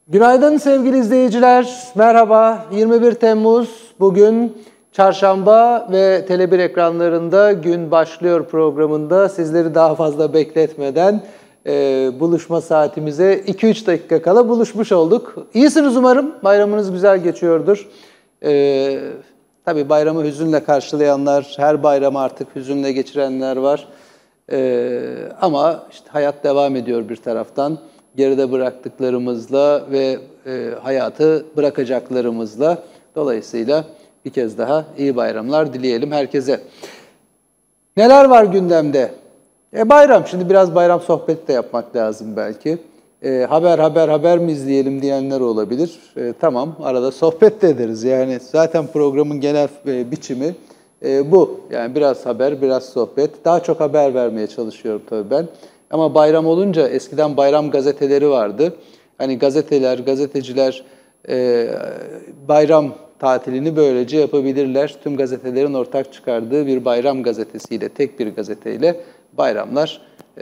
Günaydın sevgili izleyiciler. Merhaba. 21 Temmuz bugün çarşamba ve Tele1 ekranlarında Gün Başlıyor programında sizleri daha fazla bekletmeden buluşma saatimize 2-3 dakika kala buluşmuş olduk. İyisiniz umarım. Bayramınız güzel geçiyordur. Tabii bayramı hüzünle karşılayanlar, her bayramı artık hüzünle geçirenler var. Ama işte hayat devam ediyor bir taraftan. Geride bıraktıklarımızla ve hayatı bırakacaklarımızla. Dolayısıyla bir kez daha iyi bayramlar dileyelim herkese. Neler var gündemde? Bayram. Şimdi biraz bayram sohbeti de yapmak lazım belki. Haber mi izleyelim diyenler olabilir. Tamam, arada sohbet de ederiz. Yani zaten programın genel biçimi bu. Yani biraz haber, biraz sohbet. Daha çok haber vermeye çalışıyorum tabii ben. Ama bayram olunca eskiden bayram gazeteleri vardı. Hani gazeteler, gazeteciler bayram tatilini böylece yapabilirler. Tüm gazetelerin ortak çıkardığı bir bayram gazetesiyle, tek bir gazeteyle bayramlar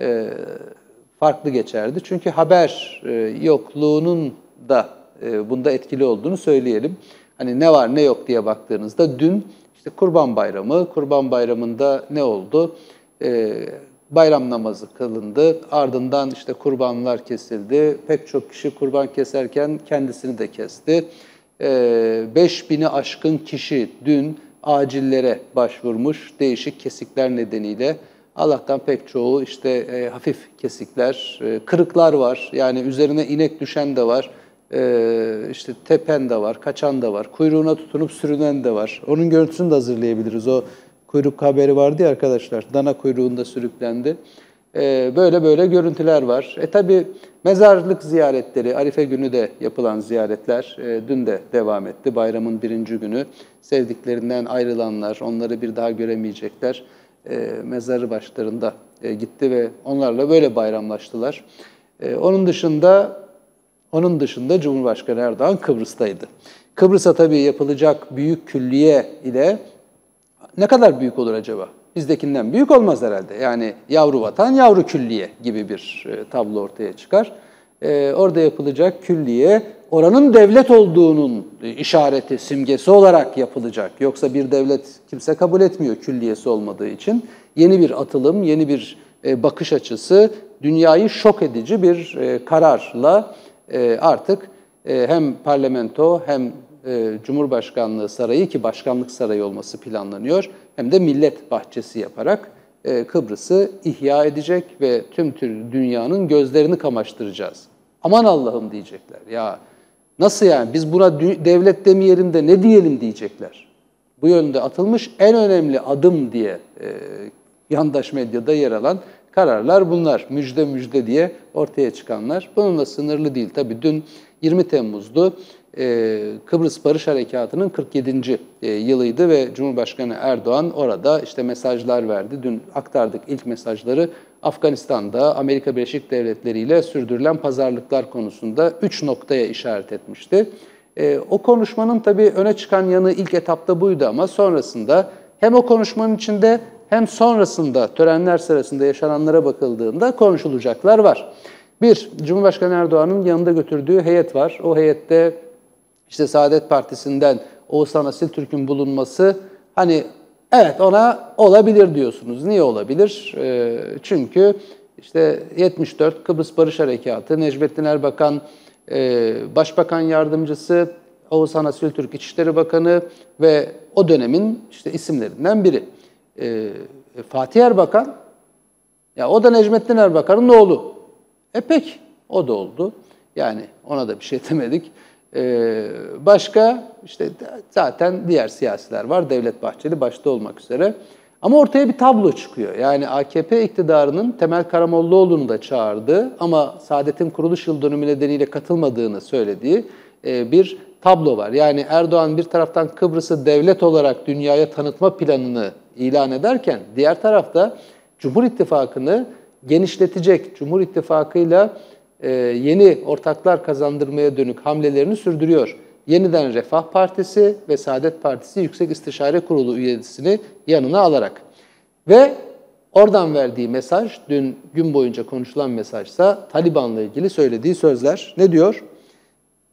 farklı geçerdi. Çünkü haber yokluğunun da bunda etkili olduğunu söyleyelim. Hani ne var ne yok diye baktığınızda dün işte Kurban Bayramı, Kurban Bayramı'nda ne oldu? Bayram namazı kılındı. Ardından işte kurbanlar kesildi. Pek çok kişi kurban keserken kendisini de kesti. 5000'i aşkın kişi dün acillere başvurmuş değişik kesikler nedeniyle. Allah'tan pek çoğu işte hafif kesikler, kırıklar var. Yani üzerine inek düşen de var. İşte tepen de var, kaçan da var. Kuyruğuna tutunup sürünen de var. Onun görüntüsünü de hazırlayabiliriz. O kuyruk haberi vardı ya arkadaşlar. Dana kuyruğunda sürüklendi. Böyle görüntüler var. Tabii mezarlık ziyaretleri, Arife günü de yapılan ziyaretler dün de devam etti. Bayramın birinci günü sevdiklerinden ayrılanlar, onları bir daha göremeyecekler. Mezarı başlarında gitti ve onlarla böyle bayramlaştılar. Onun dışında Cumhurbaşkanı Erdoğan Kıbrıs'taydı. Kıbrıs'a tabii yapılacak büyük külliye ile ne kadar büyük olur acaba? Bizdekinden büyük olmaz herhalde. Yani yavru vatan, yavru külliye gibi bir tablo ortaya çıkar. Orada yapılacak külliye, oranın devlet olduğunun işareti, simgesi olarak yapılacak. Yoksa bir devlet kimse kabul etmiyor külliyesi olmadığı için. Yeni bir atılım, yeni bir bakış açısı, dünyayı şok edici bir kararla artık hem parlamento hem Cumhurbaşkanlığı Sarayı, ki başkanlık sarayı olması planlanıyor, hem de millet bahçesi yaparak Kıbrıs'ı ihya edecek ve tüm dünyanın gözlerini kamaştıracağız. Aman Allah'ım diyecekler. Ya nasıl yani, biz buna devlet demeyelim de ne diyelim diyecekler. Bu yönde atılmış en önemli adım diye yandaş medyada yer alan kararlar bunlar. Müjde müjde diye ortaya çıkanlar. Bununla sınırlı değil. Tabii dün 20 Temmuz'du. Kıbrıs Barış Harekatı'nın 47. yılıydı ve Cumhurbaşkanı Erdoğan orada işte mesajlar verdi. Dün aktardık ilk mesajları. Afganistan'da Amerika Birleşik Devletleri ile sürdürülen pazarlıklar konusunda 3 noktaya işaret etmişti. O konuşmanın tabii öne çıkan yanı ilk etapta buydu ama sonrasında hem o konuşmanın içinde hem sonrasında törenler sırasında yaşananlara bakıldığında konuşulacaklar var. Bir, Cumhurbaşkanı Erdoğan'ın yanında götürdüğü heyet var. O heyette işte Saadet Partisi'nden Oğuzhan Asiltürk'ün bulunması, hani evet ona olabilir diyorsunuz. Niye olabilir? Çünkü işte 74 Kıbrıs Barış Harekatı, Necmettin Erbakan Başbakan Yardımcısı, Oğuzhan Asiltürk İçişleri Bakanı ve o dönemin işte isimlerinden biri. Fatih Erbakan, ya o da Necmettin Erbakan'ın oğlu. Peki, o da oldu. Yani ona da bir şey demedik. Başka işte zaten diğer siyasiler var, Devlet Bahçeli başta olmak üzere. Ama ortaya bir tablo çıkıyor. Yani AKP iktidarının Temel Karamollaoğlu'nu da çağırdığı ama Saadet'in kuruluş yıl dönümü nedeniyle katılmadığını söylediği bir tablo var. Yani Erdoğan bir taraftan Kıbrıs'ı devlet olarak dünyaya tanıtma planını ilan ederken diğer tarafta Cumhur İttifakı'nı genişletecek, Cumhur İttifakı'yla yeni ortaklar kazandırmaya dönük hamlelerini sürdürüyor. Yeniden Refah Partisi ve Saadet Partisi Yüksek İstişare Kurulu üyesini yanına alarak. Ve oradan verdiği mesaj, dün gün boyunca konuşulan mesajsa Taliban'la ilgili söylediği sözler. Ne diyor?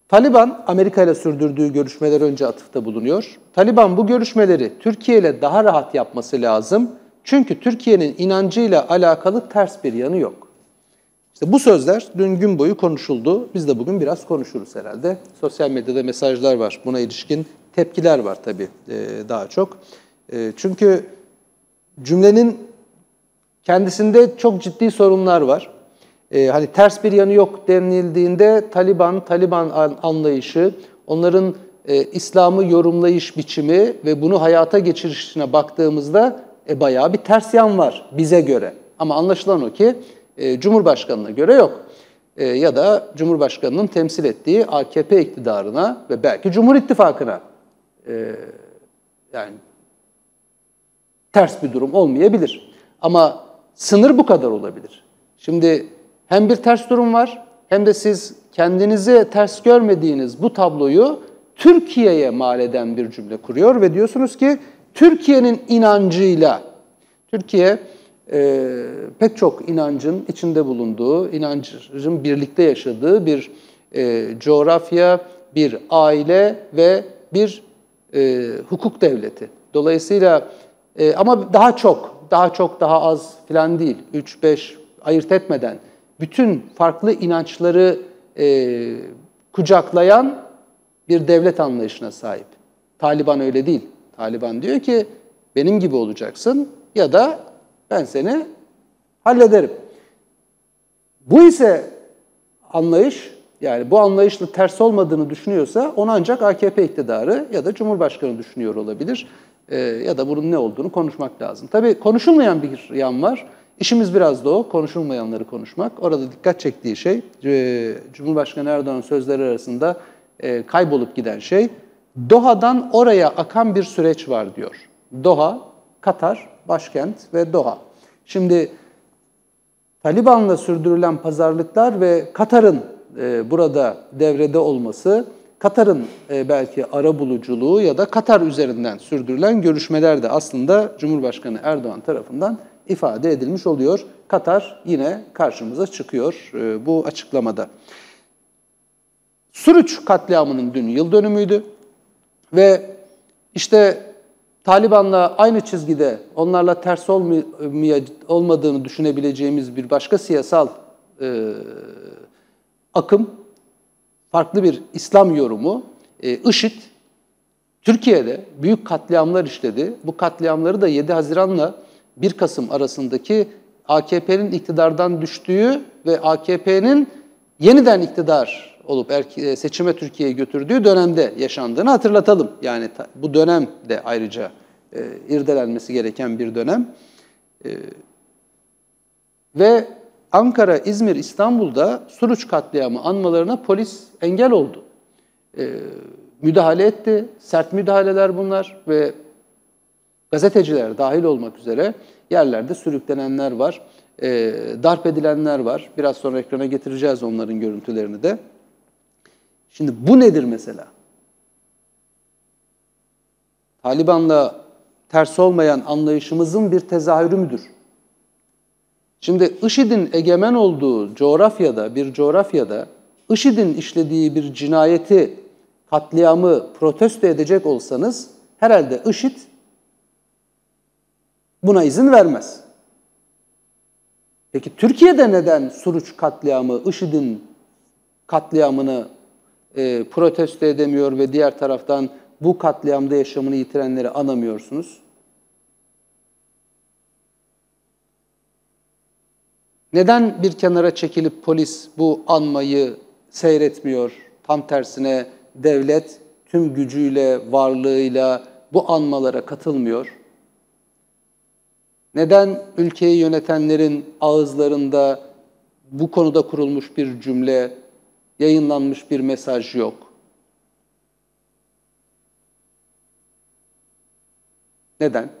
Taliban, Amerika ile sürdürdüğü görüşmeler önce atıfta bulunuyor. Taliban bu görüşmeleri Türkiye ile daha rahat yapması lazım. Çünkü Türkiye'nin inancıyla alakalı ters bir yanı yok. İşte bu sözler dün gün boyu konuşuldu. Biz de bugün biraz konuşuruz herhalde. Sosyal medyada mesajlar var. Buna ilişkin tepkiler var tabii daha çok. Çünkü cümlenin kendisinde çok ciddi sorunlar var. Hani ters bir yanı yok denildiğinde Taliban anlayışı, onların İslam'ı yorumlayış biçimi ve bunu hayata geçirişine baktığımızda bayağı bir ters yan var bize göre. Ama anlaşılan o ki Cumhurbaşkanı'na göre yok. Ya da Cumhurbaşkanı'nın temsil ettiği AKP iktidarına ve belki Cumhur İttifakı'na yani ters bir durum olmayabilir. Ama sınır bu kadar olabilir. Şimdi hem bir ters durum var hem de siz kendinize ters görmediğiniz bu tabloyu Türkiye'ye mal eden bir cümle kuruyor ve diyorsunuz ki Türkiye'nin inancıyla, Türkiye pek çok inancın içinde bulunduğu, inancın birlikte yaşadığı bir coğrafya, bir aile ve bir hukuk devleti. Dolayısıyla ama daha az falan değil, 3-5 ayırt etmeden bütün farklı inançları kucaklayan bir devlet anlayışına sahip. Taliban öyle değil. Taliban diyor ki benim gibi olacaksın ya da ben seni hallederim. Bu ise anlayış, yani bu anlayışla ters olmadığını düşünüyorsa onu ancak AKP iktidarı ya da Cumhurbaşkanı düşünüyor olabilir. Ya da bunun ne olduğunu konuşmak lazım. Tabii konuşulmayan bir yan var. İşimiz biraz da o, konuşulmayanları konuşmak. Orada dikkat çektiği şey, Cumhurbaşkanı Erdoğan'ın sözleri arasında kaybolup giden şey, Doha'dan oraya akan bir süreç var diyor. Doha, Katar, başkent ve Doha. Şimdi Taliban'la sürdürülen pazarlıklar ve Katar'ın burada devrede olması, Katar'ın belki arabuluculuğu ya da Katar üzerinden sürdürülen görüşmeler de aslında Cumhurbaşkanı Erdoğan tarafından ifade edilmiş oluyor. Katar yine karşımıza çıkıyor bu açıklamada. Suruç katliamının dün yıl dönümüydü ve işte Taliban'la aynı çizgide, onlarla ters olmadığını düşünebileceğimiz bir başka siyasal akım, farklı bir İslam yorumu, IŞİD, Türkiye'de büyük katliamlar işledi. Bu katliamları da 7 Haziran'la 1 Kasım arasındaki AKP'nin iktidardan düştüğü ve AKP'nin yeniden iktidar olup seçime Türkiye'yi götürdüğü dönemde yaşandığını hatırlatalım. Yani bu dönem de ayrıca irdelenmesi gereken bir dönem. Ve Ankara, İzmir, İstanbul'da Suruç katliamı anmalarına polis engel oldu. Müdahale etti, sert müdahaleler bunlar ve gazeteciler dahil olmak üzere yerlerde sürüklenenler var, darp edilenler var. Biraz sonra ekrana getireceğiz onların görüntülerini de. Şimdi bu nedir mesela? Taliban'la ters olmayan anlayışımızın bir tezahürü müdür? Şimdi IŞİD'in egemen olduğu coğrafyada IŞİD'in işlediği bir cinayeti, katliamı protesto edecek olsanız herhalde IŞİD buna izin vermez. Peki Türkiye'de neden Suruç katliamı, IŞİD'in katliamını protesto edemiyor ve diğer taraftan bu katliamda yaşamını yitirenleri anamıyorsunuz? Neden bir kenara çekilip polis bu anmayı seyretmiyor? Tam tersine devlet tüm gücüyle, varlığıyla bu anmalara katılmıyor? Neden ülkeyi yönetenlerin ağızlarında bu konuda kurulmuş bir cümle, yayınlanmış bir mesaj yok? Neden?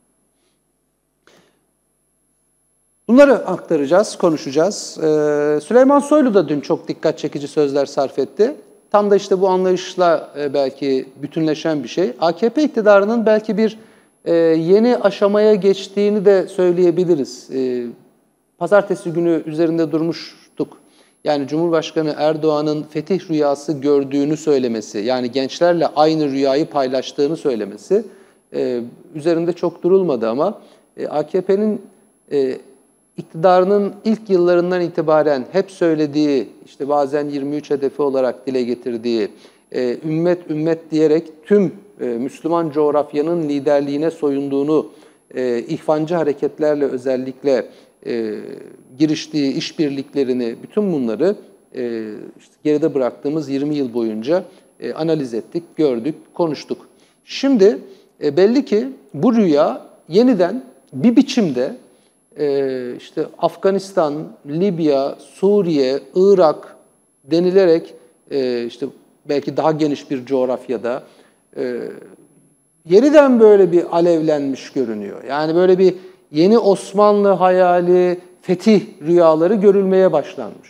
Bunları aktaracağız, konuşacağız. Süleyman Soylu da dün çok dikkat çekici sözler sarf etti. Tam da işte bu anlayışla belki bütünleşen bir şey. AKP iktidarının belki bir yeni aşamaya geçtiğini de söyleyebiliriz. Pazartesi günü üzerinde durmuştuk. Yani Cumhurbaşkanı Erdoğan'ın fetih rüyası gördüğünü söylemesi, yani gençlerle aynı rüyayı paylaştığını söylemesi üzerinde çok durulmadı ama AKP'nin iktidarının ilk yıllarından itibaren hep söylediği, işte bazen 23 hedefi olarak dile getirdiği, ümmet ümmet diyerek tüm Müslüman coğrafyanın liderliğine soyunduğunu, ihvancı hareketlerle özellikle giriştiği işbirliklerini, bütün bunları işte geride bıraktığımız 20 yıl boyunca analiz ettik, gördük, konuştuk. Şimdi belli ki bu rüya yeniden bir biçimde işte Afganistan, Libya, Suriye, Irak denilerek işte belki daha geniş bir coğrafyada yeniden böyle bir alevlenmiş görünüyor. Yani böyle bir yeni Osmanlı hayali, fetih rüyaları görülmeye başlanmış.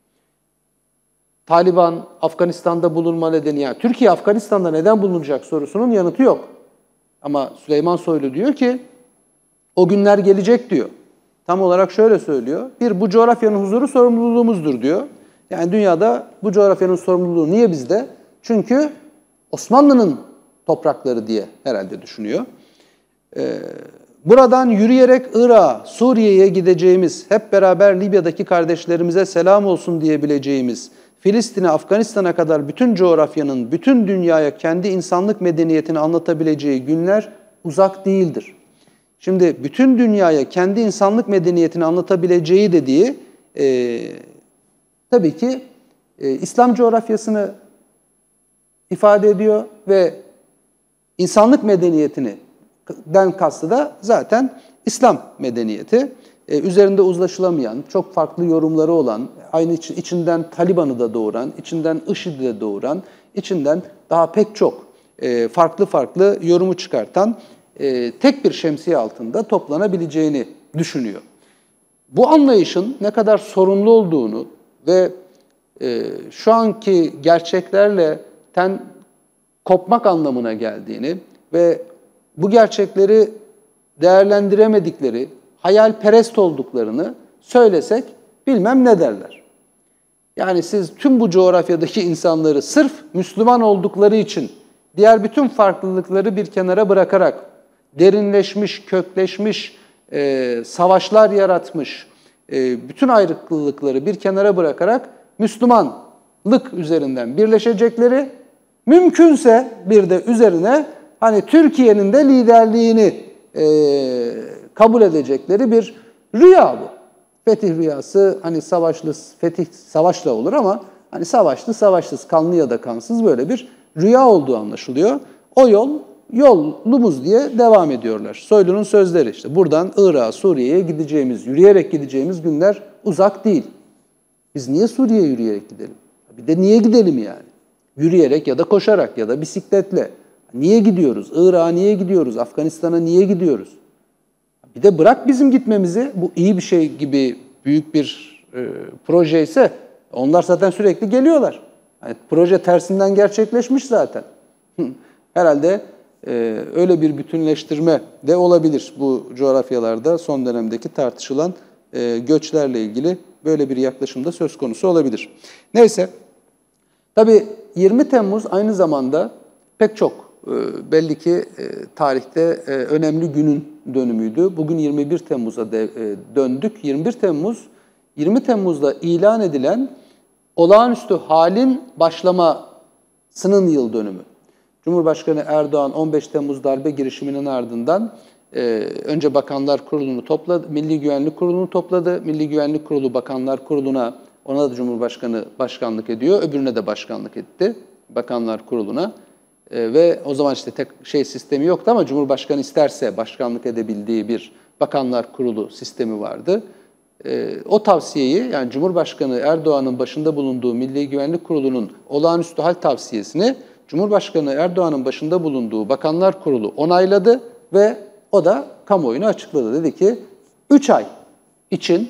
Taliban Afganistan'da bulunma nedeni, yani Türkiye Afganistan'da neden bulunacak sorusunun yanıtı yok. Ama Süleyman Soylu diyor ki o günler gelecek diyor. Tam olarak şöyle söylüyor. Bir, bu coğrafyanın huzuru sorumluluğumuzdur diyor. Yani dünyada bu coğrafyanın sorumluluğu niye bizde? Çünkü Osmanlı'nın toprakları diye herhalde düşünüyor. Buradan yürüyerek Irak'a, Suriye'ye gideceğimiz, hep beraber Libya'daki kardeşlerimize selam olsun diyebileceğimiz, Filistin'e, Afganistan'a kadar bütün coğrafyanın, bütün dünyaya kendi insanlık medeniyetini anlatabileceği günler uzak değildir. Şimdi bütün dünyaya kendi insanlık medeniyetini anlatabileceği dediği tabii ki İslam coğrafyasını ifade ediyor ve insanlık medeniyetinden kastı da zaten İslam medeniyeti. Üzerinde uzlaşılamayan, çok farklı yorumları olan, aynı içinden Taliban'ı da doğuran, içinden IŞİD'i de doğuran, içinden daha pek çok farklı yorumu çıkartan tek bir şemsiye altında toplanabileceğini düşünüyor. Bu anlayışın ne kadar sorunlu olduğunu ve şu anki gerçeklerle kopmak anlamına geldiğini ve bu gerçekleri değerlendiremedikleri, hayalperest olduklarını söylesek bilmem ne derler. Yani siz tüm bu coğrafyadaki insanları sırf Müslüman oldukları için diğer bütün farklılıkları bir kenara bırakarak derinleşmiş, kökleşmiş, savaşlar yaratmış, bütün ayrıklıkları bir kenara bırakarak Müslümanlık üzerinden birleşecekleri, mümkünse bir de üzerine hani Türkiye'nin de liderliğini kabul edecekleri bir rüya bu. Fetih rüyası hani fetih savaşla olur ama hani savaşlı savaşsız, kanlı ya da kansız böyle bir rüya olduğu anlaşılıyor. O yolumuz diye devam ediyorlar. Soylu'nun sözleri işte. Buradan Irak'a, Suriye'ye gideceğimiz, yürüyerek gideceğimiz günler uzak değil. Biz niye Suriye'ye yürüyerek gidelim? Bir de niye gidelim yani? Yürüyerek ya da koşarak ya da bisikletle. Niye gidiyoruz? Irak'a niye gidiyoruz? Afganistan'a niye gidiyoruz? Bir de bırak bizim gitmemizi, bu iyi bir şey gibi büyük bir proje ise onlar zaten sürekli geliyorlar. Yani proje tersinden gerçekleşmiş zaten. Herhalde öyle bir bütünleştirme de olabilir bu coğrafyalarda son dönemdeki tartışılan göçlerle ilgili böyle bir yaklaşımda söz konusu olabilir. Neyse, tabii 20 Temmuz aynı zamanda pek çok belli ki tarihte önemli günün dönümüydü. Bugün 21 Temmuz'a döndük. 20 Temmuz'da ilan edilen olağanüstü halin başlamasının yıl dönümü. Cumhurbaşkanı Erdoğan 15 Temmuz darbe girişiminin ardından önce Bakanlar Kurulu'nu topladı, Milli Güvenlik Kurulu'nu topladı. Milli Güvenlik Kurulu Bakanlar Kurulu'na, ona da Cumhurbaşkanı başkanlık ediyor, öbürüne de başkanlık etti Bakanlar Kurulu'na. Ve o zaman işte tek sistemi yoktu ama Cumhurbaşkanı isterse başkanlık edebildiği bir Bakanlar Kurulu sistemi vardı. O tavsiyeyi, yani Cumhurbaşkanı Erdoğan'ın başında bulunduğu Milli Güvenlik Kurulu'nun olağanüstü hal tavsiyesini Cumhurbaşkanı Erdoğan'ın başında bulunduğu Bakanlar Kurulu onayladı ve o da kamuoyuna açıkladı. Dedi ki 3 ay için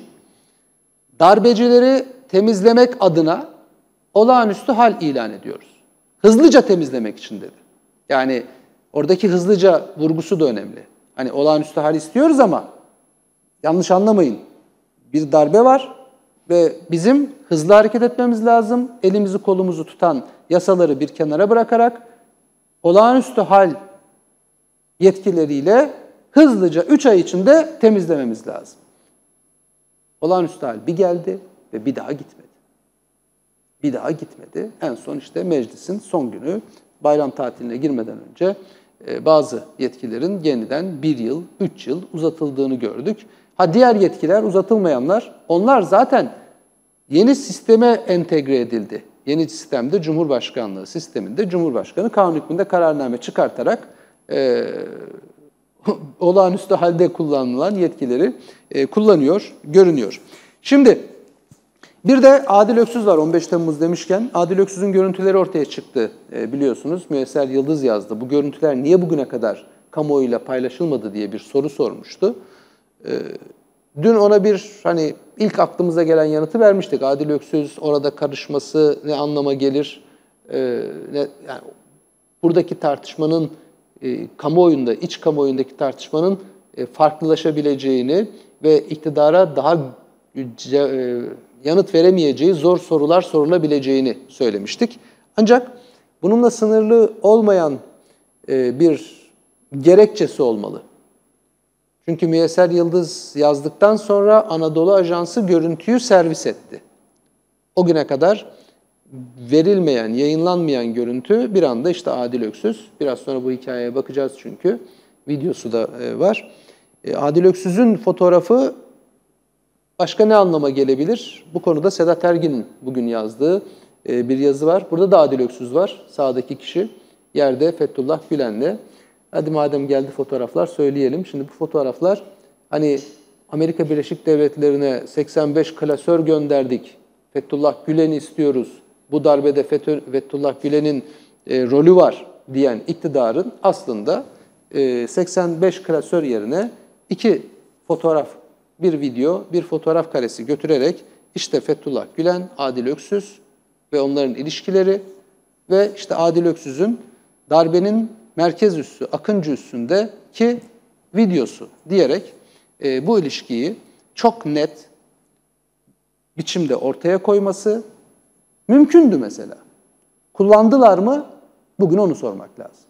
darbecileri temizlemek adına olağanüstü hal ilan ediyoruz. Hızlıca temizlemek için dedi. Yani oradaki hızlıca vurgusu da önemli. Hani olağanüstü hal istiyoruz ama yanlış anlamayın. Bir darbe var Ve bizim hızlı hareket etmemiz lazım. Elimizi kolumuzu tutan yasaları bir kenara bırakarak olağanüstü hal yetkileriyle hızlıca 3 ay içinde temizlememiz lazım. Olağanüstü hal bir geldi ve bir daha gitmedi. Bir daha gitmedi. En son işte meclisin son günü bayram tatiline girmeden önce bazı yetkilerin yeniden 1 yıl, 3 yıl uzatıldığını gördük. Ha diğer yetkiler, uzatılmayanlar, onlar zaten yeni sisteme entegre edildi. Yeni sistemde Cumhurbaşkanlığı sisteminde Cumhurbaşkanı kanun hükmünde kararname çıkartarak olağanüstü halde kullanılan yetkileri kullanıyor, görünüyor. Şimdi bir de Adil Öksüz var 15 Temmuz demişken. Adil Öksüz'ün görüntüleri ortaya çıktı biliyorsunuz. Müyesser Yıldız yazdı. Bu görüntüler niye bugüne kadar kamuoyuyla paylaşılmadı diye bir soru sormuştu. Dün ona bir ilk aklımıza gelen yanıtı vermiştik. Adil Öksüz orada karışması ne anlama gelir? Yani buradaki tartışmanın kamuoyunda, iç kamuoyundaki tartışmanın farklılaşabileceğini ve iktidara daha yanıt veremeyeceği zor sorular sorulabileceğini söylemiştik. Ancak bununla sınırlı olmayan bir gerekçesi olmalı. Çünkü Müyesser Yıldız yazdıktan sonra Anadolu Ajansı görüntüyü servis etti. O güne kadar verilmeyen, yayınlanmayan görüntü bir anda işte Adil Öksüz. Biraz sonra bu hikayeye bakacağız çünkü. Videosu da var. Adil Öksüz'ün fotoğrafı başka ne anlama gelebilir? Bu konuda Sedat Ergin'in bugün yazdığı bir yazı var. Burada da Adil Öksüz var. Sağdaki kişi. Yerde Fethullah Gülen'le. Hadi madem geldi fotoğraflar söyleyelim. Şimdi bu fotoğraflar Amerika Birleşik Devletleri'ne 85 klasör gönderdik. Fethullah Gülen'i istiyoruz. Bu darbede Fethullah Gülen'in rolü var diyen iktidarın aslında 85 klasör yerine 2 fotoğraf, bir video, bir fotoğraf karesi götürerek işte Fethullah Gülen, Adil Öksüz ve onların ilişkileri ve işte Adil Öksüz'ün darbenin merkez üssü, Akıncı üssündeki videosu diyerek bu ilişkiyi çok net biçimde ortaya koyması mümkündü mesela. Kullandılar mı? Bugün onu sormak lazım.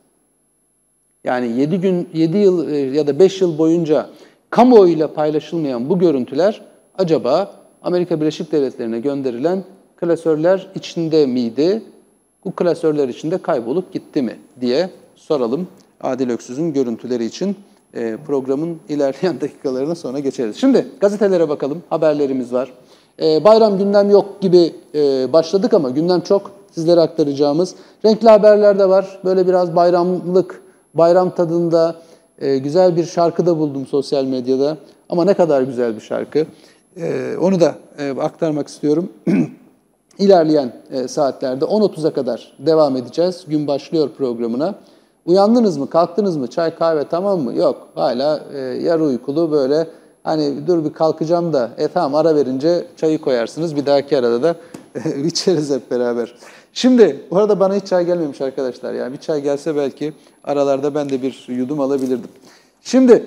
Yani 7 yıl ya da 5 yıl boyunca kamuoyuyla paylaşılmayan bu görüntüler acaba Amerika Birleşik Devletleri'ne gönderilen klasörler içinde miydi? Bu klasörler içinde kaybolup gitti mi diye soralım. Adil Öksüz'ün görüntüleri için programın ilerleyen dakikalarına sonra geçeriz. Şimdi gazetelere bakalım. Haberlerimiz var. Bayram gündem yok gibi başladık ama gündem çok. Sizlere aktaracağımız renkli haberler de var. Böyle biraz bayramlık, bayram tadında güzel bir şarkı da buldum sosyal medyada. Ama ne kadar güzel bir şarkı. Onu da aktarmak istiyorum. İlerleyen saatlerde 10.30'a kadar devam edeceğiz. Gün başlıyor programına. Uyandınız mı, kalktınız mı, çay kahve tamam mı? Yok, hala yarı uykulu böyle dur bir kalkacağım da tamam ara verince çayı koyarsınız. Bir dahaki arada da içeriz hep beraber. Şimdi bu arada bana hiç çay gelmemiş arkadaşlar. Yani bir çay gelse belki aralarda ben de bir yudum alabilirdim. Şimdi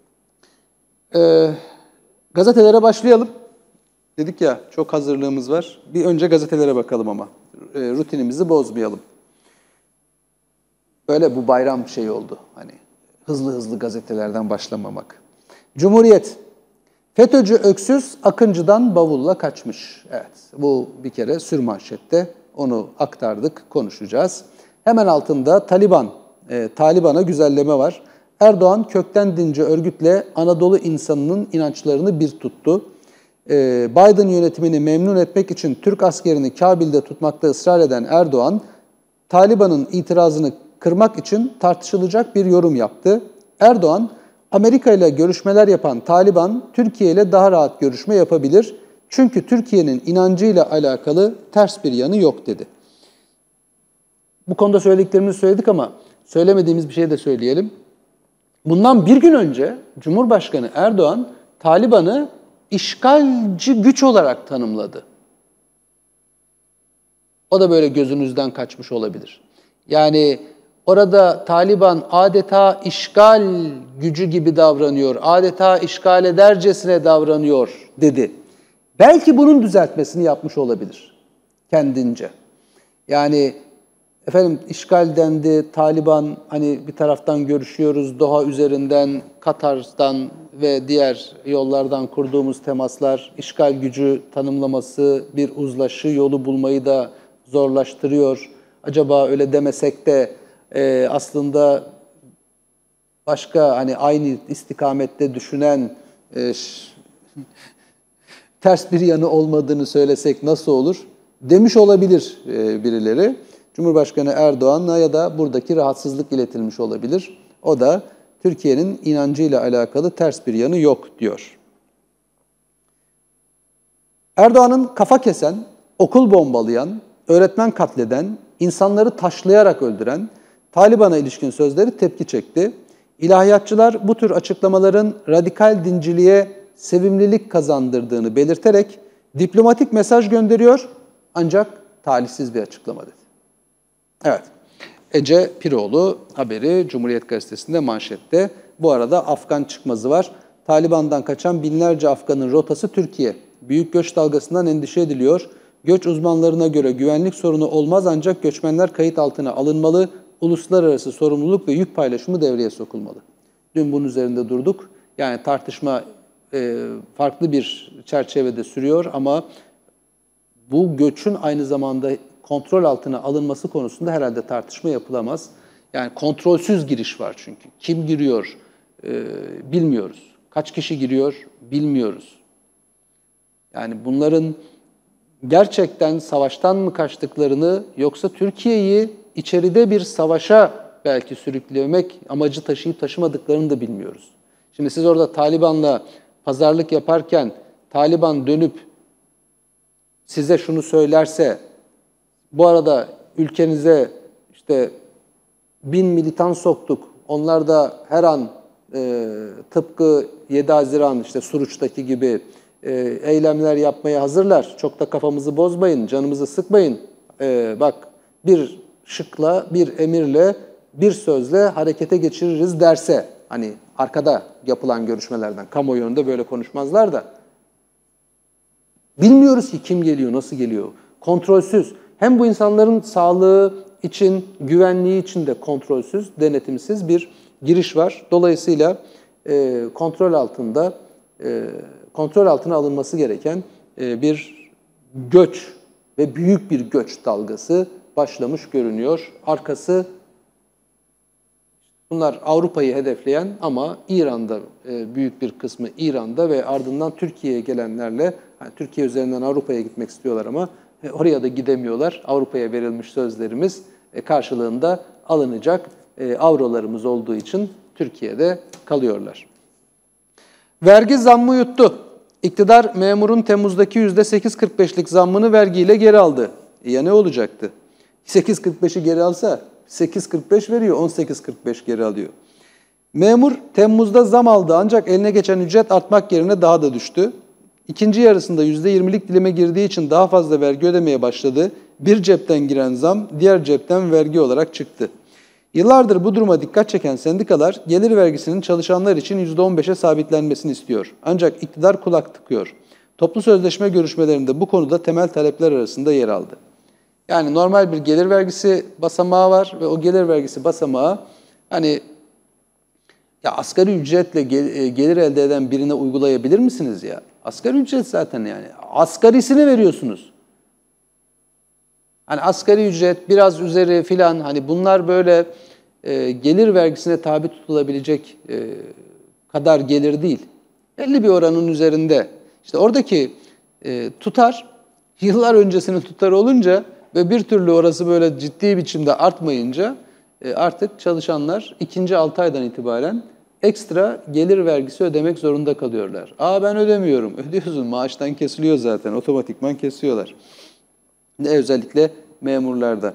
gazetelere başlayalım. Dedik ya çok hazırlığımız var. Bir önce gazetelere bakalım ama rutinimizi bozmayalım. Böyle bu bayram şey oldu. Hızlı hızlı gazetelerden başlamamak. Cumhuriyet. FETÖ'cü Öksüz Akıncı'dan bavulla kaçmış. Evet, bu bir kere sürmanşette. Onu aktardık, konuşacağız. Hemen altında Taliban'a güzelleme var. Erdoğan kökten dinci örgütle Anadolu insanının inançlarını bir tuttu. Biden yönetimini memnun etmek için Türk askerini Kabil'de tutmakta ısrar eden Erdoğan, Taliban'ın itirazını kırmak için tartışılacak bir yorum yaptı. Erdoğan, Amerika ile görüşmeler yapan Taliban, Türkiye ile daha rahat görüşme yapabilir. Çünkü Türkiye'nin inancıyla alakalı ters bir yanı yok dedi. Bu konuda söylediklerimizi söyledik ama söylemediğimiz bir şey de söyleyelim. Bundan bir gün önce Cumhurbaşkanı Erdoğan, Taliban'ı işgalci güç olarak tanımladı. O da böyle gözünüzden kaçmış olabilir. Yani orada Taliban adeta işgal gücü gibi davranıyor, adeta işgal edercesine davranıyor dedi. Belki bunun düzeltmesini yapmış olabilir kendince. Yani efendim işgal dendi, Taliban hani bir taraftan görüşüyoruz, Doha üzerinden, Katar'dan ve diğer yollardan kurduğumuz temaslar, işgal gücü tanımlaması bir uzlaşı yolu bulmayı da zorlaştırıyor. Acaba öyle demesek de aslında başka hani aynı istikamette düşünen ters bir yanı olmadığını söylesek nasıl olur? Demiş olabilir birileri. Cumhurbaşkanı Erdoğan'a ya da buradaki rahatsızlık iletilmiş olabilir. O da Türkiye'nin inancıyla alakalı ters bir yanı yok diyor. Erdoğan'ın kafa kesen, okul bombalayan, öğretmen katleden, insanları taşlayarak öldüren Taliban'a ilişkin sözleri tepki çekti. İlahiyatçılar bu tür açıklamaların radikal dinciliğe sevimlilik kazandırdığını belirterek diplomatik mesaj gönderiyor ancak talihsiz bir açıklama dedi. Evet, Ece Piroğlu haberi Cumhuriyet Gazetesi'nde manşette. Bu arada Afgan çıkmazı var. Taliban'dan kaçan binlerce Afgan'ın rotası Türkiye. Büyük göç dalgasından endişe ediliyor. Göç uzmanlarına göre güvenlik sorunu olmaz ancak göçmenler kayıt altına alınmalı, uluslararası sorumluluk ve yük paylaşımı devreye sokulmalı. Dün bunun üzerinde durduk. Yani tartışma farklı bir çerçevede sürüyor ama bu göçün aynı zamanda kontrol altına alınması konusunda herhalde tartışma yapılamaz. Yani kontrolsüz giriş var çünkü. Kim giriyor bilmiyoruz. Kaç kişi giriyor bilmiyoruz. Yani bunların gerçekten savaştan mı kaçtıklarını yoksa Türkiye'yi içeride bir savaşa belki sürüklemek amacı taşıyıp taşımadıklarını da bilmiyoruz. Şimdi siz orada Taliban'la pazarlık yaparken Taliban dönüp size şunu söylerse, bu arada ülkenize işte 1000 militan soktuk, onlar da her an tıpkı 7 Haziran işte Suruç'taki gibi eylemler yapmaya hazırlar. Çok da kafamızı bozmayın, canımızı sıkmayın. Bak bir şıkla, bir emirle, bir sözle harekete geçiririz derse, hani arkada yapılan görüşmelerden, kamuoyunda böyle konuşmazlar da. Bilmiyoruz ki kim geliyor, nasıl geliyor. Kontrolsüz. Hem bu insanların sağlığı için, güvenliği için de kontrolsüz, denetimsiz bir giriş var. Dolayısıyla kontrol altına alınması gereken bir göç ve büyük bir göç dalgası başlamış görünüyor. Arkası bunlar Avrupa'yı hedefleyen ama İran'da büyük bir kısmı İran'da ve ardından Türkiye'ye gelenlerle, yani Türkiye üzerinden Avrupa'ya gitmek istiyorlar ama oraya da gidemiyorlar. Avrupa'ya verilmiş sözlerimiz karşılığında alınacak avrolarımız olduğu için Türkiye'de kalıyorlar. Vergi zammı yuttu. İktidar memurun Temmuz'daki %8.45'lik zammını vergiyle geri aldı. Ya ne olacaktı? 8.45'i geri alsa 8.45 veriyor, 18.45 geri alıyor. Memur Temmuz'da zam aldı ancak eline geçen ücret artmak yerine daha da düştü. İkinci yarısında %20'lik dilime girdiği için daha fazla vergi ödemeye başladı. Bir cepten giren zam diğer cepten vergi olarak çıktı. Yıllardır bu duruma dikkat çeken sendikalar gelir vergisinin çalışanlar için %15'e sabitlenmesini istiyor. Ancak iktidar kulak tıkıyor. Toplu sözleşme görüşmelerinde bu konuda temel talepler arasında yer aldı. Yani normal bir gelir vergisi basamağı var ve o gelir vergisi basamağı hani ya asgari ücretle gelir elde eden birine uygulayabilir misiniz ya? Asgari ücret zaten yani. Asgarisini veriyorsunuz. Hani asgari ücret biraz üzeri filan hani bunlar böyle gelir vergisine tabi tutulabilecek kadar gelir değil. Belli bir oranın üzerinde. İşte oradaki tutar yıllar öncesinin tutarı olunca ve bir türlü orası böyle ciddi biçimde artmayınca artık çalışanlar ikinci 6 aydan itibaren ekstra gelir vergisi ödemek zorunda kalıyorlar. Ben ödemiyorum. Ödüyorsun, maaştan kesiliyor zaten. Otomatikman kesiyorlar. Özellikle memurlarda.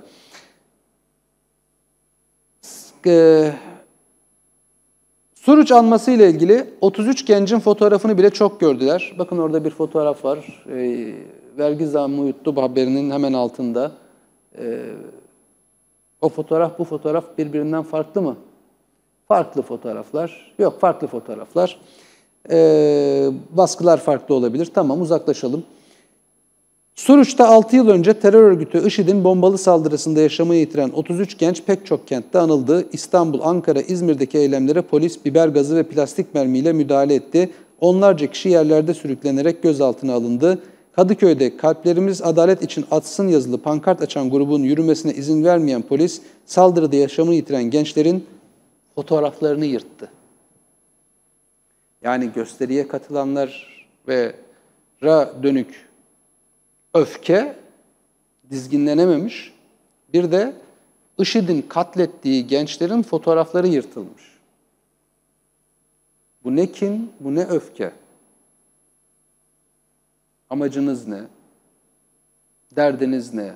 Suruç anması ile ilgili 33 gencin fotoğrafını bile çok gördüler. Bakın orada bir fotoğraf var. Vergi zammı yuttu haberinin hemen altında. O fotoğraf bu fotoğraf birbirinden farklı mı? Farklı fotoğraflar. Yok, farklı fotoğraflar. Baskılar farklı olabilir. Tamam, uzaklaşalım. Suruç'ta 6 yıl önce terör örgütü IŞİD'in bombalı saldırısında yaşamını yitiren 33 genç pek çok kentte anıldı. İstanbul, Ankara, İzmir'deki eylemlere polis biber gazı ve plastik mermiyle müdahale etti. Onlarca kişi yerlerde sürüklenerek gözaltına alındı. Kadıköy'de kalplerimiz adalet için atsın yazılı pankart açan grubun yürümesine izin vermeyen polis, saldırıda yaşamını yitiren gençlerin fotoğraflarını yırttı. Yani gösteriye katılanlara dönük öfke dizginlenememiş. Bir de IŞİD'in katlettiği gençlerin fotoğrafları yırtılmış. Bu ne kin, bu ne öfke. Amacınız ne? Derdiniz ne?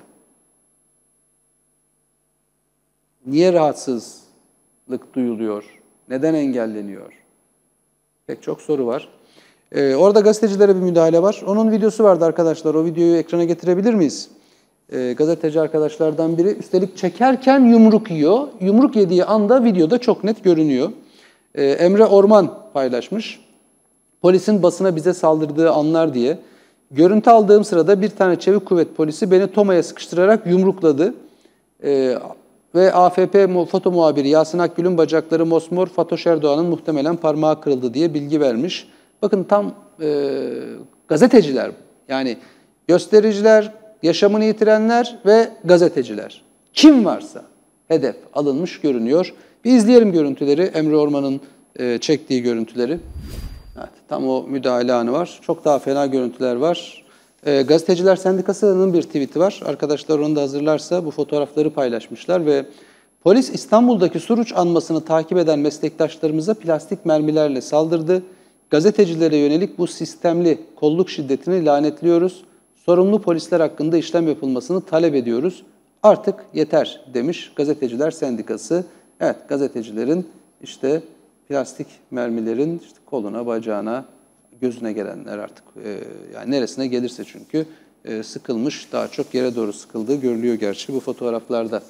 Niye rahatsızlık duyuluyor? Neden engelleniyor? Pek çok soru var. Orada gazetecilere bir müdahale var. Onun videosu vardı arkadaşlar. O videoyu ekrana getirebilir miyiz? Gazeteci arkadaşlardan biri. Üstelik çekerken yumruk yiyor. Yumruk yediği anda videoda çok net görünüyor. Emre Orman paylaşmış. Polisin basına bize saldırdığı anlar diye. Görüntü aldığım sırada bir tane çevik kuvvet polisi beni tomaya sıkıştırarak yumrukladı. Ve AFP foto muhabiri Yasin Akgül'ün bacakları mosmor, Fatoş Erdoğan'ın muhtemelen parmağı kırıldı diye bilgi vermiş. Bakın tam gazeteciler, yani göstericiler, yaşamını yitirenler ve gazeteciler. Kim varsa hedef alınmış görünüyor. Bir izleyelim görüntüleri, Emre Orman'ın çektiği görüntüleri. Evet, tam o müdahale anı var. Çok daha fena görüntüler var. Gazeteciler Sendikası'nın bir tweet'i var. Arkadaşlar onu da hazırlarsa bu fotoğrafları paylaşmışlar ve polis İstanbul'daki Suruç anmasını takip eden meslektaşlarımıza plastik mermilerle saldırdı. Gazetecilere yönelik bu sistemli kolluk şiddetini lanetliyoruz. Sorumlu polisler hakkında işlem yapılmasını talep ediyoruz. Artık yeter demiş Gazeteciler Sendikası. Evet, gazetecilerin işte plastik mermilerin işte koluna, bacağına, gözüne gelenler artık yani neresine gelirse çünkü sıkılmış, daha çok yere doğru sıkıldığı görülüyor gerçi bu fotoğraflarda.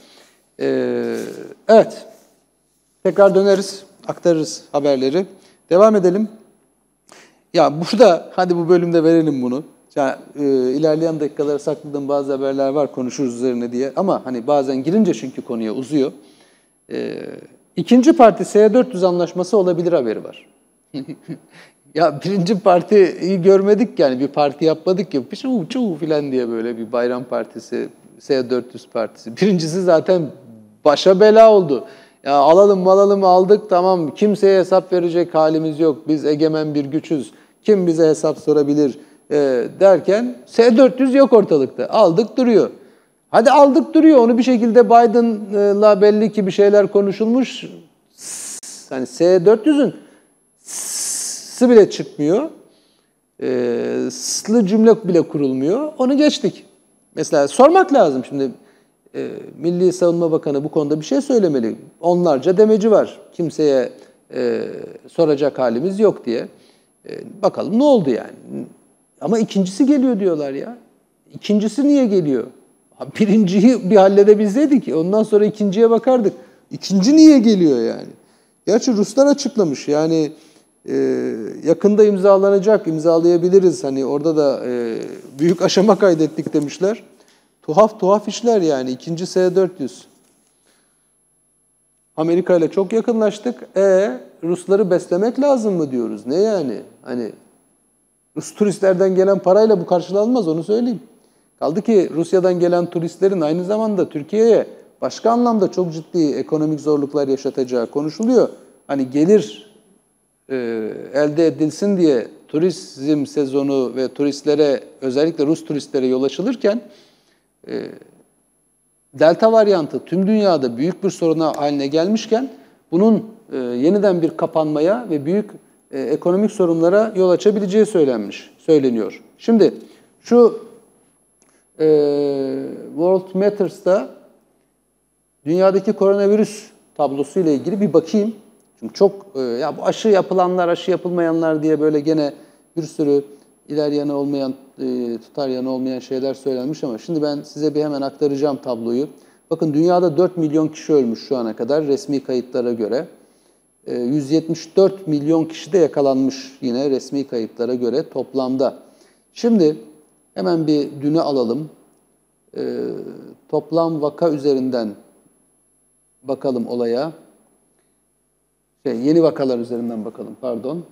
Evet, tekrar döneriz, aktarırız haberleri. Devam edelim. Ya burada, hadi bu bölümde verelim bunu. Yani, ilerleyen dakikalara sakladığım bazı haberler var, konuşuruz üzerine diye. Ama hani bazen girince çünkü konuya uzuyor. İkinci parti S-400 anlaşması olabilir haberi var. Ya birinci partiyi görmedik yani, bir parti yapmadık ya, çuğ filan diye böyle bir bayram partisi, S-400 partisi. Birincisi zaten başa bela oldu. Ya alalım aldık, tamam, kimseye hesap verecek halimiz yok, biz egemen bir güçüz, kim bize hesap sorabilir derken S-400 yok ortalıkta, aldık duruyor. Hadi aldık duruyor, onu bir şekilde Biden'la belli ki bir şeyler konuşulmuş, hani S-400'ün S bile çıkmıyor, S'lı cümle bile kurulmuyor, onu geçtik. Mesela sormak lazım şimdi. Milli Savunma Bakanı bu konuda bir şey söylemeli. Onlarca demeci var. Kimseye soracak halimiz yok diye. Bakalım ne oldu yani. Ama ikincisi geliyor diyorlar ya. İkincisi niye geliyor? Birinciyi bir halledebilseydik, ondan sonra ikinciye bakardık. İkinci niye geliyor yani? Gerçi Ruslar açıklamış yani yakında imzalayabiliriz. Hani orada da büyük aşama kaydettik demişler. Tuhaf işler yani. İkinci S-400. Amerika ile çok yakınlaştık. Rusları beslemek lazım mı diyoruz? Ne yani? Hani Rus turistlerden gelen parayla bu karşılanmaz, onu söyleyeyim. Kaldı ki Rusya'dan gelen turistlerin aynı zamanda Türkiye'ye başka anlamda çok ciddi ekonomik zorluklar yaşatacağı konuşuluyor. Hani gelir elde edilsin diye turizm sezonu ve turistlere, özellikle Rus turistlere yol açılırken Delta varyantı tüm dünyada büyük bir sorun haline gelmişken bunun yeniden bir kapanmaya ve büyük ekonomik sorunlara yol açabileceği söyleniyor. Şimdi şu World Matters'ta dünyadaki koronavirüs tablosu ile ilgili bir bakayım. Çünkü çok ya bu aşı yapılanlar, aşı yapılmayanlar diye böyle gene bir sürü iler yanı olmayan, tutar yanı olmayan şeyler söylenmiş ama şimdi ben size bir hemen aktaracağım tabloyu. Bakın dünyada 4 milyon kişi ölmüş şu ana kadar resmi kayıtlara göre. 174 milyon kişi de yakalanmış yine resmi kayıtlara göre toplamda. Şimdi hemen bir dünü alalım. Toplam vaka üzerinden bakalım olaya. Yeni vakalar üzerinden bakalım, pardon.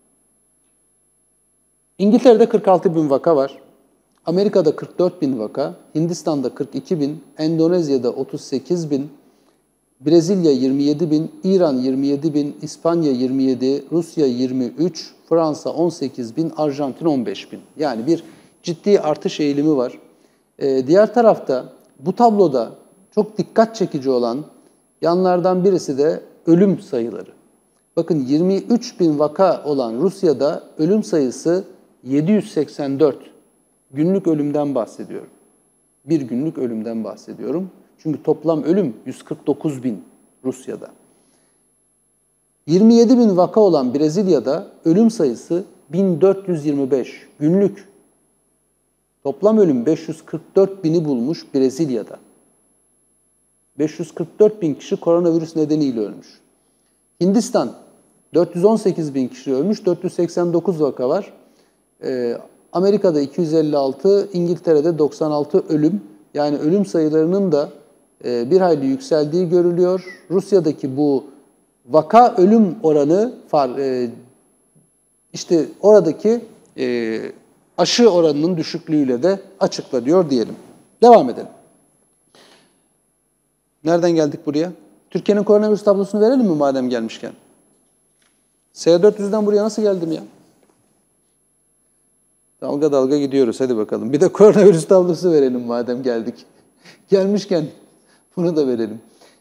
İngiltere'de 46 bin vaka var. Amerika'da 44 bin vaka. Hindistan'da 42 bin. Endonezya'da 38 bin. Brezilya 27 bin. İran 27 bin. İspanya 27. Rusya 23. Fransa 18 bin. Arjantin 15 bin. Yani bir ciddi artış eğilimi var. Diğer tarafta bu tabloda çok dikkat çekici olan yanlardan birisi de ölüm sayıları. Bakın 23 bin vaka olan Rusya'da ölüm sayısı 784. Günlük ölümden bahsediyorum. Bir günlük ölümden bahsediyorum. Çünkü toplam ölüm 149 bin Rusya'da. 27 bin vaka olan Brezilya'da ölüm sayısı 1425 günlük. Toplam ölüm 544 bini bulmuş Brezilya'da. 544 bin kişi koronavirüs nedeniyle ölmüş. Hindistan 418 bin kişi ölmüş, 489 vaka var. Amerika'da 256, İngiltere'de 96 ölüm. Yani ölüm sayılarının da bir hayli yükseldiği görülüyor. Rusya'daki bu vaka ölüm oranı işte oradaki aşı oranının düşüklüğüyle de açıklanıyor diyelim. Devam edelim. Nereden geldik buraya? Türkiye'nin koronavirüs tablosunu verelim mi madem gelmişken? S400'den buraya nasıl geldim ya? Dalga dalga gidiyoruz. Hadi bakalım. Bir de koronavirüs tablosu verelim madem geldik. Gelmişken bunu da verelim.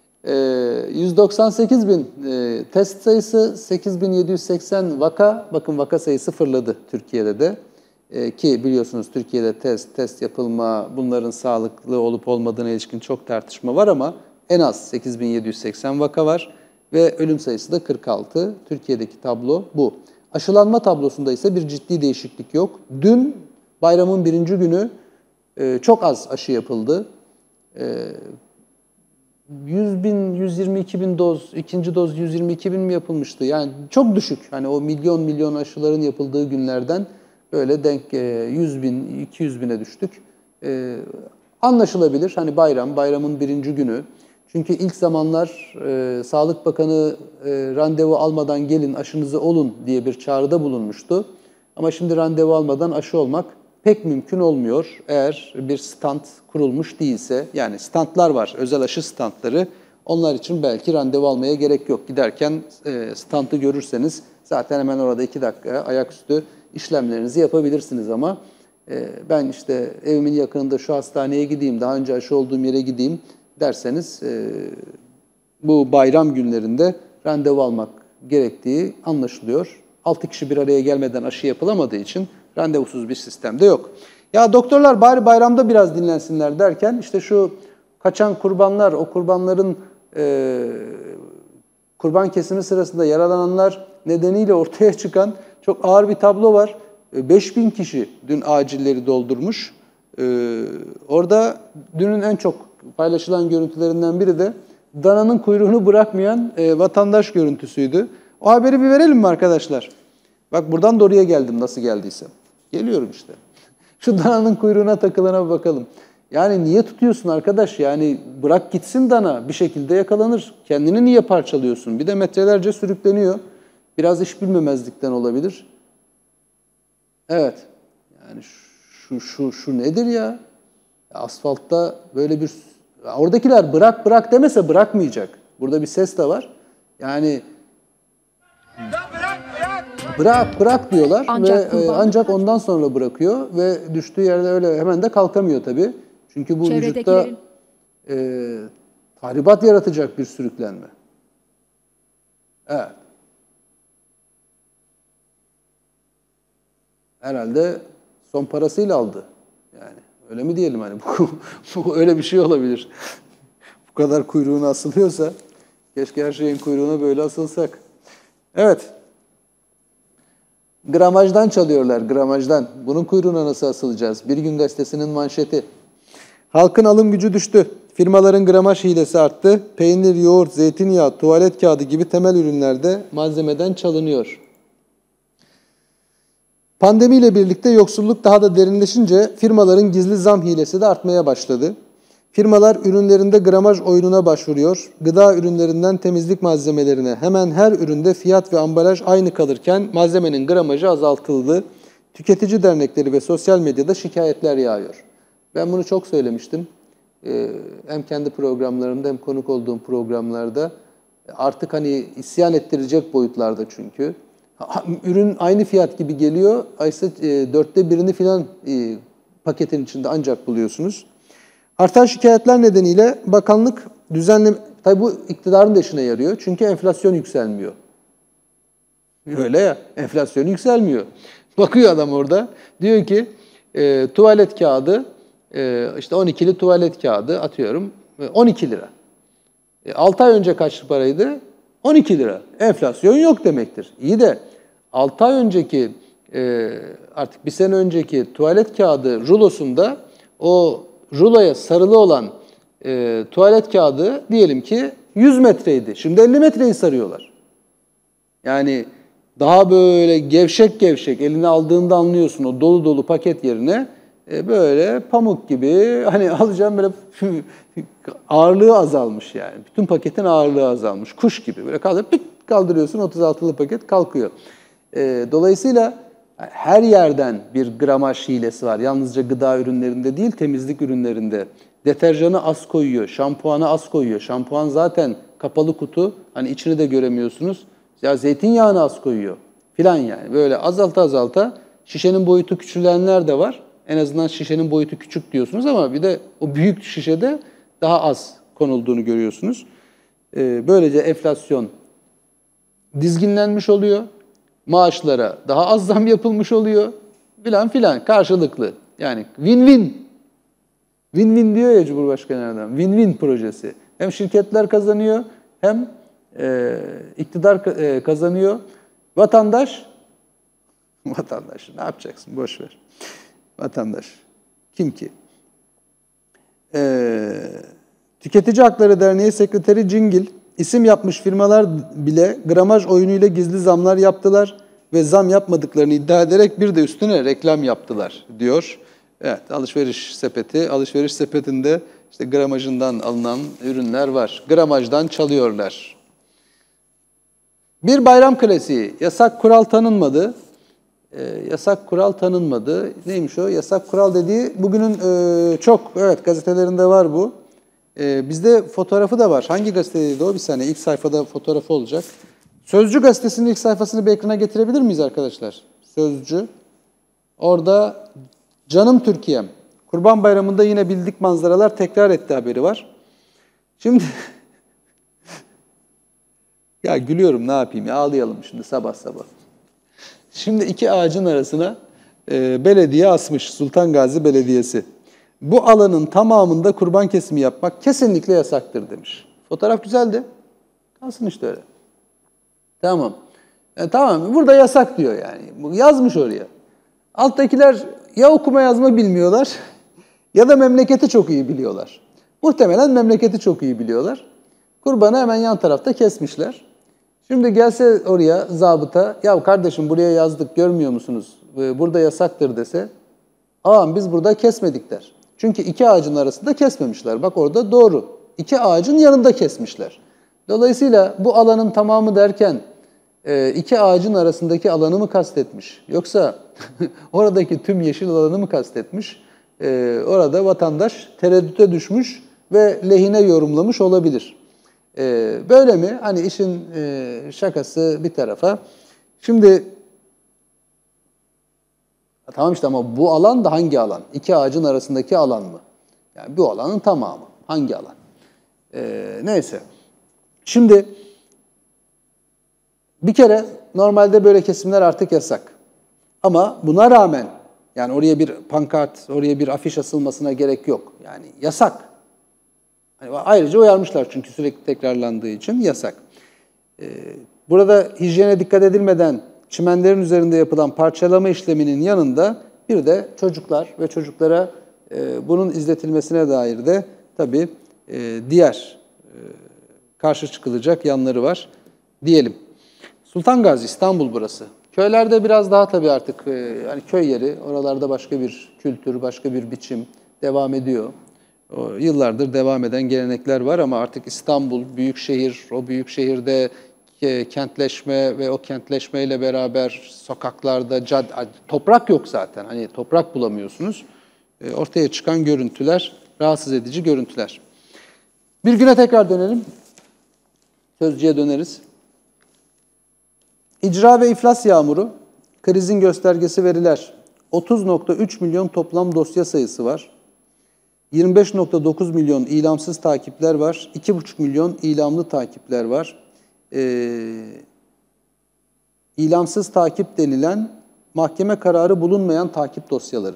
198 bin test sayısı, 8780 vaka. Bakın vaka sayısı fırladı Türkiye'de de. Ki biliyorsunuz Türkiye'de test yapılma, bunların sağlıklı olup olmadığına ilişkin çok tartışma var ama en az 8780 vaka var ve ölüm sayısı da 46. Türkiye'deki tablo bu. Aşılanma tablosunda ise bir ciddi değişiklik yok. Dün bayramın birinci günü çok az aşı yapıldı. 100 bin, 122 bin doz, ikinci doz 122 bin mi yapılmıştı? Yani çok düşük. Hani o milyon aşıların yapıldığı günlerden böyle denk 100 bin, 200 bine düştük. Anlaşılabilir. Hani bayramın birinci günü. Çünkü ilk zamanlar Sağlık Bakanı randevu almadan gelin aşınızı olun diye bir çağrıda bulunmuştu. Ama şimdi randevu almadan aşı olmak pek mümkün olmuyor. Eğer bir stand kurulmuş değilse, yani standlar var, özel aşı standları. Onlar için belki randevu almaya gerek yok. Giderken standı görürseniz zaten hemen orada 2 dakika ayaküstü işlemlerinizi yapabilirsiniz ama ben işte evimin yakınında şu hastaneye gideyim, daha önce aşı olduğum yere gideyim derseniz bu bayram günlerinde randevu almak gerektiği anlaşılıyor. 6 kişi bir araya gelmeden aşı yapılamadığı için randevusuz bir sistem de yok. Ya doktorlar bari bayramda biraz dinlensinler derken işte şu kaçan kurbanlar, o kurbanların kurban kesimi sırasında yaralananlar nedeniyle ortaya çıkan çok ağır bir tablo var. 5000 kişi dün acilleri doldurmuş. Orada dünün en çok paylaşılan görüntülerinden biri de dananın kuyruğunu bırakmayan vatandaş görüntüsüydü. O haberi bir verelim mi arkadaşlar? Bak buradan da oraya geldim nasıl geldiysem. Geliyorum işte. Şu dananın kuyruğuna takılana bir bakalım. Yani niye tutuyorsun arkadaş? Yani bırak gitsin dana, bir şekilde yakalanır. Kendini niye parçalıyorsun? Bir de metrelerce sürükleniyor. Biraz iş bilmemezlikten olabilir. Evet. Yani şu nedir ya? Asfaltta böyle bir... Oradakiler bırak demese bırakmayacak. Burada bir ses de var. Yani bırak diyorlar ancak ondan sonra bırakıyor ve düştüğü yerde öyle hemen de kalkamıyor tabii. Çünkü bu vücutta tahribat yaratacak bir sürüklenme. Evet. Herhalde son parasıyla aldı. Yani öyle mi diyelim hani bu öyle bir şey olabilir. Bu kadar kuyruğuna asılıyorsa keşke her şeyin kuyruğuna böyle asılsak. Evet. Gramajdan çalıyorlar, gramajdan. Bunun kuyruğuna nasıl asılacağız? Bir Gün Gazetesi'nin manşeti. Halkın alım gücü düştü. Firmaların gramaj hilesi arttı. Peynir, yoğurt, zeytinyağı, tuvalet kağıdı gibi temel ürünlerde malzemeden çalınıyor. Pandemiyle birlikte yoksulluk daha da derinleşince firmaların gizli zam hilesi de artmaya başladı. Firmalar ürünlerinde gramaj oyununa başvuruyor. Gıda ürünlerinden temizlik malzemelerine hemen her üründe fiyat ve ambalaj aynı kalırken malzemenin gramajı azaltıldı. Tüketici dernekleri ve sosyal medyada şikayetler yağıyor. Ben bunu çok söylemiştim. Hem kendi programlarımda hem konuk olduğum programlarda. Artık hani isyan ettirecek boyutlarda çünkü. Ürün aynı fiyat gibi geliyor. Aysa 1/4'ünü falan paketin içinde ancak buluyorsunuz. Artan şikayetler nedeniyle bakanlık düzenleme... Tabii bu iktidarın da işine yarıyor. Çünkü enflasyon yükselmiyor. Öyle ya, enflasyon yükselmiyor. Bakıyor adam orada. Diyor ki tuvalet kağıdı, işte 12'li tuvalet kağıdı atıyorum 12 lira. 6 ay önce kaç paraydı? 12 lira. Enflasyon yok demektir. İyi de 6 ay önceki artık bir sene önceki tuvalet kağıdı rulosunda o ruloya sarılı olan tuvalet kağıdı diyelim ki 100 metreydi. Şimdi 50 metreyi sarıyorlar. Yani daha böyle gevşek gevşek eline aldığında anlıyorsun o dolu dolu paket yerine böyle pamuk gibi hani alacağım böyle ağırlığı azalmış yani. Bütün paketin ağırlığı azalmış. Kuş gibi böyle kaldırıyorsun 36'lı paket kalkıyor. Dolayısıyla her yerden bir gramaj hilesi var. Yalnızca gıda ürünlerinde değil temizlik ürünlerinde. Deterjanı az koyuyor, şampuanı az koyuyor. Şampuan zaten kapalı kutu. Hani içini de göremiyorsunuz. Ya zeytinyağını az koyuyor filan yani. Böyle azalta şişenin boyutu küçülenler de var. En azından şişenin boyutu küçük diyorsunuz ama bir de o büyük şişede daha az konulduğunu görüyorsunuz. Böylece enflasyon dizginlenmiş oluyor. Maaşlara daha az zam yapılmış oluyor. Filan karşılıklı. Yani win-win. Win-win diyor ya Cumhurbaşkanı Erdoğan. Win-win projesi. Hem şirketler kazanıyor hem iktidar kazanıyor. Vatandaş ne yapacaksın? Boş ver. Vatandaş. Kim ki? Tüketici Hakları Derneği Sekreteri Cingil, isim yapmış firmalar bile gramaj oyunuyla gizli zamlar yaptılar ve zam yapmadıklarını iddia ederek bir de üstüne reklam yaptılar diyor. Evet, alışveriş sepetinde işte gramajından alınan ürünler var. Gramajdan çalıyorlar. Bir bayram klasiği, yasak kural tanınmadı. Yasak kural tanınmadı. Neymiş o? Yasak kural dediği bugünün evet gazetelerinde var bu. Bizde fotoğrafı da var. Hangi gazetedeydi o? Bir saniye ilk sayfada fotoğrafı olacak. Sözcü gazetesinin ilk sayfasını bir ekrana getirebilir miyiz arkadaşlar? Sözcü. Orada Canım Türkiye'm. Kurban Bayramı'nda yine bildik manzaralar tekrar etti haberi var. Şimdi ya gülüyorum ne yapayım ya ağlayalım şimdi sabah sabah. Şimdi iki ağacın arasına belediye asmış Sultan Gazi Belediyesi. Bu alanın tamamında kurban kesimi yapmak kesinlikle yasaktır demiş. Fotoğraf güzeldi. Kalsın işte öyle. Tamam. Tamam burada yasak diyor yani. Yazmış oraya. Alttakiler ya okuma yazma bilmiyorlar ya da memleketi çok iyi biliyorlar. Muhtemelen memleketi çok iyi biliyorlar. Kurbanı hemen yan tarafta kesmişler. Şimdi gelse oraya zabıta, ya kardeşim buraya yazdık görmüyor musunuz? Burada yasaktır dese, ağam biz burada kesmedik der. Çünkü iki ağacın arasında kesmemişler. Bak orada doğru. İki ağacın yanında kesmişler. Dolayısıyla bu alanın tamamı derken iki ağacın arasındaki alanı mı kastetmiş? Yoksa oradaki tüm yeşil alanı mı kastetmiş? Orada vatandaş tereddüte düşmüş ve lehine yorumlamış olabilir. Böyle mi? Hani işin şakası bir tarafa. Şimdi tamam işte ama bu alan da hangi alan? İki ağacın arasındaki alan mı? Yani bu alanın tamamı. Hangi alan? Neyse. Şimdi bir kere normalde böyle kesimler artık yasak. Ama buna rağmen yani oraya bir pankart, oraya bir afiş asılmasına gerek yok. Yani yasak. Yani ayrıca uyarmışlar çünkü sürekli tekrarlandığı için yasak. Burada hijyene dikkat edilmeden çimenlerin üzerinde yapılan parçalama işleminin yanında bir de çocuklar ve çocuklara bunun izletilmesine dair de tabii diğer karşı çıkılacak yanları var diyelim. Sultan Gazi, İstanbul burası. Köylerde biraz daha tabii artık yani köy yeri, oralarda başka bir kültür, başka bir biçim devam ediyor. Yıllardır devam eden gelenekler var ama artık İstanbul, büyük şehir, o büyük şehirde kentleşme ve o kentleşmeyle beraber sokaklarda toprak yok zaten. Hani toprak bulamıyorsunuz. Ortaya çıkan görüntüler, rahatsız edici görüntüler. Bir güne tekrar dönelim. Sözcüye döneriz. İcra ve iflas yağmuru, krizin göstergesi veriler. 30.3 milyon toplam dosya sayısı var. 25.9 milyon ilamsız takipler var. 2,5 milyon ilamlı takipler var. İlamsız takip denilen mahkeme kararı bulunmayan takip dosyaları.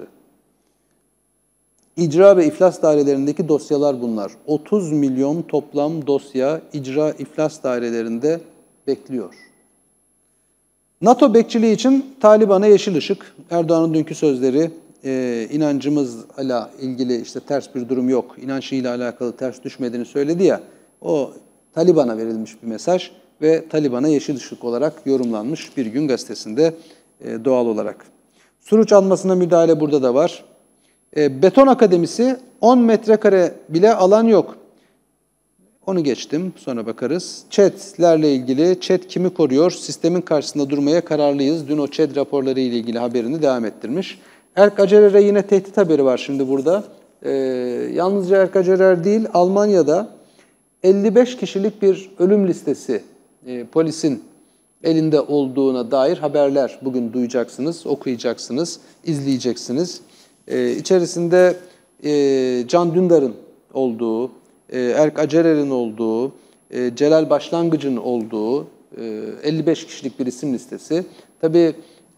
İcra ve iflas dairelerindeki dosyalar bunlar. 30 milyon toplam dosya icra iflas dairelerinde bekliyor. NATO bekçiliği için Taliban'a yeşil ışık. Erdoğan'ın dünkü sözleri, inancımızla ilgili işte ters bir durum yok, inancıyla alakalı ters düşmediğini söyledi ya, o Taliban'a verilmiş bir mesaj ve Taliban'a yeşil ışık olarak yorumlanmış Bir Gün Gazetesi'nde doğal olarak. Suruç almasına müdahale burada da var. Beton Akademisi 10 metrekare bile alan yok. Onu geçtim, sonra bakarız. ÇED'lerle ilgili, ÇED kimi koruyor? Sistemin karşısında durmaya kararlıyız. Dün o ÇED raporları ile ilgili haberini devam ettirmiş. Erk Acerer'e yine tehdit haberi var şimdi burada. Yalnızca Erk Acerer değil, Almanya'da 55 kişilik bir ölüm listesi polisin elinde olduğuna dair haberler bugün duyacaksınız, okuyacaksınız, izleyeceksiniz. İçerisinde Can Dündar'ın olduğu, Erk Acerer'in olduğu, Celal Başlangıç'ın olduğu 55 kişilik bir isim listesi. Tabii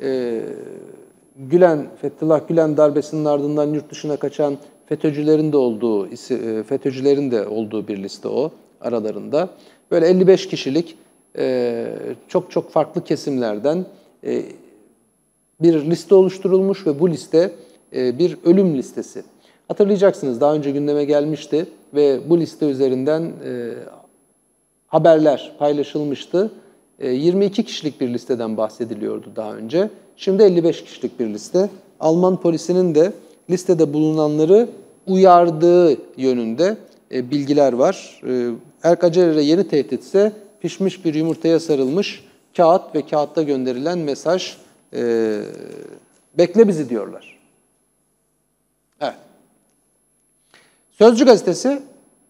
Fethullah Gülen darbesinin ardından yurt dışına kaçan FETÖ'cülerin de olduğu bir liste o aralarında. Böyle 55 kişilik çok çok farklı kesimlerden bir liste oluşturulmuş ve bu liste bir ölüm listesi. Hatırlayacaksınız, daha önce gündeme gelmişti ve bu liste üzerinden haberler paylaşılmıştı. 22 kişilik bir listeden bahsediliyordu daha önce. Şimdi 55 kişilik bir liste. Alman polisinin de listede bulunanları uyardığı yönünde bilgiler var. Erk Acerer'e yeni tehditse pişmiş bir yumurtaya sarılmış kağıt ve kağıtta gönderilen mesaj, bekle bizi diyorlar. Evet. Sözcü gazetesi,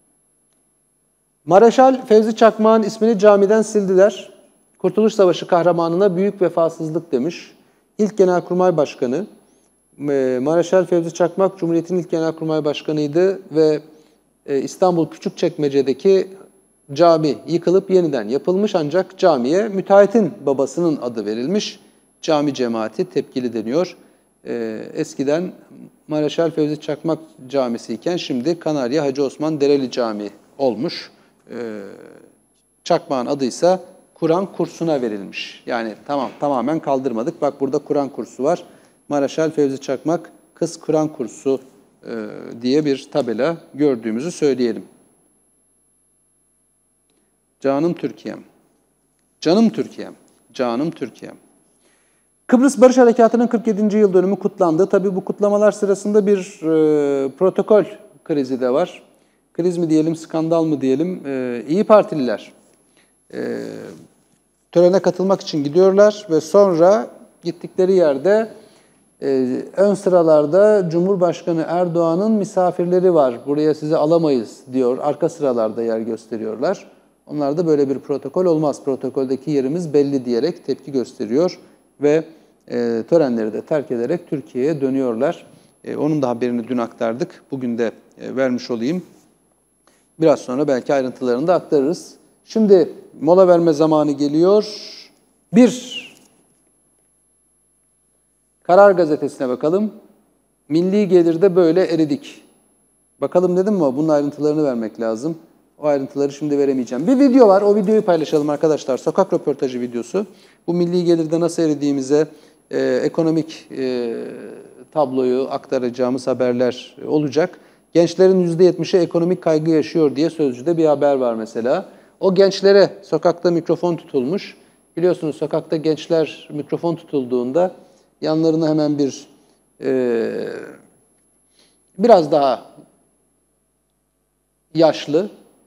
Mareşal Fevzi Çakmak'ın ismini camiden sildiler. Kurtuluş Savaşı kahramanına büyük vefasızlık demiş. İlk Genelkurmay Başkanı, Mareşal Fevzi Çakmak, Cumhuriyet'in ilk Genelkurmay Başkanı'ydı ve İstanbul Küçükçekmece'deki cami yıkılıp yeniden yapılmış, ancak camiye müteahhitin babasının adı verilmiş. Cami cemaati tepkili deniyor. Eskiden Mareşal Fevzi Çakmak Camisi iken şimdi Kanarya Hacı Osman Dereli Camii olmuş. Çakmak'ın adıysa Kur'an kursuna verilmiş. Yani tamamen kaldırmadık. Bak burada Kur'an kursu var. Mareşal Fevzi Çakmak Kız Kur'an Kursu diye bir tabela gördüğümüzü söyleyelim. Canım Türkiye'm. Canım Türkiye'm. Canım Türkiye'm. Kıbrıs Barış Harekatı'nın 47. yıl dönümü kutlandı. Tabii bu kutlamalar sırasında bir protokol krizi de var. Kriz mi diyelim, skandal mı diyelim? İYİ Partililer törene katılmak için gidiyorlar ve sonra gittikleri yerde ön sıralarda Cumhurbaşkanı Erdoğan'ın misafirleri var, buraya sizi alamayız diyor. Arka sıralarda yer gösteriyorlar. Onlar da böyle bir protokol olmaz, protokoldeki yerimiz belli diyerek tepki gösteriyor ve törenleri de terk ederek Türkiye'ye dönüyorlar. Onun da haberini dün aktardık. Bugün de vermiş olayım. Biraz sonra belki ayrıntılarını da aktarırız. Şimdi mola verme zamanı geliyor. Karar Gazetesi'ne bakalım. Milli gelirde böyle eridik. Bakalım dedim ama bunun ayrıntılarını vermek lazım. O ayrıntıları şimdi veremeyeceğim. Bir video var, o videoyu paylaşalım arkadaşlar. Sokak röportajı videosu. Bu milli gelirde nasıl eridiğimize, ekonomik tabloyu aktaracağımız haberler olacak. Gençlerin %70'i ekonomik kaygı yaşıyor diye Sözcü'de bir haber var mesela. O gençlere sokakta mikrofon tutulmuş. Biliyorsunuz sokakta gençler mikrofon tutulduğunda yanlarına hemen biraz daha yaşlı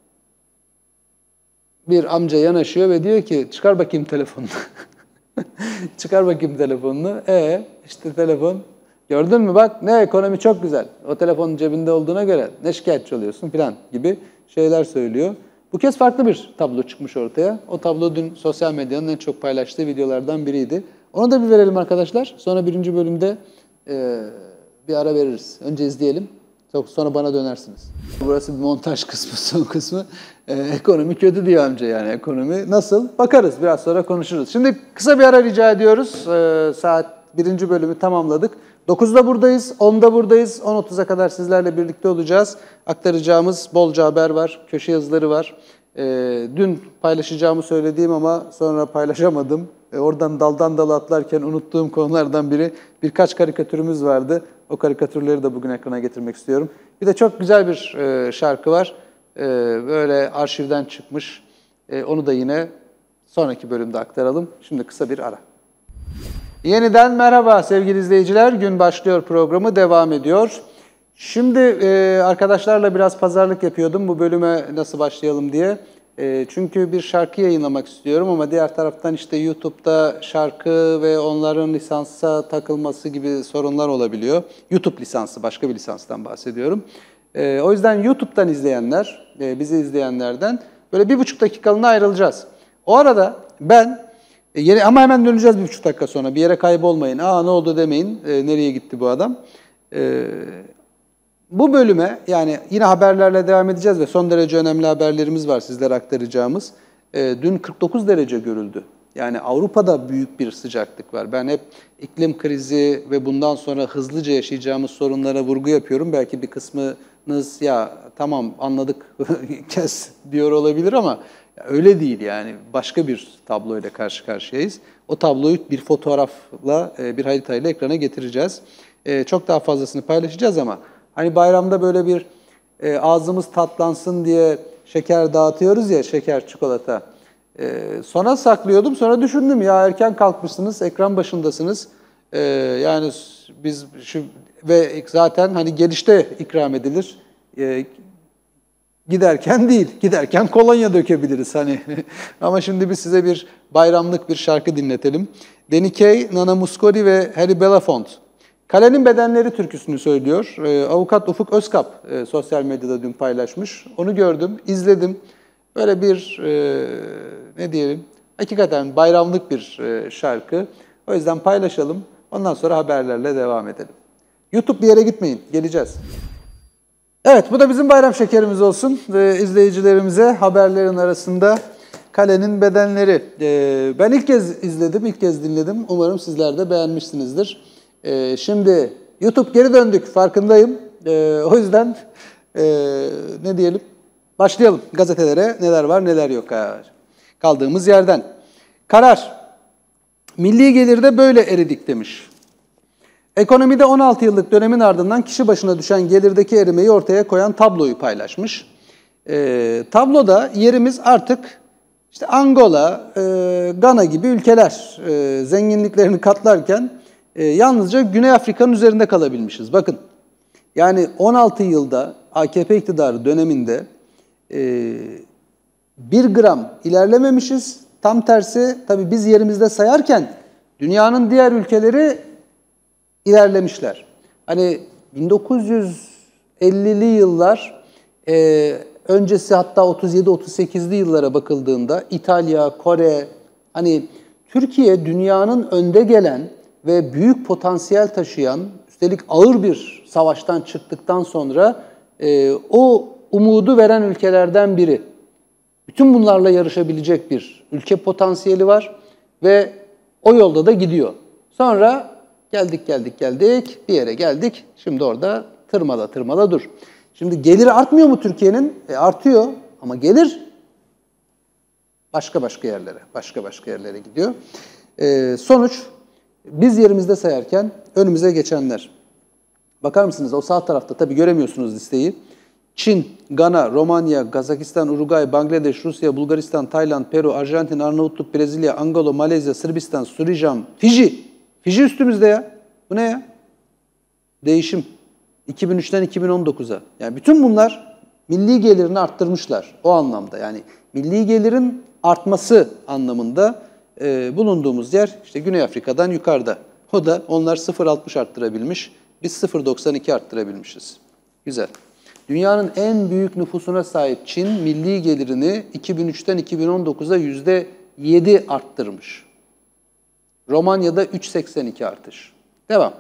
bir amca yanaşıyor ve diyor ki çıkar bakayım telefonunu. Çıkar bakayım telefonunu. İşte telefon. Gördün mü bak ne ekonomi çok güzel. O telefonun cebinde olduğuna göre ne şikayetçi oluyorsun falan gibi şeyler söylüyor. Bu kez farklı bir tablo çıkmış ortaya. O tablo dün sosyal medyanın en çok paylaştığı videolardan biriydi. Onu da bir verelim arkadaşlar. Sonra birinci bölümde bir ara veririz. Önce izleyelim. Sonra bana dönersiniz. Burası bir montaj kısmı, son kısmı. Ekonomi kötü diyor amca yani. Ekonomi nasıl? Bakarız. Biraz sonra konuşuruz. Şimdi kısa bir ara rica ediyoruz. Saat birinci bölümü tamamladık. 9'da buradayız, 10'da buradayız. 10.30'a kadar sizlerle birlikte olacağız. Aktaracağımız bolca haber var, köşe yazıları var. Dün paylaşacağımı söylediğim ama sonra paylaşamadım. Oradan daldan dala atlarken unuttuğum konulardan biri birkaç karikatürümüz vardı. O karikatürleri de bugün ekrana getirmek istiyorum. Bir de çok güzel bir şarkı var. Böyle arşivden çıkmış. Onu da yine sonraki bölümde aktaralım. Şimdi kısa bir ara. Yeniden merhaba sevgili izleyiciler. Gün başlıyor programı devam ediyor. Şimdi arkadaşlarla biraz pazarlık yapıyordum bu bölüme nasıl başlayalım diye. Çünkü bir şarkı yayınlamak istiyorum ama diğer taraftan işte YouTube'da şarkı ve onların lisansa takılması gibi sorunlar olabiliyor. YouTube lisansı, başka bir lisanstan bahsediyorum. O yüzden YouTube'dan izleyenler, bizi izleyenlerden böyle 1,5 dakikalığına ayrılacağız. O arada ben, ama hemen döneceğiz 1,5 dakika sonra. Bir yere kaybolmayın, ne oldu demeyin, nereye gitti bu adam. Bu bölüme yani yine haberlerle devam edeceğiz ve son derece önemli haberlerimiz var sizlere aktaracağımız. Dün 49 derece görüldü. Yani Avrupa'da büyük bir sıcaklık var. Ben hep iklim krizi ve bundan sonra hızlıca yaşayacağımız sorunlara vurgu yapıyorum. Belki bir kısmınız ya tamam anladık kes diyor olabilir ama öyle değil yani. Başka bir tabloyla karşı karşıyayız. O tabloyu bir fotoğrafla, bir haritayla ekrana getireceğiz. Çok daha fazlasını paylaşacağız ama hani bayramda böyle bir ağzımız tatlansın diye şeker dağıtıyoruz ya, şeker, çikolata. Sona saklıyordum, sonra düşündüm ya erken kalkmışsınız, ekran başındasınız. Yani biz ve zaten hani gelişte ikram edilir. Giderken değil, giderken kolonya dökebiliriz hani. Ama şimdi biz size bir bayramlık bir şarkı dinletelim. Danny Kaye, Nana Muscuri ve Harry Belafonte. Kalenin Bedenleri türküsünü söylüyor. Avukat Ufuk Özkap sosyal medyada dün paylaşmış. Onu gördüm, izledim. Böyle bir, ne diyelim, hakikaten bayramlık bir şarkı. O yüzden paylaşalım. Ondan sonra haberlerle devam edelim. YouTube bir yere gitmeyin, geleceğiz. Evet, bu da bizim bayram şekerimiz olsun. İzleyicilerimize haberlerin arasında Kalenin Bedenleri. Ben ilk kez izledim, ilk kez dinledim. Umarım sizler de beğenmişsinizdir. Şimdi YouTube geri döndük, farkındayım. O yüzden ne diyelim? Başlayalım gazetelere. Neler var, neler yok. Kaldığımız yerden. Karar. Milli gelirde böyle eridik demiş. Ekonomide 16 yıllık dönemin ardından kişi başına düşen gelirdeki erimeyi ortaya koyan tabloyu paylaşmış. Tabloda yerimiz artık işte Angola, Gana gibi ülkeler zenginliklerini katlarken yalnızca Güney Afrika'nın üzerinde kalabilmişiz. Bakın yani 16 yılda AKP iktidarı döneminde 1 gram ilerlememişiz. Tam tersi tabii biz yerimizde sayarken dünyanın diğer ülkeleri ilerlemişler. Hani 1950'li yıllar öncesi hatta 37-38'li yıllara bakıldığında İtalya, Kore, hani Türkiye dünyanın önde gelen ve büyük potansiyel taşıyan, üstelik ağır bir savaştan çıktıktan sonra o umudu veren ülkelerden biri. Bütün bunlarla yarışabilecek bir ülke potansiyeli var ve o yolda da gidiyor. Sonra geldik bir yere geldik. Şimdi orada tırmala dur. Şimdi gelir artmıyor mu Türkiye'nin? Artıyor ama gelir başka yerlere gidiyor. Sonuç biz yerimizde sayarken önümüze geçenler. Bakar mısınız? O sağ tarafta tabii göremiyorsunuz listeyi. Çin, Gana, Romanya, Kazakistan, Uruguay, Bangladeş, Rusya, Bulgaristan, Tayland, Peru, Arjantin, Arnavutluk, Brezilya, Angola, Malezya, Sırbistan, Surinam, Fiji. Fiji üstümüzde ya. Bu ne ya? Değişim. 2003'ten 2019'a. Yani bütün bunlar milli gelirini arttırmışlar o anlamda. Yani milli gelirin artması anlamında bulunduğumuz yer işte Güney Afrika'dan yukarıda. O da onlar 0,60 arttırabilmiş, biz 0,92 arttırabilmişiz. Güzel. Dünyanın en büyük nüfusuna sahip Çin milli gelirini 2003'ten 2019'a %7 arttırmış. Romanya'da 3,82 artış. Devam.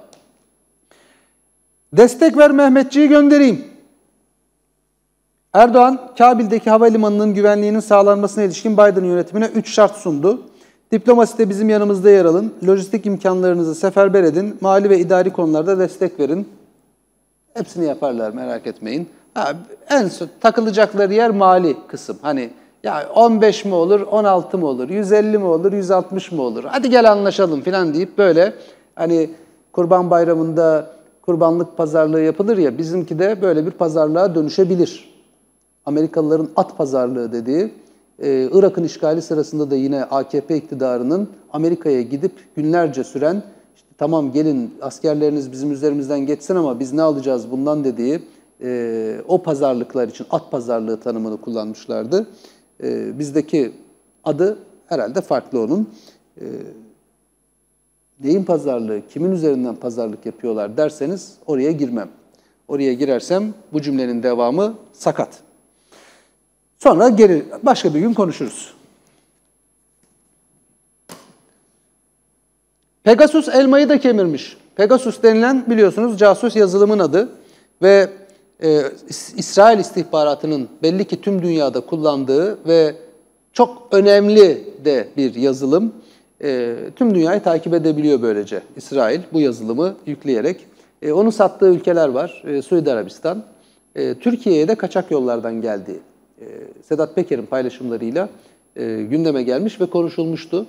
Destek ver Mehmetçiği göndereyim. Erdoğan, Kabil'deki havalimanının güvenliğinin sağlanmasına ilişkin Biden yönetimine 3 şart sundu. Diplomaside bizim yanımızda yer alın, lojistik imkanlarınızı seferber edin, mali ve idari konularda destek verin. Hepsini yaparlar, merak etmeyin. En son takılacakları yer mali kısım. Hani ya 15 mi olur, 16 mı olur, 150 mi olur, 160 mı olur? Hadi gel anlaşalım falan deyip böyle hani Kurban Bayramı'nda kurbanlık pazarlığı yapılır ya, bizimki de böyle bir pazarlığa dönüşebilir. Amerikalıların at pazarlığı dediği, Irak'ın işgali sırasında da yine AKP iktidarının Amerika'ya gidip günlerce süren, işte tamam gelin askerleriniz bizim üzerimizden geçsin ama biz ne alacağız bundan dediği o pazarlıklar için at pazarlığı tanımını kullanmışlardı. Bizdeki adı herhalde farklı onun. Neyin pazarlığı, kimin üzerinden pazarlık yapıyorlar derseniz oraya girmem. Oraya girersem bu cümlenin devamı sakat. Sonra başka bir gün konuşuruz. Pegasus elmayı da kemirmiş. Pegasus denilen biliyorsunuz casus yazılımın adı ve İsrail istihbaratının belli ki tüm dünyada kullandığı ve çok önemli de bir yazılım. Tüm dünyayı takip edebiliyor böylece İsrail bu yazılımı yükleyerek. Onun sattığı ülkeler var. Suudi Arabistan. Türkiye'ye de kaçak yollardan geldiği Sedat Peker'in paylaşımlarıyla gündeme gelmiş ve konuşulmuştu.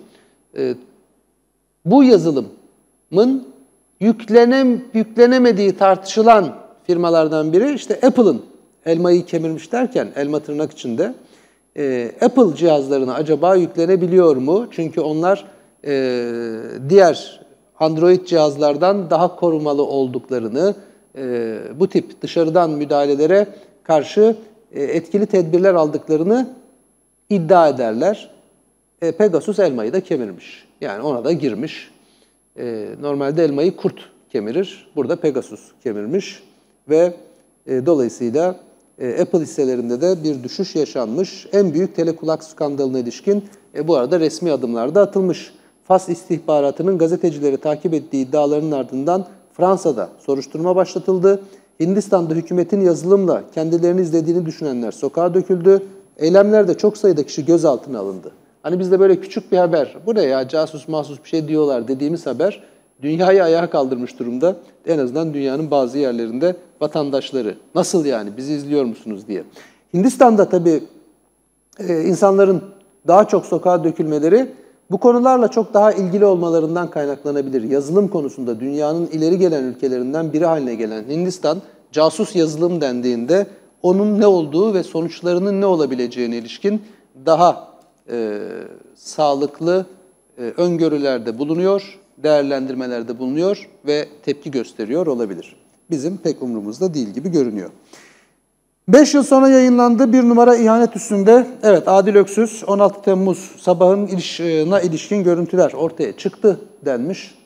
Bu yazılımın yüklenemediği tartışılan firmalardan biri işte Apple'ın elmayı kemirmiş derken elma tırnak içinde Apple cihazlarına acaba yüklenebiliyor mu? Çünkü onlar diğer Android cihazlardan daha korumalı olduklarını, bu tip dışarıdan müdahalelere karşı etkili tedbirler aldıklarını iddia ederler. Pegasus elmayı da kemirmiş. Yani ona da girmiş. Normalde elmayı kurt kemirir. Burada Pegasus kemirmiş. Ve dolayısıyla Apple hisselerinde de bir düşüş yaşanmış. En büyük telekulak skandalına ilişkin bu arada resmi adımlar da atılmış. Fas istihbaratının gazetecileri takip ettiği iddialarının ardından Fransa'da soruşturma başlatıldı. Hindistan'da hükümetin yazılımla kendilerini izlediğini düşünenler sokağa döküldü. Eylemlerde çok sayıda kişi gözaltına alındı. Hani bizde böyle küçük bir haber, bu ne ya casus mahsus bir şey diyorlar dediğimiz haber dünyayı ayağa kaldırmış durumda. En azından dünyanın bazı yerlerinde vatandaşları. Nasıl yani bizi izliyor musunuz diye. Hindistan'da tabii insanların daha çok sokağa dökülmeleri bu konularla çok daha ilgili olmalarından kaynaklanabilir. Yazılım konusunda dünyanın ileri gelen ülkelerinden biri haline gelen Hindistan, casus yazılım dendiğinde onun ne olduğu ve sonuçlarının ne olabileceğine ilişkin daha sağlıklı öngörülerde bulunuyor, değerlendirmelerde bulunuyor ve tepki gösteriyor olabilir. Bizim pek umurumuzda değil gibi görünüyor. 5 yıl sonra yayınlandı bir numara ihanet üstünde. Evet, Adil Öksüz 16 Temmuz sabahına ilişkin görüntüler ortaya çıktı denmiş.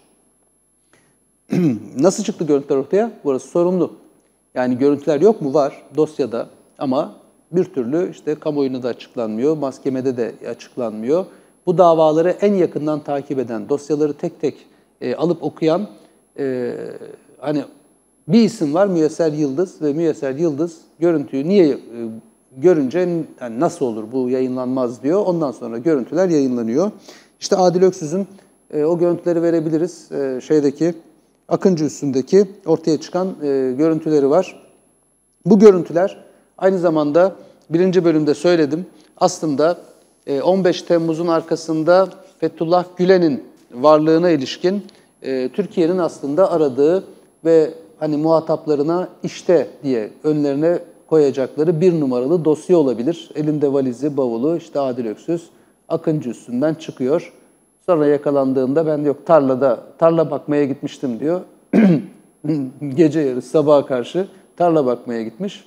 Nasıl çıktı görüntüler ortaya? Burası sorumlu. Yani görüntüler yok mu? Var dosyada ama bir türlü işte kamuoyuna da açıklanmıyor, mahkemede de açıklanmıyor. Bu davaları en yakından takip eden, dosyaları tek tek alıp okuyan hani bir isim var Müyesser Yıldız ve Müyesser Yıldız görüntüyü niye görünce yani nasıl olur bu yayınlanmaz diyor. Ondan sonra görüntüler yayınlanıyor. İşte Adil Öksüz'ün o görüntüleri verebiliriz. Akıncı üstündeki ortaya çıkan görüntüleri var. Bu görüntüler aynı zamanda birinci bölümde söyledim. Aslında 15 Temmuz'un arkasında Fethullah Gülen'in varlığına ilişkin Türkiye'nin aslında aradığı ve hani muhataplarına işte diye önlerine koyacakları bir numaralı dosya olabilir. Elinde valizi, bavulu, işte Adil Öksüz Akıncı üstünden çıkıyor. Sonra yakalandığında ben yok tarla bakmaya gitmiştim diyor. Gece yarısı sabaha karşı tarla bakmaya gitmiş.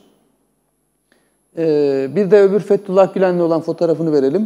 Bir de öbür Fethullah Gülen'le olan fotoğrafını verelim.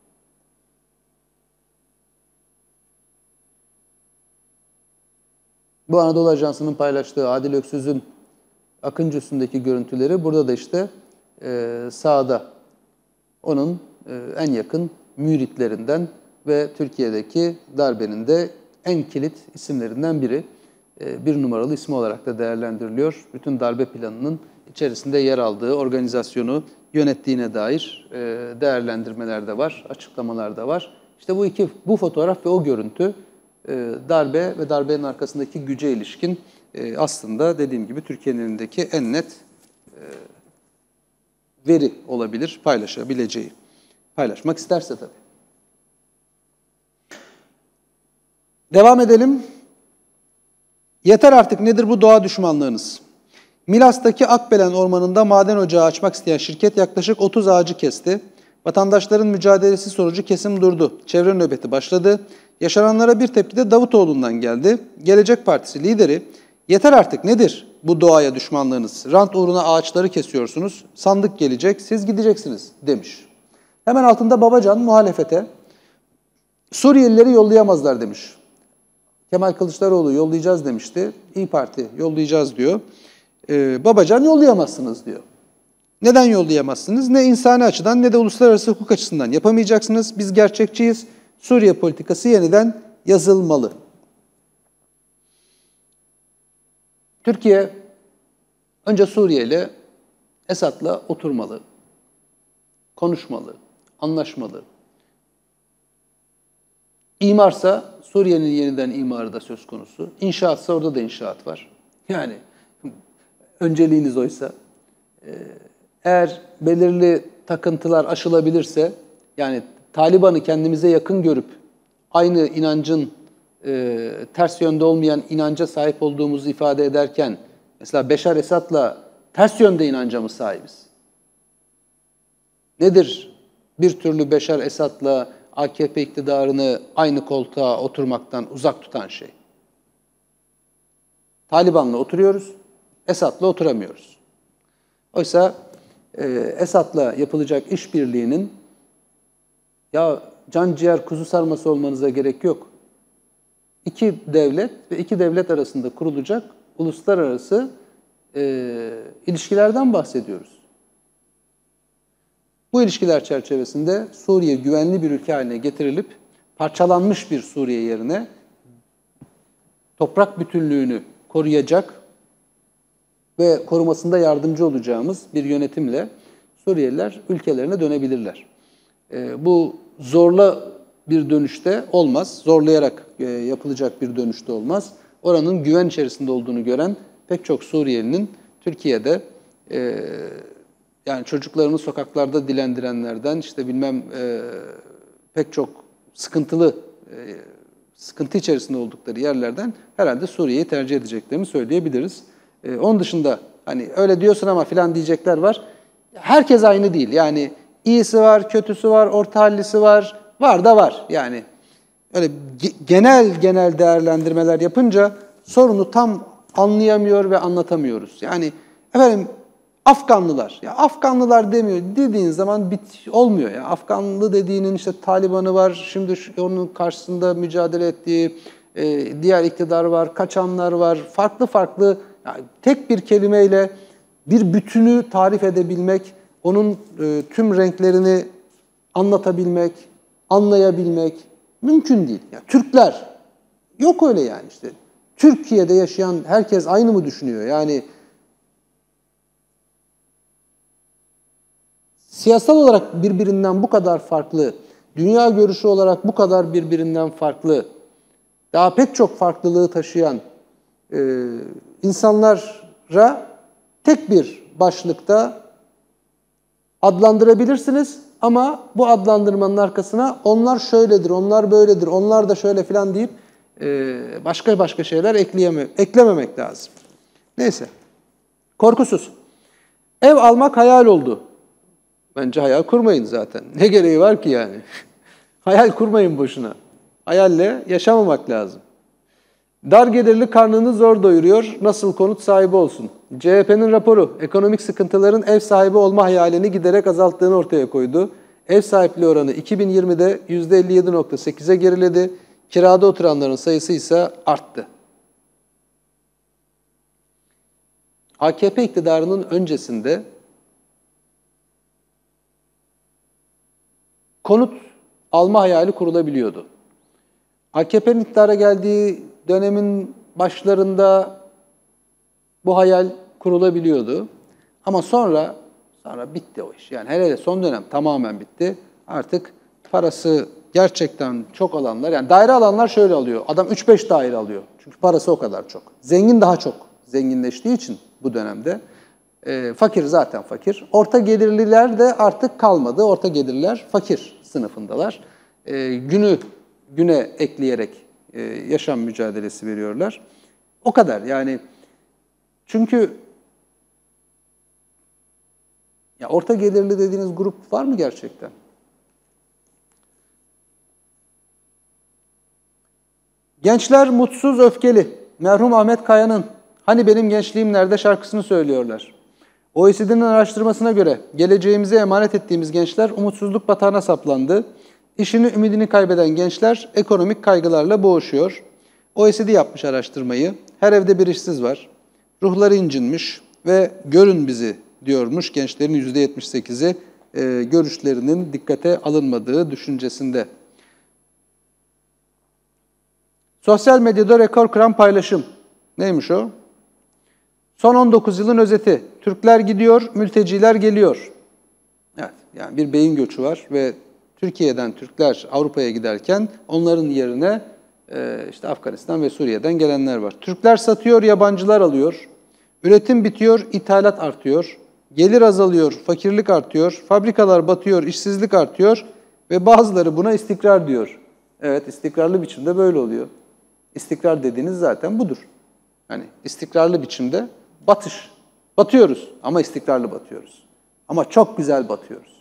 Bu Anadolu Ajansı'nın paylaştığı Adil Öksüz'ün Akıncı üstündeki görüntüleri. Burada da işte sağda onun en yakın müritlerinden ve Türkiye'deki darbenin de en kilit isimlerinden biri. Bir numaralı ismi olarak da değerlendiriliyor. Bütün darbe planının içerisinde yer aldığı, organizasyonu yönettiğine dair değerlendirmeler de var, açıklamalar da var. İşte bu fotoğraf ve o görüntü darbe ve darbenin arkasındaki güce ilişkin aslında dediğim gibi Türkiye'nin elindeki en net veri olabilir, paylaşabileceği. Paylaşmak isterse tabii. Devam edelim. Yeter artık, nedir bu doğa düşmanlığınız? Milas'taki Akbelen Ormanı'nda maden ocağı açmak isteyen şirket yaklaşık 30 ağacı kesti. Vatandaşların mücadelesi sonucu kesim durdu. Çevre nöbeti başladı. Yaşananlara bir tepki de Davutoğlu'ndan geldi. Gelecek Partisi lideri, yeter artık, nedir bu doğaya düşmanlığınız? Rant uğruna ağaçları kesiyorsunuz. Sandık gelecek, siz gideceksiniz demiş. Hemen altında Babacan muhalefete Suriyelileri yollayamazlar demiş. Kemal Kılıçdaroğlu yollayacağız demişti. İYİ Parti yollayacağız diyor. Babacan yollayamazsınız diyor. Neden yollayamazsınız? Ne insani açıdan ne de uluslararası hukuk açısından yapamayacaksınız. Biz gerçekçiyiz. Suriye politikası yeniden yazılmalı. Türkiye önce Suriye ile Esad'la oturmalı, konuşmalı, anlaşmalı. İmarsa Suriye'nin yeniden imarı da söz konusu. İnşaatsa orada da inşaat var. Yani önceliğiniz oysa. Eğer belirli takıntılar aşılabilirse, yani Taliban'ı kendimize yakın görüp aynı inancın ters yönde olmayan inanca sahip olduğumuzu ifade ederken, mesela Beşar Esad'la ters yönde inanca mı sahibiz? Nedir bir türlü Beşar Esad'la AKP iktidarını aynı koltuğa oturmaktan uzak tutan şey? Taliban'la oturuyoruz, Esad'la oturamıyoruz. Oysa Esad'la yapılacak işbirliğinin ya can ciğer kuzu sarması olmanıza gerek yok. İki devlet ve iki devlet arasında kurulacak uluslararası ilişkilerden bahsediyoruz. Bu ilişkiler çerçevesinde Suriye güvenli bir ülke haline getirilip parçalanmış bir Suriye yerine toprak bütünlüğünü koruyacak ve korumasında yardımcı olacağımız bir yönetimle Suriyeliler ülkelerine dönebilirler. Bu zorla bir dönüşte olmaz, zorlayarak yapılacak bir dönüşte olmaz. Oranın güven içerisinde olduğunu gören pek çok Suriyelinin Türkiye'de yani çocuklarını sokaklarda dilendirenlerden işte pek çok sıkıntı içerisinde oldukları yerlerden herhalde Suriye'yi tercih edeceklerini söyleyebiliriz. Onun dışında hani öyle diyorsun ama filan diyecekler var. Herkes aynı değil. Yani iyisi var, kötüsü var, orta hallisi var. Var da var. Yani öyle genel değerlendirmeler yapınca sorunu tam anlayamıyor ve anlatamıyoruz. Yani efendim Afganlılar. Ya Afganlılar dediğin zaman olmuyor ya. Afganlı dediğinin işte Taliban'ı var. Şimdi onun karşısında mücadele ettiği diğer iktidar var, kaçanlar var. Farklı yani tek bir kelimeyle bir bütünü tarif edebilmek, onun tüm renklerini anlatabilmek, anlayabilmek mümkün değil. Yani Türkler yok öyle yani işte. Türkiye'de yaşayan herkes aynı mı düşünüyor? Yani siyasal olarak birbirinden bu kadar farklı, dünya görüşü olarak bu kadar birbirinden farklı, daha pek çok farklılığı taşıyan insanlara tek bir başlıkta adlandırabilirsiniz ama bu adlandırmanın arkasına onlar şöyledir, onlar böyledir, onlar da şöyle filan deyip başka şeyler eklememek lazım. Neyse. Korkusuz. Ev almak hayal oldu. Bence hayal kurmayın zaten. Ne gereği var ki yani? Hayal kurmayın boşuna. Hayalle yaşamamak lazım. Dar gelirli karnını zor doyuruyor, nasıl konut sahibi olsun? CHP'nin raporu, ekonomik sıkıntıların ev sahibi olma hayalini giderek azalttığını ortaya koydu. Ev sahipliği oranı 2020'de %57,8'e geriledi. Kirada oturanların sayısı ise arttı. AKP iktidarının öncesinde konut alma hayali kurulabiliyordu. AKP'nin iktidara geldiği dönemin başlarında bu hayal kurulabiliyordu. Ama sonra bitti o iş. Yani hele son dönem tamamen bitti. Artık parası gerçekten çok alanlar, yani daire alanlar şöyle alıyor. Adam 3-5 daire alıyor. Çünkü parası o kadar çok. Zengin daha çok zenginleştiği için bu dönemde. Fakir zaten fakir. Orta gelirliler de artık kalmadı. Orta gelirliler fakir sınıfındalar. Güne ekleyerek yaşam mücadelesi veriyorlar. O kadar yani. Çünkü ya orta gelirli dediğiniz grup var mı gerçekten? Gençler mutsuz, öfkeli. Merhum Ahmet Kaya'nın "Hani Benim Gençliğim Nerede" şarkısını söylüyorlar. OECD'nin araştırmasına göre geleceğimize emanet ettiğimiz gençler umutsuzluk batağına saplandı. İşini, ümidini kaybeden gençler ekonomik kaygılarla boğuşuyor. OECD yapmış araştırmayı. Her evde bir işsiz var. Ruhları incinmiş ve görün bizi diyormuş gençlerin %78'i görüşlerinin dikkate alınmadığı düşüncesinde. Sosyal medyada rekor kıran paylaşım. Neymiş o? Son 19 yılın özeti. Türkler gidiyor, mülteciler geliyor. Evet, yani bir beyin göçü var ve Türkiye'den Türkler Avrupa'ya giderken onların yerine işte Afganistan ve Suriye'den gelenler var. Türkler satıyor, yabancılar alıyor. Üretim bitiyor, ithalat artıyor. Gelir azalıyor, fakirlik artıyor. Fabrikalar batıyor, işsizlik artıyor. Ve bazıları buna istikrar diyor. Evet, istikrarlı biçimde böyle oluyor. İstikrar dediğiniz zaten budur. Hani istikrarlı biçimde batış. Batıyoruz ama istikrarlı batıyoruz. Ama çok güzel batıyoruz.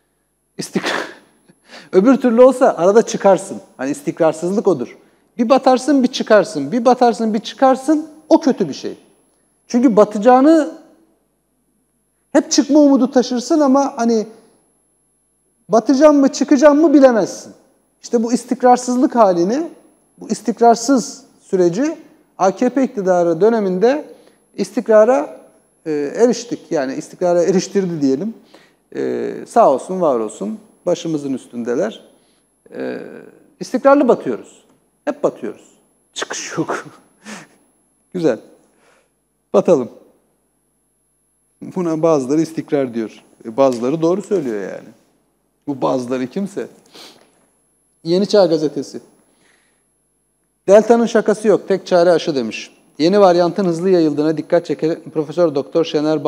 Öbür türlü olsa arada çıkarsın. Hani istikrarsızlık odur. Bir batarsın, bir çıkarsın. Bir batarsın, bir çıkarsın. O kötü bir şey. Çünkü batacağını hep çıkma umudu taşırsın ama hani batacağım mı, çıkacağım mı bilemezsin. İşte bu istikrarsızlık halini, bu istikrarsız süreci AKP iktidarı döneminde istikrara eriştik. Yani istikrara eriştirdi diyelim. Sağ olsun, var olsun. Başımızın üstündeler. İstikrarlı batıyoruz. Hep batıyoruz. Çıkış yok. Güzel. Batalım. Buna bazıları istikrar diyor. Bazıları doğru söylüyor yani. Bu bazıları kimse. Yeni Çağ Gazetesi. Delta'nın şakası yok. Tek çare aşı demiş. Yeni varyantın hızlı yayıldığına dikkat çeken Profesör Doktor Şener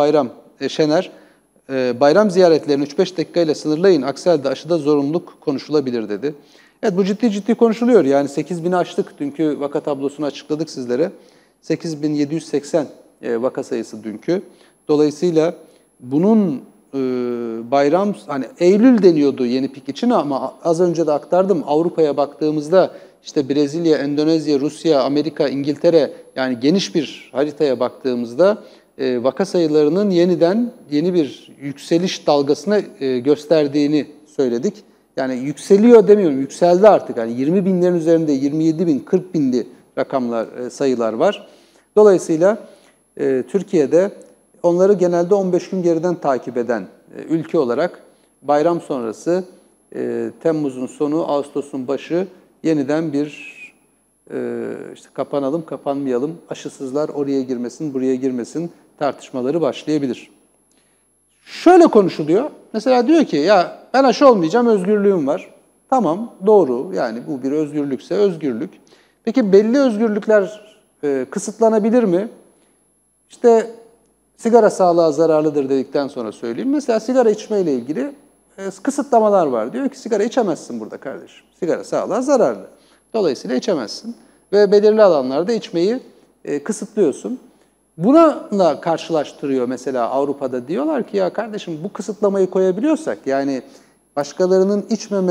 bayram ziyaretlerini 3-5 dakikayla sınırlayın. Aksi halde aşıda zorunluluk konuşulabilir dedi. Evet, bu ciddi konuşuluyor. Yani 8.000'i aştık. Dünkü vaka tablosunu açıkladık sizlere. 8.780 vaka sayısı dünkü. Dolayısıyla bunun bayram, hani Eylül deniyordu yeni pik için ama az önce de aktardım. Avrupa'ya baktığımızda işte Brezilya, Endonezya, Rusya, Amerika, İngiltere, yani geniş bir haritaya baktığımızda vaka sayılarının yeni bir yükseliş dalgasını gösterdiğini söyledik. Yani yükseliyor demiyorum, yükseldi artık. Yani 20 binlerin üzerinde 27 bin, 40 binli rakamlar, sayılar var. Dolayısıyla Türkiye'de onları genelde 15 gün geriden takip eden ülke olarak bayram sonrası Temmuz'un sonu, Ağustos'un başı yeniden bir işte kapanalım, kapanmayalım, aşısızlar oraya girmesin, buraya girmesin tartışmaları başlayabilir. Şöyle konuşuluyor. Mesela diyor ki ya ben aşı olmayacağım, özgürlüğüm var. Tamam, doğru. Yani bu bir özgürlükse özgürlük. Peki belli özgürlükler kısıtlanabilir mi? İşte sigara sağlığa zararlıdır dedikten sonra söyleyeyim. Mesela sigara içmeyle ilgili kısıtlamalar var. Diyor ki sigara içemezsin burada kardeşim. Sigara sağlığa zararlı. Dolayısıyla içemezsin. Ve belirli alanlarda içmeyi kısıtlıyorsun. Bununla karşılaştırıyor mesela Avrupa'da. Diyorlar ki ya kardeşim bu kısıtlamayı koyabiliyorsak yani başkalarının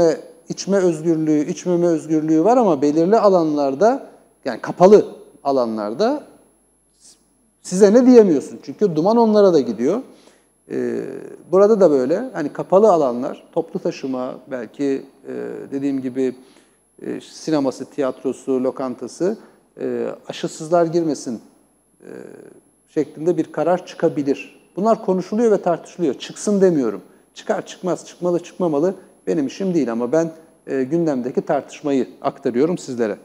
içmeme özgürlüğü var ama belirli alanlarda yani kapalı alanlarda size ne diyemiyorsun. Çünkü duman onlara da gidiyor. Burada da böyle hani kapalı alanlar, toplu taşıma belki dediğim gibi sineması, tiyatrosu, lokantası aşısızlar girmesin şeklinde bir karar çıkabilir. Bunlar konuşuluyor ve tartışılıyor. Çıksın demiyorum. Çıkar çıkmaz, çıkmalı çıkmamalı benim işim değil ama ben gündemdeki tartışmayı aktarıyorum sizlere.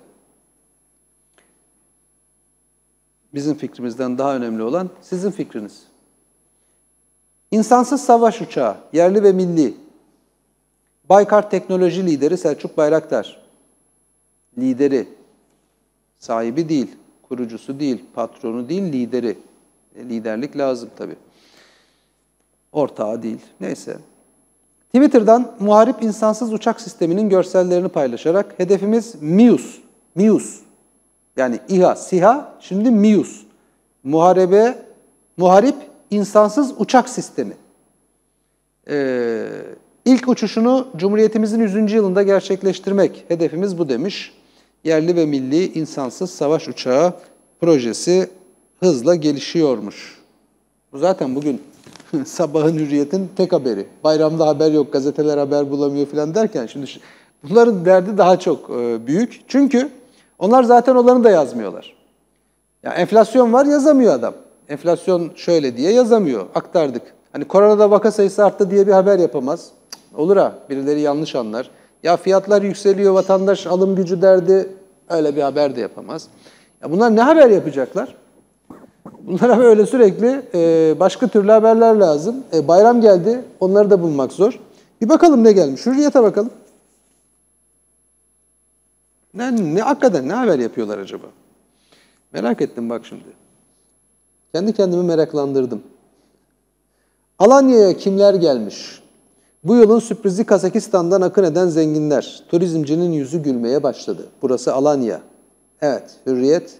Bizim fikrimizden daha önemli olan sizin fikriniz. İnsansız savaş uçağı, yerli ve milli. Baykar Teknoloji lideri Selçuk Bayraktar. Lideri, sahibi değil, kurucusu değil, patronu değil, lideri. Liderlik lazım tabii. Ortağı değil. Neyse. Twitter'dan muharip insansız uçak sisteminin görsellerini paylaşarak hedefimiz MİUS. MİUS. Yani İHA, SİHA, şimdi MİUS. Muharip insansız uçak sistemi. İlk uçuşunu Cumhuriyetimizin 100. yılında gerçekleştirmek. Hedefimiz bu demiş. Yerli ve milli insansız savaş uçağı projesi hızla gelişiyormuş. Bu zaten bugün sabahın Hürriyet'in tek haberi. Bayramda haber yok, gazeteler haber bulamıyor falan derken şimdi bunların derdi daha çok büyük. Çünkü onlar zaten onların da yazmıyorlar. Ya enflasyon var yazamıyor adam. Enflasyon şöyle diye yazamıyor. Aktardık. Hani koronada vaka sayısı arttı diye bir haber yapamaz. Olur ha, birileri yanlış anlar. Ya fiyatlar yükseliyor, vatandaş alım gücü derdi, öyle bir haber de yapamaz. Ya bunlar ne haber yapacaklar? Bunlara böyle sürekli başka türlü haberler lazım. Bayram geldi, onları da bulmak zor. Bir bakalım ne gelmiş. Hürriyet'e bakalım. Hakikaten ne haber yapıyorlar acaba? Merak ettim bak şimdi. Kendi kendimi meraklandırdım. Alanya'ya kimler gelmiş? Bu yılın sürprizi Kazakistan'dan akın eden zenginler. Turizmcinin yüzü gülmeye başladı. Burası Alanya. Evet, Hürriyet.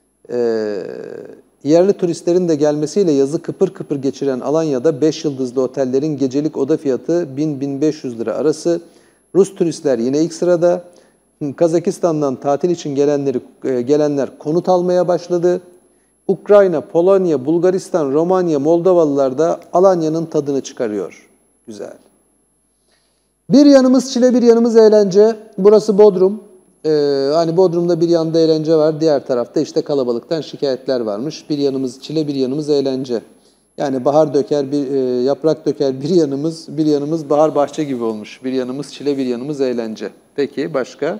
Yerli turistlerin de gelmesiyle yazı kıpır kıpır geçiren Alanya'da 5 yıldızlı otellerin gecelik oda fiyatı 1000-1500 lira arası. Rus turistler yine ilk sırada. Kazakistan'dan tatil için gelenler konut almaya başladı. Ukrayna, Polonya, Bulgaristan, Romanya, Moldovalılar da Alanya'nın tadını çıkarıyor. Güzel. Bir yanımız çile, bir yanımız eğlence. Burası Bodrum. Hani Bodrum'da bir yanda eğlence var, diğer tarafta işte kalabalıktan şikayetler varmış. Bir yanımız çile, bir yanımız eğlence. Yani bahar döker, yaprak döker bir yanımız bahar bahçe gibi olmuş. Bir yanımız çile, bir yanımız eğlence. Peki başka?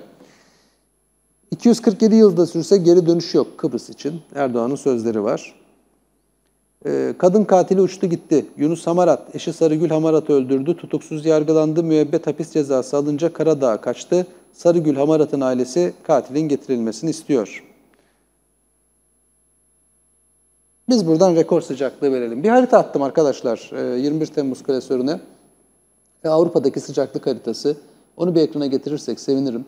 247 yılda sürse geri dönüş yok Kıbrıs için. Erdoğan'ın sözleri var. Kadın katili uçtu gitti. Yunus Hamarat, eşi Sarıgül Hamarat'ı öldürdü. Tutuksuz yargılandı. Müebbet hapis cezası alınca Karadağ'a kaçtı. Sarıgül Hamarat'ın ailesi katilin getirilmesini istiyor. Biz buradan rekor sıcaklığı verelim. Bir harita attım arkadaşlar 21 Temmuz klasörüne. Avrupa'daki sıcaklık haritası. Onu bir ekrana getirirsek sevinirim.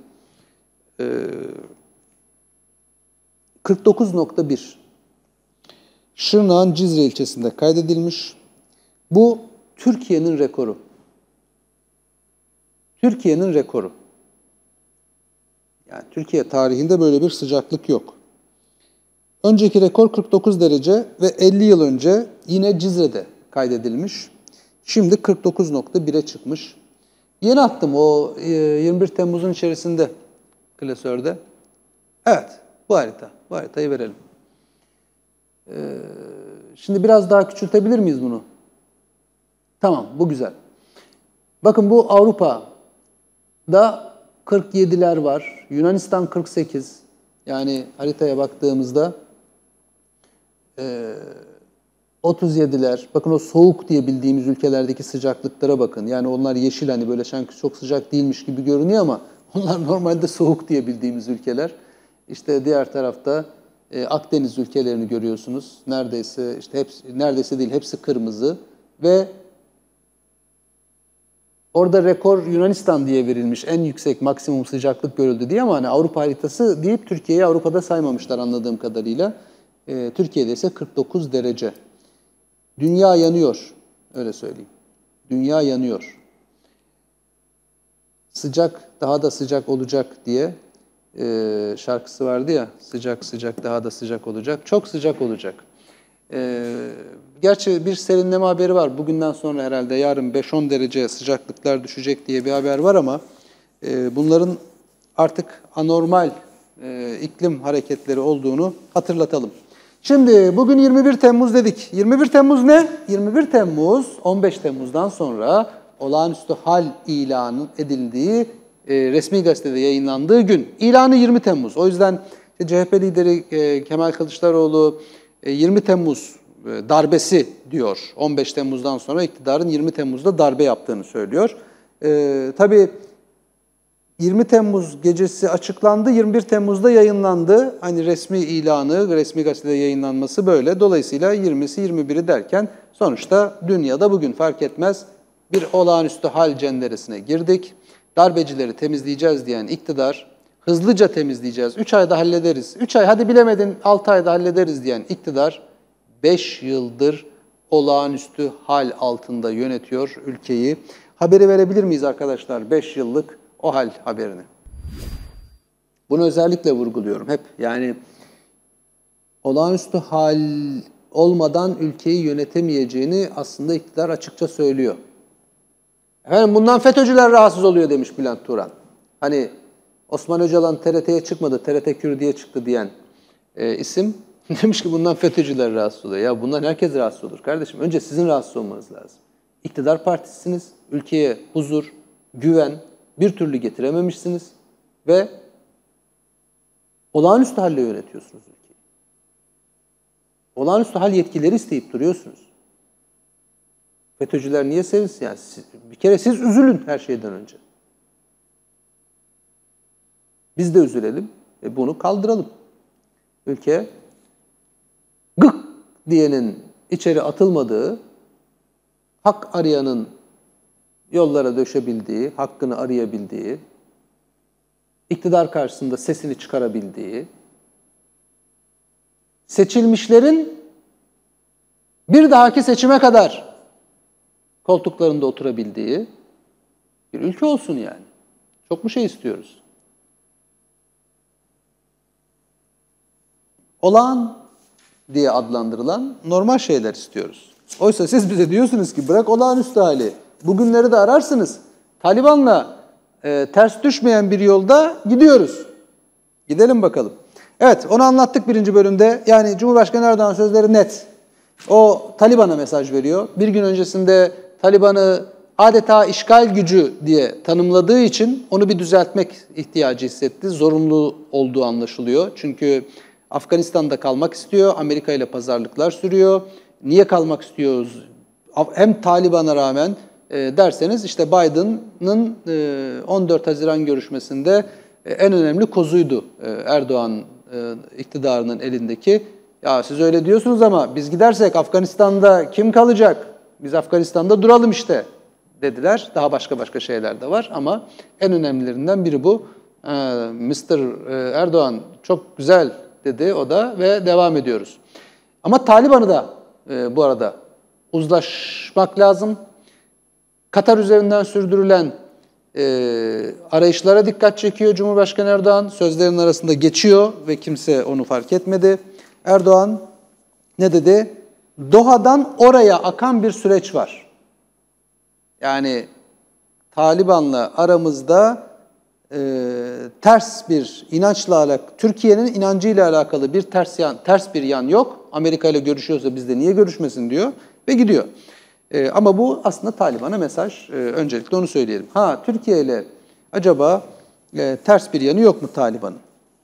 49.1 Şırnak'ın Cizre ilçesinde kaydedilmiş. Bu Türkiye'nin rekoru. Türkiye'nin rekoru. Yani Türkiye tarihinde böyle bir sıcaklık yok. Önceki rekor 49 derece ve 50 yıl önce yine Cizre'de kaydedilmiş. Şimdi 49.1'e çıkmış. Yeni attım o 21 Temmuz'un içerisinde klasörde. Evet, bu harita. Bu haritayı verelim. Şimdi biraz daha küçültebilir miyiz bunu? Tamam, bu güzel. Bakın bu Avrupa'da 47'ler var. Yunanistan 48. Yani haritaya baktığımızda 37'ler. Bakın o soğuk diye bildiğimiz ülkelerdeki sıcaklıklara bakın. Yani onlar yeşil hani böyle sanki çok sıcak değilmiş gibi görünüyor ama onlar normalde soğuk diye bildiğimiz ülkeler. İşte diğer tarafta Akdeniz ülkelerini görüyorsunuz. Neredeyse işte neredeyse değil hepsi kırmızı ve orada rekor Yunanistan diye verilmiş. En yüksek maksimum sıcaklık görüldü diye ama hani Avrupa haritası deyip Türkiye'yi Avrupa'da saymamışlar anladığım kadarıyla. Türkiye'de ise 49 derece. Dünya yanıyor, öyle söyleyeyim. Dünya yanıyor. Sıcak, daha da sıcak olacak diye şarkısı vardı ya, sıcak sıcak daha da sıcak olacak. Çok sıcak olacak. Gerçi bir serinleme haberi var. Bugünden sonra herhalde yarın 5-10 derece sıcaklıklar düşecek diye bir haber var ama bunların artık anormal iklim hareketleri olduğunu hatırlatalım. Şimdi bugün 21 Temmuz dedik. 21 Temmuz ne? 21 Temmuz 15 Temmuz'dan sonra olağanüstü hal ilanı edildiği resmi gazetede yayınlandığı gün. İlanı 20 Temmuz. O yüzden CHP lideri Kemal Kılıçdaroğlu 20 Temmuz darbesi diyor. 15 Temmuz'dan sonra iktidarın 20 Temmuz'da darbe yaptığını söylüyor. Tabii 20 Temmuz gecesi açıklandı, 21 Temmuz'da yayınlandı. Hani resmi ilanı, resmi gazetede yayınlanması böyle. Dolayısıyla 20'si 21'i derken sonuçta dünyada bugün fark etmez bir olağanüstü hal cenderesine girdik. Darbecileri temizleyeceğiz diyen iktidar, hızlıca temizleyeceğiz, 3 ayda hallederiz, 3 ay hadi bilemedin 6 ayda hallederiz diyen iktidar 5 yıldır olağanüstü hal altında yönetiyor ülkeyi. Haberi verebilir miyiz arkadaşlar 5 yıllık o hal haberini? Bunu özellikle vurguluyorum hep. Yani olağanüstü hal olmadan ülkeyi yönetemeyeceğini aslında iktidar açıkça söylüyor. Efendim bundan FETÖ'cüler rahatsız oluyor demiş Bülent Turan. Hani Osman Öcalan TRT'ye çıkmadı, TRT Kürdi'ye çıktı diyen isim demiş ki bundan FETÖ'cüler rahatsız oluyor. Ya bundan herkes rahatsız olur kardeşim. Önce sizin rahatsız olmanız lazım. İktidar partisisiniz, ülkeye huzur, güven bir türlü getirememişsiniz ve olağanüstü halle yönetiyorsunuz ülkeyi. Olağanüstü hal yetkileri isteyip duruyorsunuz. FETÖ'cüler niye sevinsin? Yani bir kere siz üzülün her şeyden önce. Biz de üzülelim ve bunu kaldıralım. Ülke gık diyenin içeri atılmadığı, hak arayanın yollara döşebildiği, hakkını arayabildiği, iktidar karşısında sesini çıkarabildiği, seçilmişlerin bir dahaki seçime kadar koltuklarında oturabildiği bir ülke olsun yani. Çok mu şey istiyoruz? Olağan diye adlandırılan normal şeyler istiyoruz. Oysa siz bize diyorsunuz ki bırak olağanüstü hali. Bugünleri de ararsınız. Taliban'la ters düşmeyen bir yolda gidiyoruz. Gidelim bakalım. Evet, onu anlattık birinci bölümde. Yani Cumhurbaşkanı Erdoğan sözleri net. O Taliban'a mesaj veriyor. Bir gün öncesinde Taliban'ı adeta işgal gücü diye tanımladığı için onu bir düzeltmek ihtiyacı hissetti. Zorunlu olduğu anlaşılıyor. Çünkü Afganistan'da kalmak istiyor. Amerika ile pazarlıklar sürüyor. Niye kalmak istiyoruz? Hem Taliban'a rağmen derseniz işte Biden'ın 14 Haziran görüşmesinde en önemli kozuydu Erdoğan iktidarının elindeki. Ya siz öyle diyorsunuz ama biz gidersek Afganistan'da kim kalacak? Biz Afganistan'da duralım işte dediler. Daha başka şeyler de var ama en önemlilerinden biri bu. Mr. Erdoğan çok güzel dedi o da ve devam ediyoruz. Ama Taliban'ı da bu arada uzlaşmak lazım. Katar üzerinden sürdürülen arayışlara dikkat çekiyor Cumhurbaşkanı Erdoğan. Sözlerin arasında geçiyor ve kimse onu fark etmedi. Erdoğan ne dedi? Doha'dan oraya akan bir süreç var. Yani Taliban'la aramızda ters bir inançla alakalı, Türkiye'nin inancıyla alakalı bir ters bir yan yok. Amerika ile görüşüyorsa bizde niye görüşmesin diyor ve gidiyor. Ama bu aslında Taliban'a mesaj. Öncelikle onu söyleyelim. Türkiye ile acaba ters bir yanı yok mu Taliban'ın?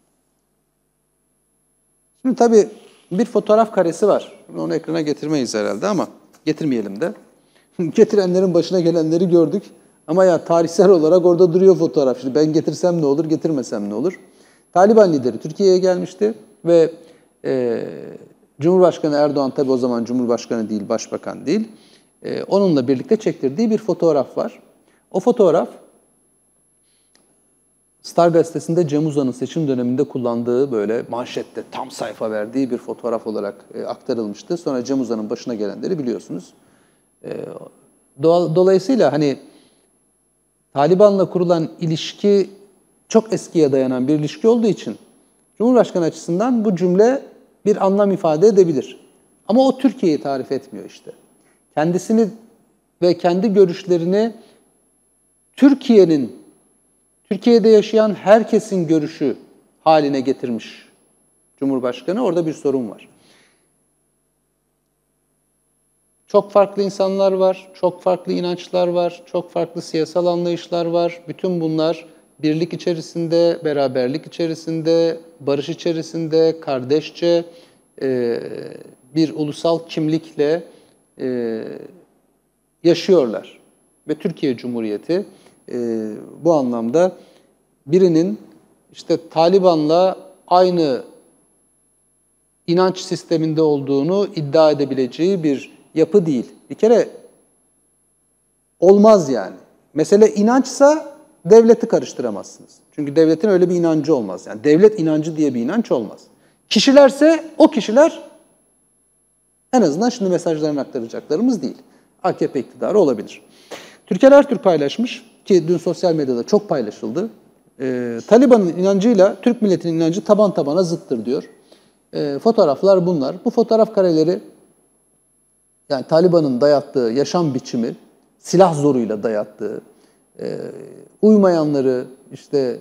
Şimdi tabii bir fotoğraf karesi var. Onu ekrana getirmeyiz herhalde ama getirmeyelim de. Getirenlerin başına gelenleri gördük. Ama ya tarihsel olarak orada duruyor fotoğraf. Şimdi ben getirsem ne olur, getirmesem ne olur? Taliban lideri Türkiye'ye gelmişti ve Cumhurbaşkanı Erdoğan tabii o zaman Cumhurbaşkanı değil, Başbakan değil. Onunla birlikte çektirdiği bir fotoğraf var. O fotoğraf Star gazetesinde Cem Uzan'ın seçim döneminde kullandığı böyle manşette tam sayfa verdiği bir fotoğraf olarak aktarılmıştı. Sonra Cem Uzan'ın başına gelenleri biliyorsunuz. Dolayısıyla hani Taliban'la kurulan ilişki çok eskiye dayanan bir ilişki olduğu için Cumhurbaşkanı açısından bu cümle bir anlam ifade edebilir. Ama o Türkiye'yi tarif etmiyor işte. Kendisini ve kendi görüşlerini Türkiye'de yaşayan herkesin görüşü haline getirmiş Cumhurbaşkanı. Orada bir sorun var. Çok farklı insanlar var, çok farklı inançlar var, çok farklı siyasal anlayışlar var. Bütün bunlar birlik içerisinde, beraberlik içerisinde, barış içerisinde, kardeşçe bir ulusal kimlikle yaşıyorlar. Ve Türkiye Cumhuriyeti bu anlamda birinin işte Taliban'la aynı inanç sisteminde olduğunu iddia edebileceği bir yapı değil. Bir kere olmaz yani. Mesele inançsa devleti karıştıramazsınız. Çünkü devletin öyle bir inancı olmaz. Yani devlet inancı diye bir inanç olmaz. Kişilerse o kişiler en azından şimdi mesajlarını aktaracaklarımız değil. AKP iktidarı olabilir. Türker Ertürk paylaşmış ki dün sosyal medyada çok paylaşıldı. Taliban'ın inancıyla Türk milletinin inancı taban tabana zıttır diyor. Fotoğraflar bunlar. Bu fotoğraf kareleri yani Taliban'ın dayattığı yaşam biçimi, silah zoruyla dayattığı, uymayanları işte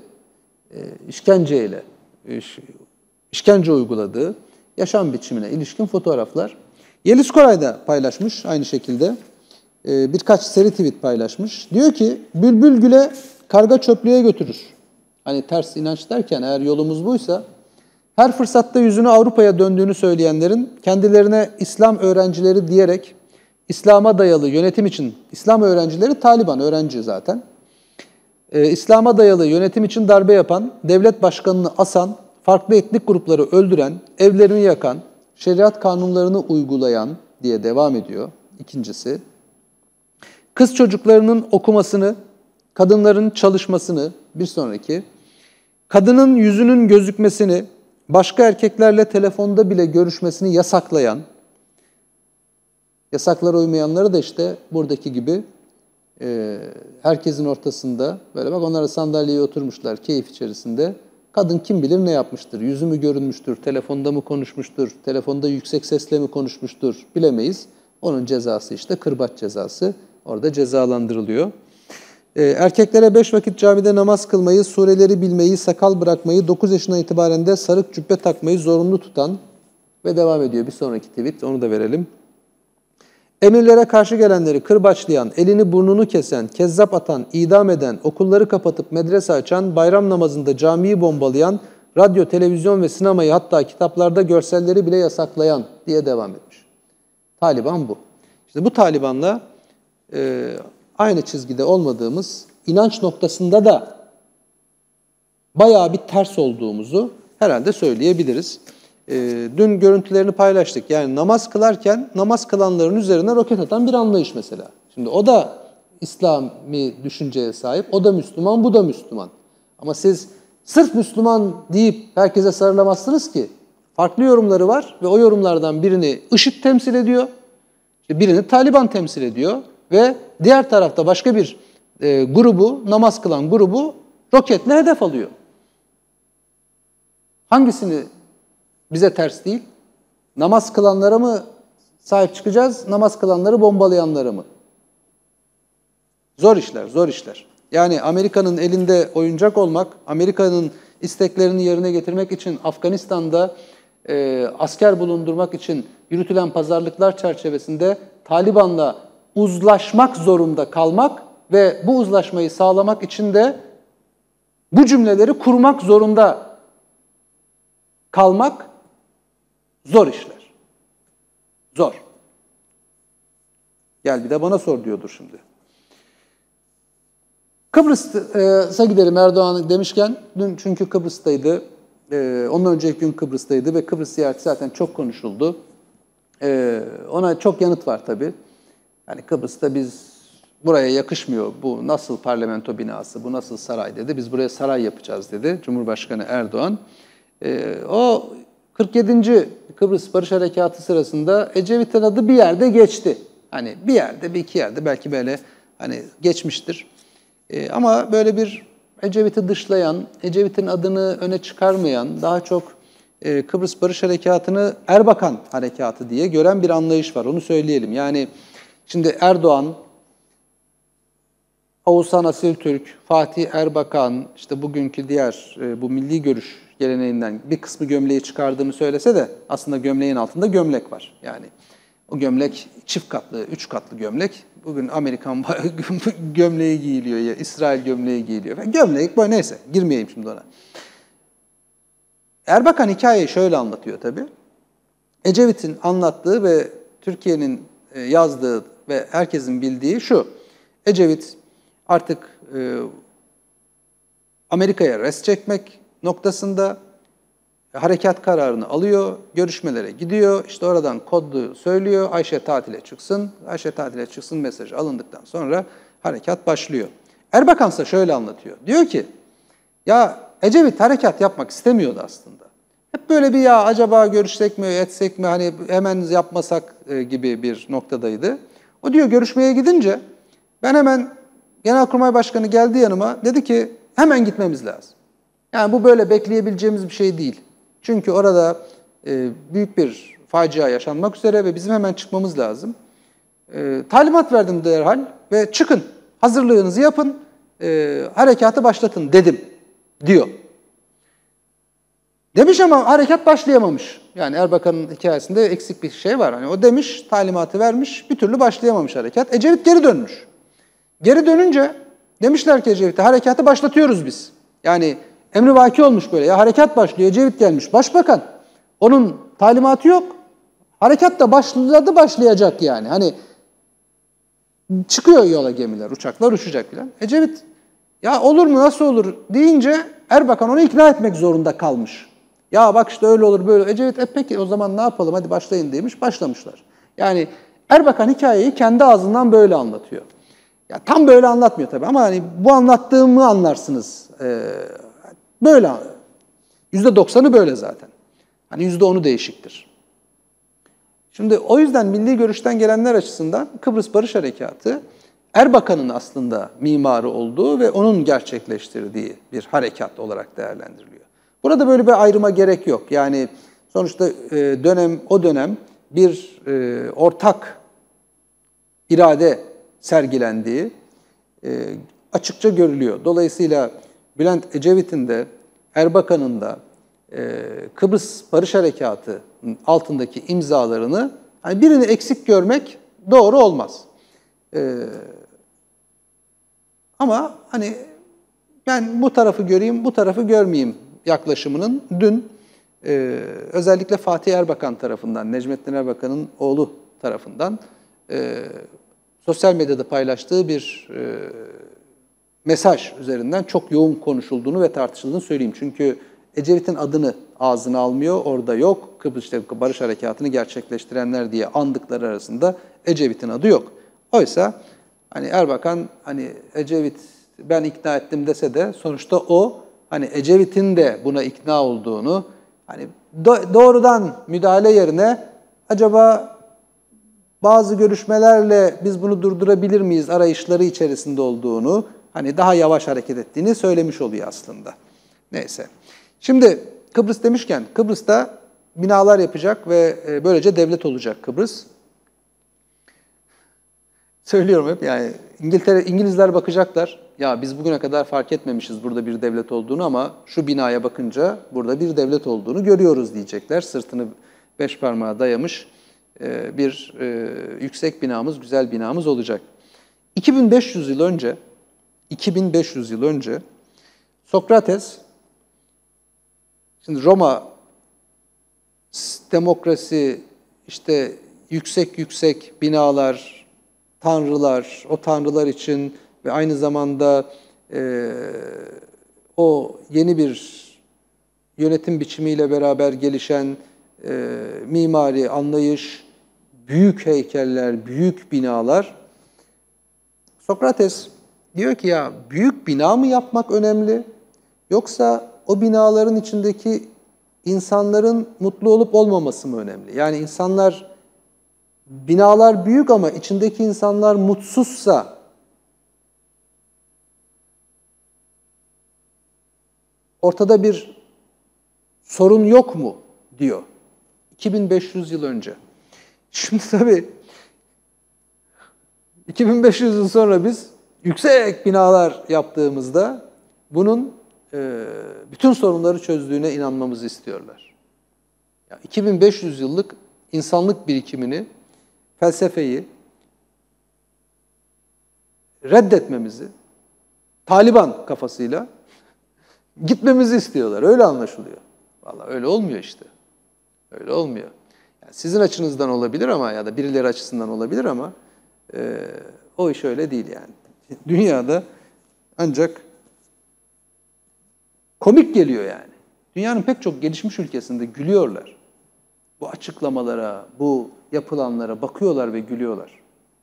işkence uyguladığı yaşam biçimine ilişkin fotoğraflar. Yeliz Koray da paylaşmış aynı şekilde. Birkaç seri tweet paylaşmış. Diyor ki, bülbül güle, karga çöplüğe götürür. Hani ters inanç derken eğer yolumuz buysa, her fırsatta yüzünü Avrupa'ya döndüğünü söyleyenlerin kendilerine İslam öğrencileri diyerek İslam'a dayalı yönetim için, İslam öğrencileri Taliban öğrenci zaten, İslam'a dayalı yönetim için darbe yapan, devlet başkanını asan, farklı etnik grupları öldüren, evlerini yakan, şeriat kanunlarını uygulayan diye devam ediyor. İkincisi, kız çocuklarının okumasını, kadınların çalışmasını, bir sonraki, kadının yüzünün gözükmesini, başka erkeklerle telefonda bile görüşmesini yasaklayan, yasaklara uymayanları da işte buradaki gibi herkesin ortasında, böyle bak onlara sandalyeye oturmuşlar keyif içerisinde, kadın kim bilir ne yapmıştır, yüzü mü görünmüştür, telefonda mı konuşmuştur, telefonda yüksek sesle mi konuşmuştur bilemeyiz. Onun cezası işte kırbaç cezası orada cezalandırılıyor. Erkeklere 5 vakit camide namaz kılmayı, sureleri bilmeyi, sakal bırakmayı, 9 yaşına itibaren de sarık cübbe takmayı zorunlu tutan ve devam ediyor. Bir sonraki tweet, onu da verelim. Emirlere karşı gelenleri kırbaçlayan, elini burnunu kesen, kezzap atan, idam eden, okulları kapatıp medrese açan, bayram namazında camiyi bombalayan, radyo, televizyon ve sinemayı hatta kitaplarda görselleri bile yasaklayan diye devam etmiş. Taliban bu. İşte bu Taliban'la aynı çizgide olmadığımız, inanç noktasında da bayağı bir ters olduğumuzu herhalde söyleyebiliriz. Dün görüntülerini paylaştık. Yani namaz kılarken namaz kılanların üzerine roket atan bir anlayış mesela. Şimdi o da İslami düşünceye sahip, o da Müslüman, bu da Müslüman. Ama siz sırf Müslüman deyip herkese sarılamazsınız ki. Farklı yorumları var ve o yorumlardan birini IŞİD temsil ediyor, birini Taliban temsil ediyor ve diğer tarafta başka bir grubu, namaz kılan grubu roketle hedef alıyor. Hangisini bize ters değil? Namaz kılanlara mı sahip çıkacağız, namaz kılanları bombalayanlara mı? Zor işler, zor işler. Yani Amerika'nın elinde oyuncak olmak, Amerika'nın isteklerini yerine getirmek için Afganistan'da asker bulundurmak için yürütülen pazarlıklar çerçevesinde Taliban'la uzlaşmak zorunda kalmak ve bu uzlaşmayı sağlamak için de bu cümleleri kurmak zorunda kalmak zor işler. Zor. Gel bir de bana sor diyordur şimdi. Kıbrıs'a gidelim Erdoğan demişken. Dün çünkü Kıbrıs'taydı. Ondan önceki gün Kıbrıs'taydı ve Kıbrıs ziyareti zaten çok konuşuldu. Ona çok yanıt var tabii. Yani Kıbrıs'ta biz buraya yakışmıyor, bu nasıl parlamento binası, bu nasıl saray dedi. Biz buraya saray yapacağız dedi Cumhurbaşkanı Erdoğan. O 47. Kıbrıs Barış Harekatı sırasında Ecevit'in adı bir yerde geçti. Hani bir yerde, bir iki yerde belki böyle hani geçmiştir. Ama böyle bir Ecevit'i dışlayan, Ecevit'in adını öne çıkarmayan, daha çok Kıbrıs Barış Harekatı'nı Erbakan Harekatı diye gören bir anlayış var. Onu söyleyelim. Yani şimdi Erdoğan, Oğuzhan Asiltürk, Fatih Erbakan, işte bugünkü diğer bu milli görüş geleneğinden bir kısmı gömleği çıkardığını söylese de aslında gömleğin altında gömlek var. Yani o gömlek çift katlı, üç katlı gömlek. Bugün Amerikan gömleği giyiliyor ya İsrail gömleği giyiliyor. Gömlek böyle neyse girmeyeyim şimdi ona. Erbakan hikayeyi şöyle anlatıyor tabii. Ecevit'in anlattığı ve Türkiye'nin yazdığı ve herkesin bildiği şu. Ecevit artık Amerika'ya res çekmek noktasında harekat kararını alıyor, görüşmelere gidiyor, işte oradan kodlu söylüyor, Ayşe tatile çıksın, Ayşe tatile çıksın mesajı alındıktan sonra harekat başlıyor. Erbakan ise şöyle anlatıyor, diyor ki, ya Ecevit harekat yapmak istemiyordu aslında. Hep böyle bir ya acaba görüşsek mi, etsek mi, hani hemen yapmasak gibi bir noktadaydı. O diyor görüşmeye gidince ben hemen Genelkurmay Başkanı geldi yanıma, dedi ki hemen gitmemiz lazım. Yani bu böyle bekleyebileceğimiz bir şey değil. Çünkü orada büyük bir facia yaşanmak üzere ve bizim hemen çıkmamız lazım. Talimat verdim derhal ve çıkın, hazırlığınızı yapın, harekatı başlatın dedim, diyor. Demiş ama harekat başlayamamış. Yani Erbakan'ın hikayesinde eksik bir şey var. Hani o demiş, talimatı vermiş, bir türlü başlayamamış harekat. Ecevit geri dönmüş. Geri dönünce demişler ki Ecevit'e harekatı başlatıyoruz biz. Yani emrivaki olmuş böyle. Ya harekat başlıyor, Ecevit gelmiş. Başbakan, onun talimatı yok. Harekat da başlayacak yani. Hani çıkıyor yola gemiler, uçaklar uçacak falan. Ecevit, ya olur mu, nasıl olur deyince Erbakan onu ikna etmek zorunda kalmış. Ya bak işte öyle olur, böyle. Ecevit, peki o zaman ne yapalım, hadi başlayın demiş, başlamışlar. Yani Erbakan hikayeyi kendi ağzından böyle anlatıyor. Ya tam böyle anlatmıyor tabii ama hani bu anlattığımı anlarsınız. Böyle. %90'ı böyle zaten. Hani %10'u değişiktir. Şimdi o yüzden milli görüşten gelenler açısından Kıbrıs Barış Harekatı Erbakan'ın aslında mimarı olduğu ve onun gerçekleştirdiği bir harekat olarak değerlendiriliyor. Burada böyle bir ayrıma gerek yok. Yani sonuçta o dönem bir ortak irade sergilendiği açıkça görülüyor. Dolayısıyla Bülent Ecevit'in de Erbakan'ın da Kıbrıs Barış Harekatı'nın altındaki imzalarını hani birini eksik görmek doğru olmaz. Ama hani ben bu tarafı göreyim, bu tarafı görmeyeyim yaklaşımının dün özellikle Fatih Erbakan tarafından, Necmettin Erbakan'ın oğlu tarafından sosyal medyada paylaştığı bir mesaj üzerinden çok yoğun konuşulduğunu ve tartışıldığını söyleyeyim. Çünkü Ecevit'in adını ağzına almıyor, orada yok. Kıbrıs Barış Harekatı'nı gerçekleştirenler diye andıkları arasında Ecevit'in adı yok. Oysa hani Erbakan hani Ecevit ben ikna ettim dese de sonuçta o hani Ecevit'in de buna ikna olduğunu hani doğrudan müdahale yerine acaba bazı görüşmelerle biz bunu durdurabilir miyiz arayışları içerisinde olduğunu, hani daha yavaş hareket ettiğini söylemiş oluyor aslında. Neyse. Şimdi Kıbrıs demişken, Kıbrıs'ta binalar yapacak ve böylece devlet olacak Kıbrıs. Söylüyorum hep yani İngilizler bakacaklar. Ya biz bugüne kadar fark etmemişiz burada bir devlet olduğunu ama şu binaya bakınca burada bir devlet olduğunu görüyoruz diyecekler. Sırtını beş parmağa dayamış bir yüksek binamız, güzel binamız olacak. 2500 yıl önce Sokrates, şimdi Roma demokrasi, işte yüksek binalar, tanrılar, o tanrılar için ve aynı zamanda o yeni bir yönetim biçimiyle beraber gelişen mimari anlayış, büyük heykeller, büyük binalar Sokrates diyor ki ya büyük bina mı yapmak önemli yoksa o binaların içindeki insanların mutlu olup olmaması mı önemli? Yani binalar büyük ama içindeki insanlar mutsuzsa ortada bir sorun yok mu diyor. 2500 yıl önce. Şimdi tabii 2500 yıl sonra biz yüksek binalar yaptığımızda bunun bütün sorunları çözdüğüne inanmamızı istiyorlar. 2500 yıllık insanlık birikimini, felsefeyi reddetmemizi, Taliban kafasıyla gitmemizi istiyorlar. Öyle anlaşılıyor. Vallahi öyle olmuyor işte. Öyle olmuyor. Yani sizin açınızdan olabilir ama ya da birileri açısından olabilir ama o iş öyle değil yani. Dünyada ancak komik geliyor yani. Dünyanın pek çok gelişmiş ülkesinde gülüyorlar. Bu açıklamalara, bu yapılanlara bakıyorlar ve gülüyorlar.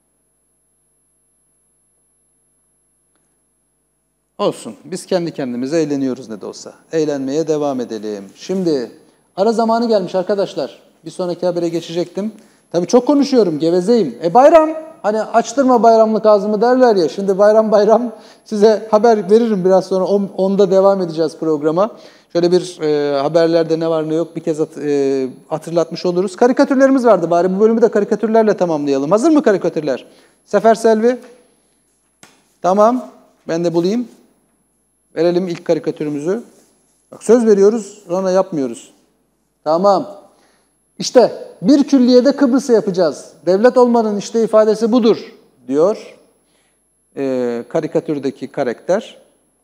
Olsun. Biz kendi kendimize eğleniyoruz ne de olsa. Eğlenmeye devam edelim. Şimdi ara zamanı gelmiş arkadaşlar. Bir sonraki habere geçecektim. Tabii çok konuşuyorum, gevezeyim. Bayram, hani açtırma bayramlık ağzımı derler ya. Şimdi bayram size haber veririm biraz sonra. 10'da devam edeceğiz programa. Şöyle bir haberlerde ne var ne yok bir kez hatırlatmış oluruz. Karikatürlerimiz vardı bari. Bu bölümü de karikatürlerle tamamlayalım. Hazır mı karikatürler? Sefer Selvi. Tamam. Ben de bulayım. Verelim ilk karikatürümüzü. Bak söz veriyoruz, sonra yapmıyoruz. Tamam. İşte bir külliyede Kıbrıs'ı yapacağız. Devlet olmanın işte ifadesi budur diyor karikatürdeki karakter.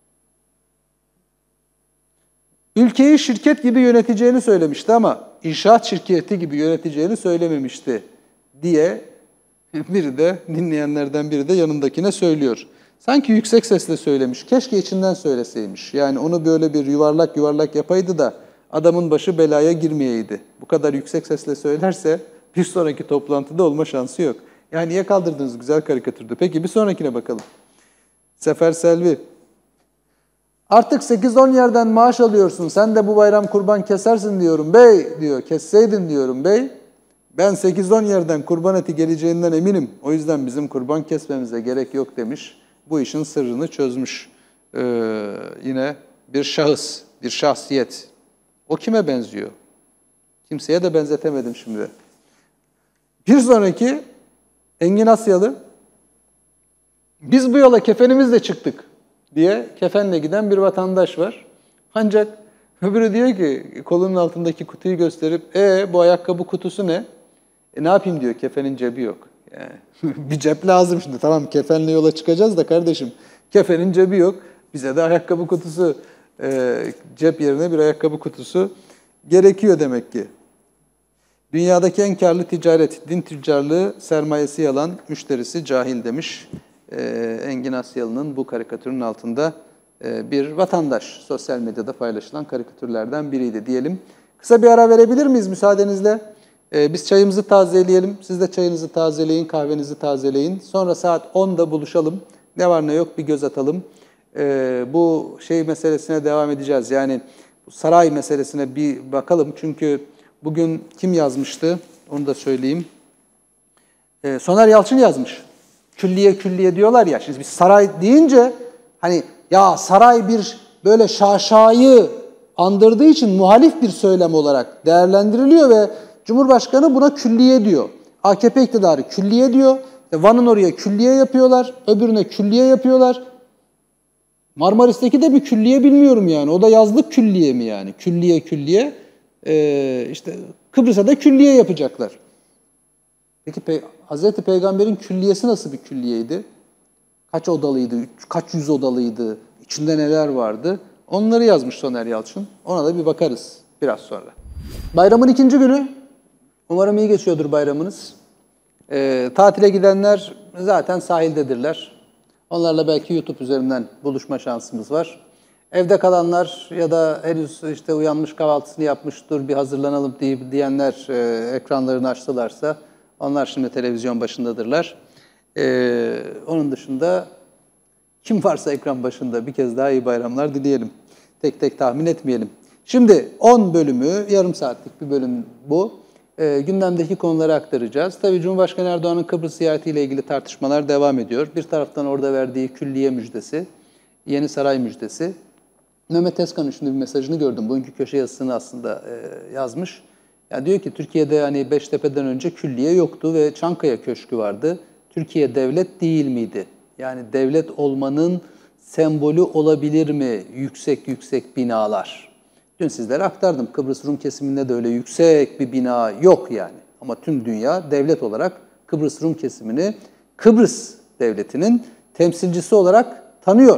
Ülkeyi şirket gibi yöneteceğini söylemişti ama inşaat şirketi gibi yöneteceğini söylememişti diye dinleyenlerden biri de yanındakine söylüyor. Sanki yüksek sesle söylemiş. Keşke içinden söyleseymiş. Yani onu böyle bir yuvarlak yuvarlak yapaydı da adamın başı belaya girmeyeydi. Bu kadar yüksek sesle söylerse bir sonraki toplantıda olma şansı yok. Yani niye kaldırdınız güzel karikatürde? Peki bir sonrakine bakalım. Sefer Selvi. Artık 8-10 yerden maaş alıyorsun. Sen de bu bayram kurban kesersin diyorum bey diyor. Kesseydin diyorum bey. Ben 8-10 yerden kurban eti geleceğinden eminim. O yüzden bizim kurban kesmemize gerek yok demiş. Bu işin sırrını çözmüş yine bir şahıs, bir şahsiyet. O kime benziyor? Kimseye de benzetemedim şimdi. Bir sonraki Engin Asyalı. Biz bu yola kefenimizle çıktık diye kefenle giden bir vatandaş var. Ancak öbürü diyor ki kolunun altındaki kutuyu gösterip bu ayakkabı kutusu ne? Ne yapayım diyor, kefenin cebi yok. Yani, bir cep lazım şimdi. Tamam kefenle yola çıkacağız da kardeşim. Kefenin cebi yok. Bize de ayakkabı kutusu, cep yerine bir ayakkabı kutusu gerekiyor demek ki. Dünyadaki en karlı ticaret, din tüccarlığı, sermayesi yalan, müşterisi cahil demiş. Engin Asyalı'nın bu karikatürün altında bir vatandaş. Sosyal medyada paylaşılan karikatürlerden biriydi diyelim. Kısa bir ara verebilir miyiz müsaadenizle? Biz çayımızı tazeleyelim. Siz de çayınızı tazeleyin, kahvenizi tazeleyin. Sonra saat 10'da buluşalım. Ne var ne yok bir göz atalım. Bu meselesine devam edeceğiz. Yani bu saray meselesine bir bakalım. Çünkü bugün kim yazmıştı? Onu da söyleyeyim. Soner Yalçın yazmış. Külliye diyorlar ya. Şimdi biz saray deyince hani ya saray bir böyle şaşayı andırdığı için muhalif bir söylem olarak değerlendiriliyor ve Cumhurbaşkanı buna külliye diyor. AKP iktidarı külliye diyor. Van'ın oraya külliye yapıyorlar. Öbürüne külliye yapıyorlar. Marmaris'teki de bir külliye bilmiyorum yani. O da yazlık külliye mi yani? Külliye. İşte Kıbrıs'a da külliye yapacaklar. Peki Hazreti Peygamber'in külliyesi nasıl bir külliyeydi? Kaç odalıydı? Kaç yüz odalıydı? İçinde neler vardı? Onları yazmış Soner Yalçın. Ona da bir bakarız biraz sonra. Bayramın ikinci günü. Umarım iyi geçiyordur bayramınız. Tatile gidenler zaten sahildedirler. Onlarla belki YouTube üzerinden buluşma şansımız var. Evde kalanlar ya da henüz işte uyanmış kahvaltısını yapmış, dur bir hazırlanalım diyenler ekranlarını açtılarsa onlar şimdi televizyon başındadırlar. Onun dışında kim varsa ekran başında bir kez daha iyi bayramlar dileyelim. Tek tek tahmin etmeyelim. Şimdi 10 bölümü, yarım saatlik bir bölüm bu. Gündemdeki konuları aktaracağız. Tabii Cumhurbaşkanı Erdoğan'ın Kıbrıs ziyaretiyle ilgili tartışmalar devam ediyor. Bir taraftan orada verdiği külliye müjdesi, Yeni Saray müjdesi. Mehmet Tezkan'ın şimdi bir mesajını gördüm. Bugünkü köşe yazısını aslında yazmış. Yani diyor ki Türkiye'de hani Beştepe'den önce külliye yoktu ve Çankaya Köşkü vardı. Türkiye devlet değil miydi? Yani devlet olmanın sembolü olabilir mi yüksek yüksek binalar? Dün sizlere aktardım. Kıbrıs Rum kesiminde de öyle yüksek bir bina yok yani. Ama tüm dünya devlet olarak Kıbrıs Rum kesimini Kıbrıs devletinin temsilcisi olarak tanıyor.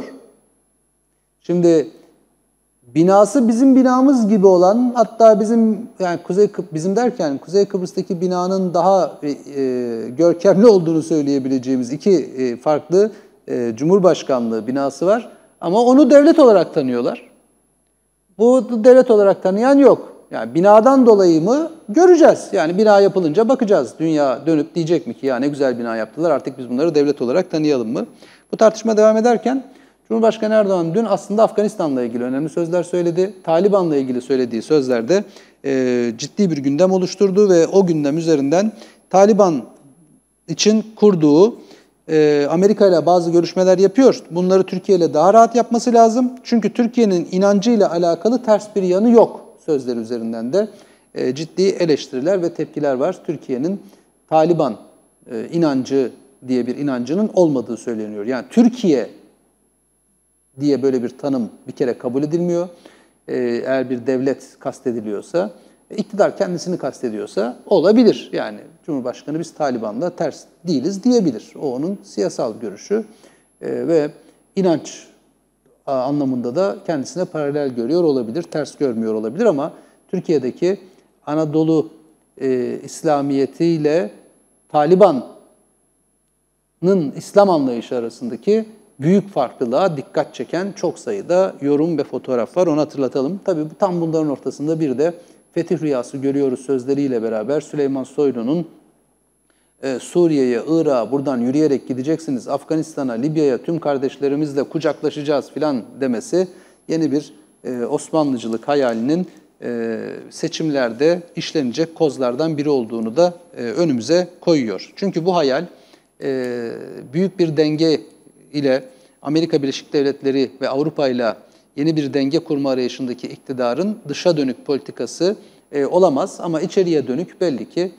Şimdi binası bizim binamız gibi olan, hatta bizim yani bizim derken Kuzey Kıbrıs'taki binanın daha görkemli olduğunu söyleyebileceğimiz iki farklı Cumhurbaşkanlığı binası var. Ama onu devlet olarak tanıyorlar. Bu devlet olarak tanıyan yok. Yani binadan dolayı mı? Göreceğiz. Yani bina yapılınca bakacağız. Dünya dönüp diyecek mi ki ya ne güzel bina yaptılar, artık biz bunları devlet olarak tanıyalım mı? Bu tartışma devam ederken Cumhurbaşkanı Erdoğan dün aslında Afganistan'la ilgili önemli sözler söyledi. Taliban'la ilgili söylediği sözlerde ciddi bir gündem oluşturdu ve o gündem üzerinden Taliban için kurduğu Amerika ile bazı görüşmeler yapıyor. Bunları Türkiye ile daha rahat yapması lazım. Çünkü Türkiye'nin inancıyla alakalı ters bir yanı yok sözleri üzerinden de ciddi eleştiriler ve tepkiler var. Türkiye'nin Taliban inancı diye bir inancının olmadığı söyleniyor. Yani Türkiye diye böyle bir tanım bir kere kabul edilmiyor. Eğer bir devlet kastediliyorsa, iktidar kendisini kastediyorsa olabilir. Yani Cumhurbaşkanı biz Taliban'la ters değiliz diyebilir. O onun siyasal görüşü ve inanç anlamında da kendisine paralel görüyor olabilir, ters görmüyor olabilir ama Türkiye'deki Anadolu İslamiyetiyle Taliban'ın İslam anlayışı arasındaki büyük farklılığa dikkat çeken çok sayıda yorum ve fotoğraf var. Onu hatırlatalım. Tabii tam bunların ortasında bir de fetih rüyası görüyoruz sözleriyle beraber Süleyman Soylu'nun Suriye'ye, Irak'a buradan yürüyerek gideceksiniz, Afganistan'a, Libya'ya tüm kardeşlerimizle kucaklaşacağız filan demesi yeni bir Osmanlıcılık hayalinin seçimlerde işlenecek kozlardan biri olduğunu da önümüze koyuyor. Çünkü bu hayal büyük bir denge ile Amerika Birleşik Devletleri ve Avrupa ile yeni bir denge kurma arayışındaki iktidarın dışa dönük politikası olamaz. Ama içeriye dönük belli ki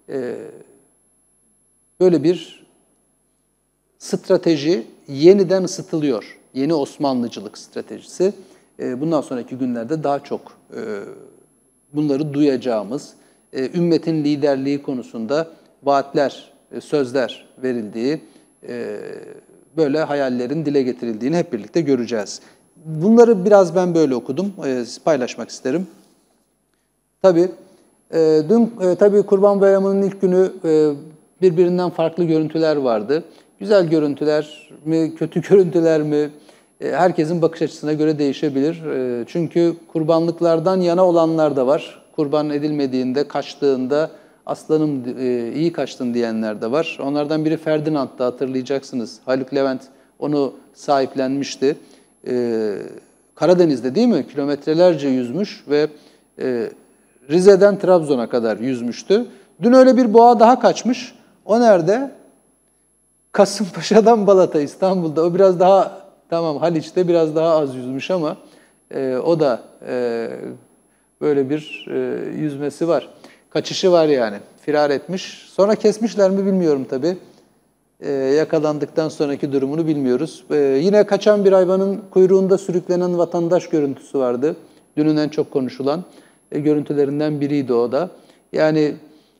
böyle bir strateji yeniden ısıtılıyor. Yeni Osmanlıcılık stratejisi. Bundan sonraki günlerde daha çok bunları duyacağımız, ümmetin liderliği konusunda vaatler, sözler verildiği, böyle hayallerin dile getirildiğini hep birlikte göreceğiz. Bunları biraz ben böyle okudum, paylaşmak isterim. Tabii, dün Kurban Bayramı'nın ilk günü birbirinden farklı görüntüler vardı. Güzel görüntüler mi, kötü görüntüler mi? Herkesin bakış açısına göre değişebilir. Çünkü kurbanlıklardan yana olanlar da var. Kurban edilmediğinde, kaçtığında aslanım iyi kaçtın diyenler de var. Onlardan biri Ferdinand'da, hatırlayacaksınız. Haluk Levent onu sahiplenmişti. Karadeniz'de değil mi? Kilometrelerce yüzmüş ve Rize'den Trabzon'a kadar yüzmüştü. Dün öyle bir boğa daha kaçmış. O nerede? Kasımpaşa'dan Balat'a, İstanbul'da. O biraz daha, tamam Haliç'te biraz daha az yüzmüş ama o da böyle bir yüzmesi var. Kaçışı var yani. Firar etmiş. Sonra kesmişler mi bilmiyorum tabii. Yakalandıktan sonraki durumunu bilmiyoruz. Yine kaçan bir hayvanın kuyruğunda sürüklenen vatandaş görüntüsü vardı. Dünün en çok konuşulan görüntülerinden biriydi o da. Yani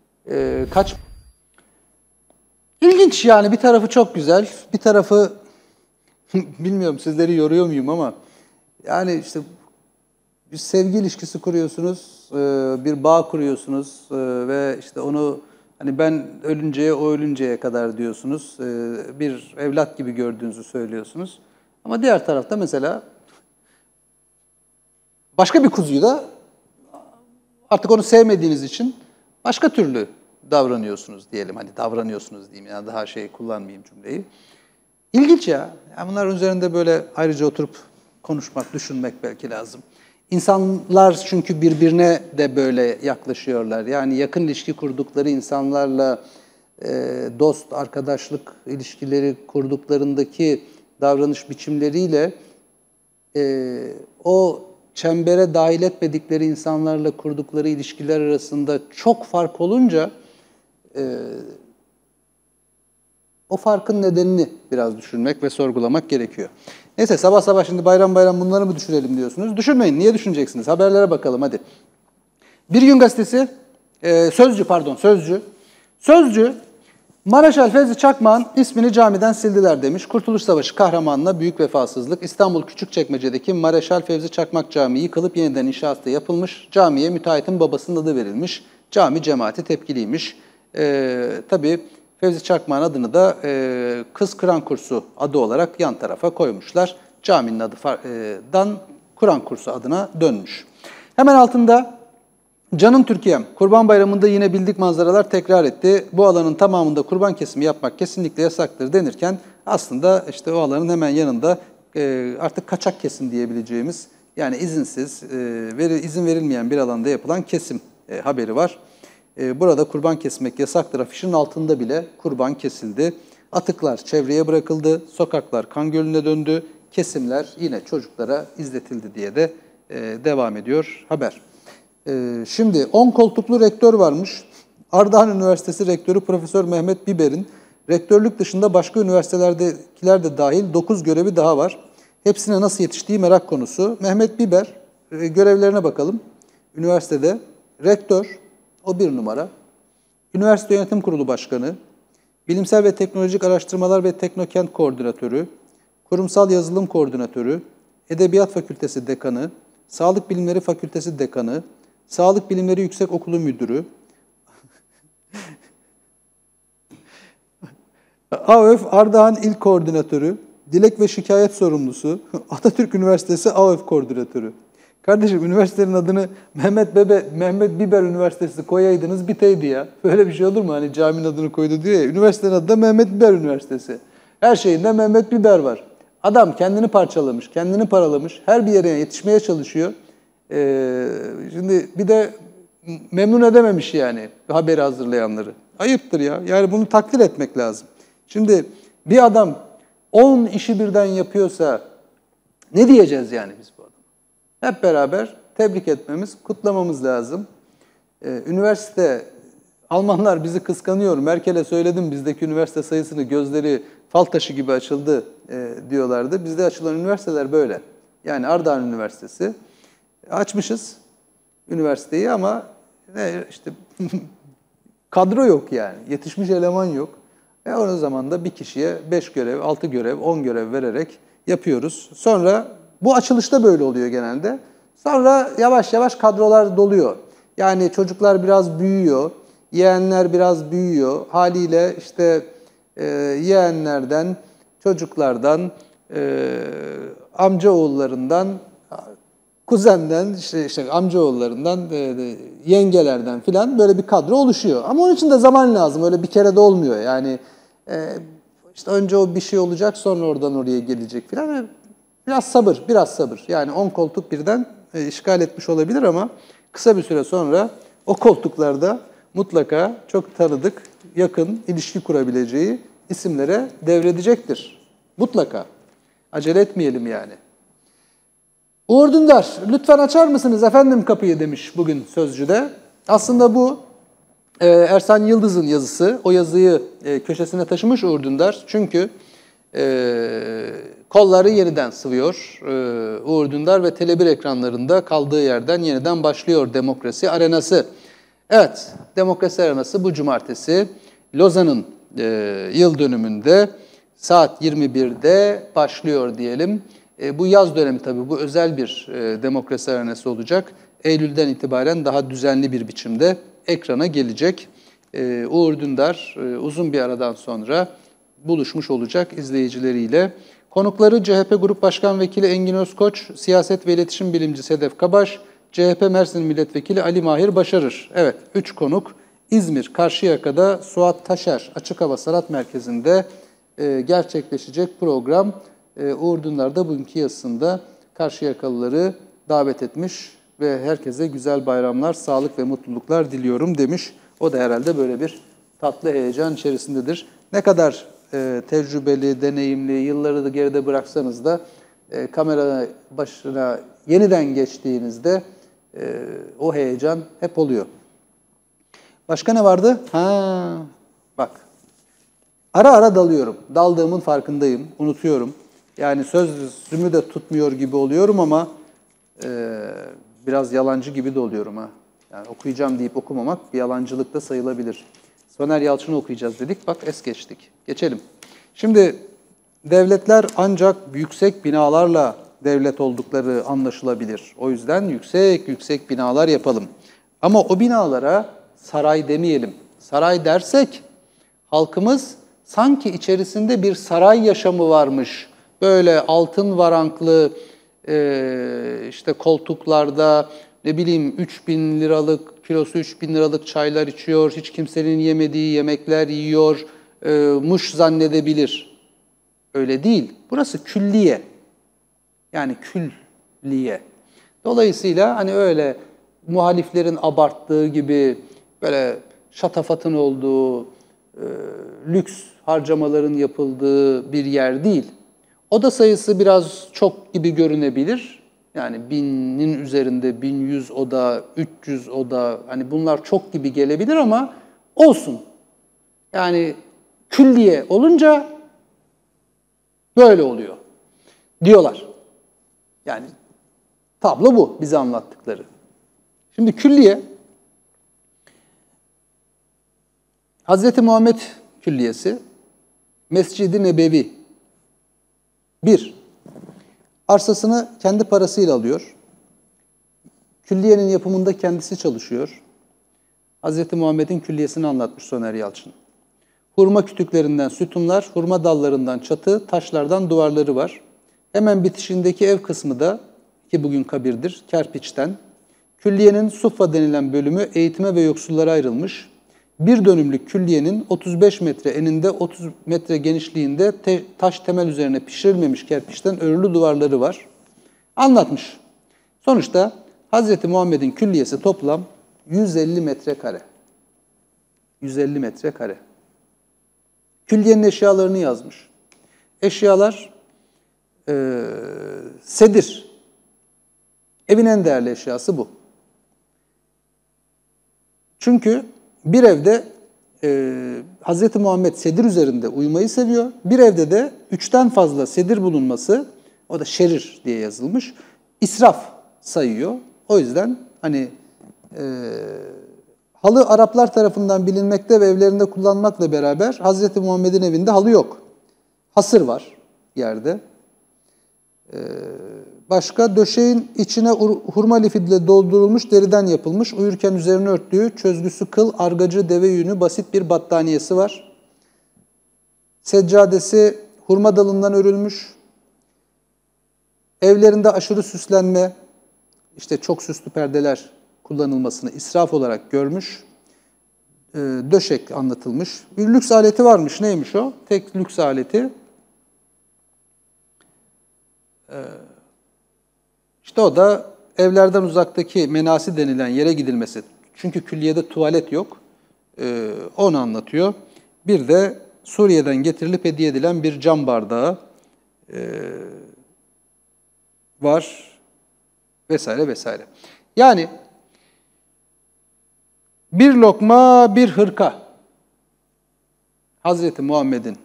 İlginç yani, bir tarafı çok güzel, bir tarafı bilmiyorum sizleri yoruyor muyum ama yani işte bir sevgi ilişkisi kuruyorsunuz, bir bağ kuruyorsunuz ve işte onu hani ben ölünceye, o ölünceye kadar diyorsunuz, bir evlat gibi gördüğünüzü söylüyorsunuz. Ama diğer tarafta mesela başka bir kuzuyu da artık onu sevmediğiniz için başka türlü davranıyorsunuz diyelim. Hani davranıyorsunuz diyeyim, yani daha kullanmayayım cümleyi. İlginç ya. Yani bunların üzerinde böyle ayrıca oturup konuşmak, düşünmek belki lazım. İnsanlar çünkü birbirine de böyle yaklaşıyorlar. Yani yakın ilişki kurdukları insanlarla dost, arkadaşlık ilişkileri kurduklarındaki davranış biçimleriyle o çembere dahil etmedikleri insanlarla kurdukları ilişkiler arasında çok fark olunca o farkın nedenini biraz düşünmek ve sorgulamak gerekiyor. Neyse, sabah sabah şimdi bayram bayram bunları mı düşünelim diyorsunuz? Düşünmeyin. Niye düşüneceksiniz? Haberlere bakalım hadi. Bir Gün Gazetesi, Sözcü, Mareşal Fevzi Çakmak'ın ismini camiden sildiler demiş. Kurtuluş Savaşı kahramanına büyük vefasızlık. İstanbul Küçükçekmece'deki Mareşal Fevzi Çakmak Camii yıkılıp yeniden inşaatı yapılmış. Camiye müteahhitin babasının adı verilmiş. Cami cemaati tepkiliymiş. Tabii Fevzi Çakmak'ın adını da Kız Kur'an Kursu adı olarak yan tarafa koymuşlar. Caminin adından Kur'an Kursu adına dönmüş. Hemen altında Canım Türkiye'm, Kurban Bayramı'nda yine bildik manzaralar tekrar etti. Bu alanın tamamında kurban kesimi yapmak kesinlikle yasaktır denirken aslında işte o alanın hemen yanında artık kaçak kesim diyebileceğimiz, yani izinsiz, izin verilmeyen bir alanda yapılan kesim haberi var. Burada kurban kesmek yasaktır afişinin altında bile kurban kesildi. Atıklar çevreye bırakıldı, sokaklar kan gölüne döndü, kesimler yine çocuklara izletildi diye de devam ediyor haber. Şimdi 10 koltuklu rektör varmış. Ardahan Üniversitesi Rektörü Profesör Mehmet Biber'in rektörlük dışında başka üniversitelerdekiler de dahil 9 görevi daha var. Hepsine nasıl yetiştiği merak konusu. Mehmet Biber, görevlerine bakalım. Üniversitede rektör, o bir numara. Üniversite Yönetim Kurulu Başkanı, Bilimsel ve Teknolojik Araştırmalar ve Teknokent Koordinatörü, Kurumsal Yazılım Koordinatörü, Edebiyat Fakültesi Dekanı, Sağlık Bilimleri Fakültesi Dekanı, Sağlık Bilimleri Yüksekokulu Müdürü, AÖF Ardahan İl Koordinatörü, Dilek ve Şikayet Sorumlusu, Atatürk Üniversitesi AÖF Koordinatörü. Kardeşim, üniversitenin adını Mehmet Biber Üniversitesi koyaydınız biteydi ya. Böyle bir şey olur mu? Hani caminin adını koydu diyor ya. Üniversitenin adı da Mehmet Biber Üniversitesi. Her şeyinde Mehmet Biber var. Adam kendini parçalamış, kendini paralamış, her bir yere yetişmeye çalışıyor. Şimdi bir de memnun edememiş yani haberi hazırlayanları. Ayıptır ya. Yani bunu takdir etmek lazım. Şimdi bir adam 10 işi birden yapıyorsa ne diyeceğiz yani biz bu adama? Hep beraber tebrik etmemiz, kutlamamız lazım. Üniversite, Almanlar bizi kıskanıyor. Merkel'e söyledim, bizdeki üniversite sayısını, gözleri fal taşı gibi açıldı diyorlardı. Bizde açılan üniversiteler böyle. Yani Ardahan Üniversitesi. Açmışız üniversiteyi ama işte kadro yok yani. Yetişmiş eleman yok. O zaman da bir kişiye 5 görev, 6 görev, 10 görev vererek yapıyoruz. Sonra bu açılışta böyle oluyor genelde. Sonra yavaş yavaş kadrolar doluyor. Yani çocuklar biraz büyüyor, yeğenler biraz büyüyor. Haliyle işte yeğenlerden, çocuklardan, amcaoğullarından, kuzenden, işte amcaoğullarından, yengelerden filan böyle bir kadro oluşuyor. Ama onun için de zaman lazım. Öyle bir kere de olmuyor. Yani işte önce o bir şey olacak, sonra oradan oraya gelecek filan. Biraz sabır. Yani 10 koltuk birden işgal etmiş olabilir ama kısa bir süre sonra o koltuklarda mutlaka çok tanıdık, yakın ilişki kurabileceği isimlere devredecektir. Mutlaka. Acele etmeyelim yani. Uğur Dündar, lütfen açar mısınız efendim kapıyı demiş bugün Sözcü'de. Aslında bu Ersan Yıldız'ın yazısı. O yazıyı köşesine taşımış Uğur Dündar. Çünkü kolları yeniden sıvıyor. Uğur Dündar ve Tele1 ekranlarında kaldığı yerden yeniden başlıyor Demokrasi Arenası. Evet, Demokrasi Arenası bu cumartesi Lozan'ın yıl dönümünde saat 21'de başlıyor diyelim. Bu yaz dönemi tabii, bu özel bir Demokrasi Arenası olacak. Eylül'den itibaren daha düzenli bir biçimde ekrana gelecek. Uğur Dündar uzun bir aradan sonra buluşmuş olacak izleyicileriyle. Konukları CHP Grup Başkan Vekili Engin Özkoç, Siyaset ve İletişim Bilimci Sedef Kabaş, CHP Mersin Milletvekili Ali Mahir Başarır. Evet, 3 konuk İzmir, Karşıyaka'da Suat Taşer Açık Hava Sanat Merkezi'nde gerçekleşecek program. Uğur Dündar da bugünkü yazısında Karşıyakalıları davet etmiş ve herkese güzel bayramlar, sağlık ve mutluluklar diliyorum demiş. O da herhalde böyle bir tatlı heyecan içerisindedir. Ne kadar tecrübeli, deneyimli, yılları da geride bıraksanız da kamera başına yeniden geçtiğinizde o heyecan hep oluyor. Başka ne vardı? Bak. Ara ara dalıyorum. Daldığımın farkındayım. Unutuyorum. Yani sözümü de tutmuyor gibi oluyorum ama biraz yalancı gibi de oluyorum ha. Yani okuyacağım deyip okumamak bir yalancılık da sayılabilir. Soner Yalçın'ı okuyacağız dedik. Bak es geçtik. Geçelim. Şimdi devletler ancak yüksek binalarla devlet oldukları anlaşılabilir. O yüzden yüksek yüksek binalar yapalım. Ama o binalara saray demeyelim. Saray dersek halkımız sanki içerisinde bir saray yaşamı varmış. Böyle altın varanklı işte koltuklarda ne bileyim 3.000 liralık, kilosu 3.000 liralık çaylar içiyor. Hiç kimsenin yemediği yemekler yiyor. Muş zannedebilir. Öyle değil. Burası külliye. Yani külliye. Dolayısıyla hani öyle muhaliflerin abarttığı gibi böyle şatafatın olduğu, lüks harcamaların yapıldığı bir yer değil. Oda sayısı biraz çok gibi görünebilir. Yani 1000'in üzerinde 1100 oda, 300 oda, hani bunlar çok gibi gelebilir ama olsun. Yani külliye olunca böyle oluyor diyorlar. Yani tablo bu bize anlattıkları. Şimdi külliye, Hz. Muhammed Külliyesi, Mescid-i Nebevi. 1. Arsasını kendi parasıyla alıyor. Külliyenin yapımında kendisi çalışıyor. Hz. Muhammed'in külliyesini anlatmış Soner Yalçın. Hurma kütüklerinden sütunlar, hurma dallarından çatı, taşlardan duvarları var. Hemen bitişindeki ev kısmı da, ki bugün kabirdir, kerpiçten. Külliyenin suffa denilen bölümü eğitime ve yoksullara ayrılmış. Bir dönümlük külliyenin 35 metre eninde 30 metre genişliğinde taş temel üzerine pişirilmemiş kerpiçten örülü duvarları var. Anlatmış. Sonuçta Hz. Muhammed'in külliyesi toplam 150 metrekare. 150 metrekare. Külliyenin eşyalarını yazmış. Eşyalar sedir. Evin en değerli eşyası bu. Çünkü bir evde Hz. Muhammed sedir üzerinde uyumayı seviyor. Bir evde de 3'ten fazla sedir bulunması, o da şerir diye yazılmış, israf sayıyor. O yüzden hani halı Araplar tarafından bilinmekte ve evlerinde kullanmakla beraber Hz. Muhammed'in evinde halı yok. Hasır var yerde. Başka döşeğin içine hurma lifiyle doldurulmuş deriden yapılmış, uyurken üzerine örttüğü çözgüsü kıl, argacı, deve yünü basit bir battaniyesi var. Seccadesi hurma dalından örülmüş. Evlerinde aşırı süslenme, işte çok süslü perdeler kullanılmasını israf olarak görmüş. Döşek anlatılmış. Bir lüks aleti varmış. Neymiş o? Tek lüks aleti. İşte o da evlerden uzaktaki menasi denilen yere gidilmesi. Çünkü külliyede tuvalet yok. Onu anlatıyor. Bir de Suriye'den getirilip hediye edilen bir cam bardağı var. Vesaire vesaire. Yani bir lokma, bir hırka. Hazreti Muhammed'in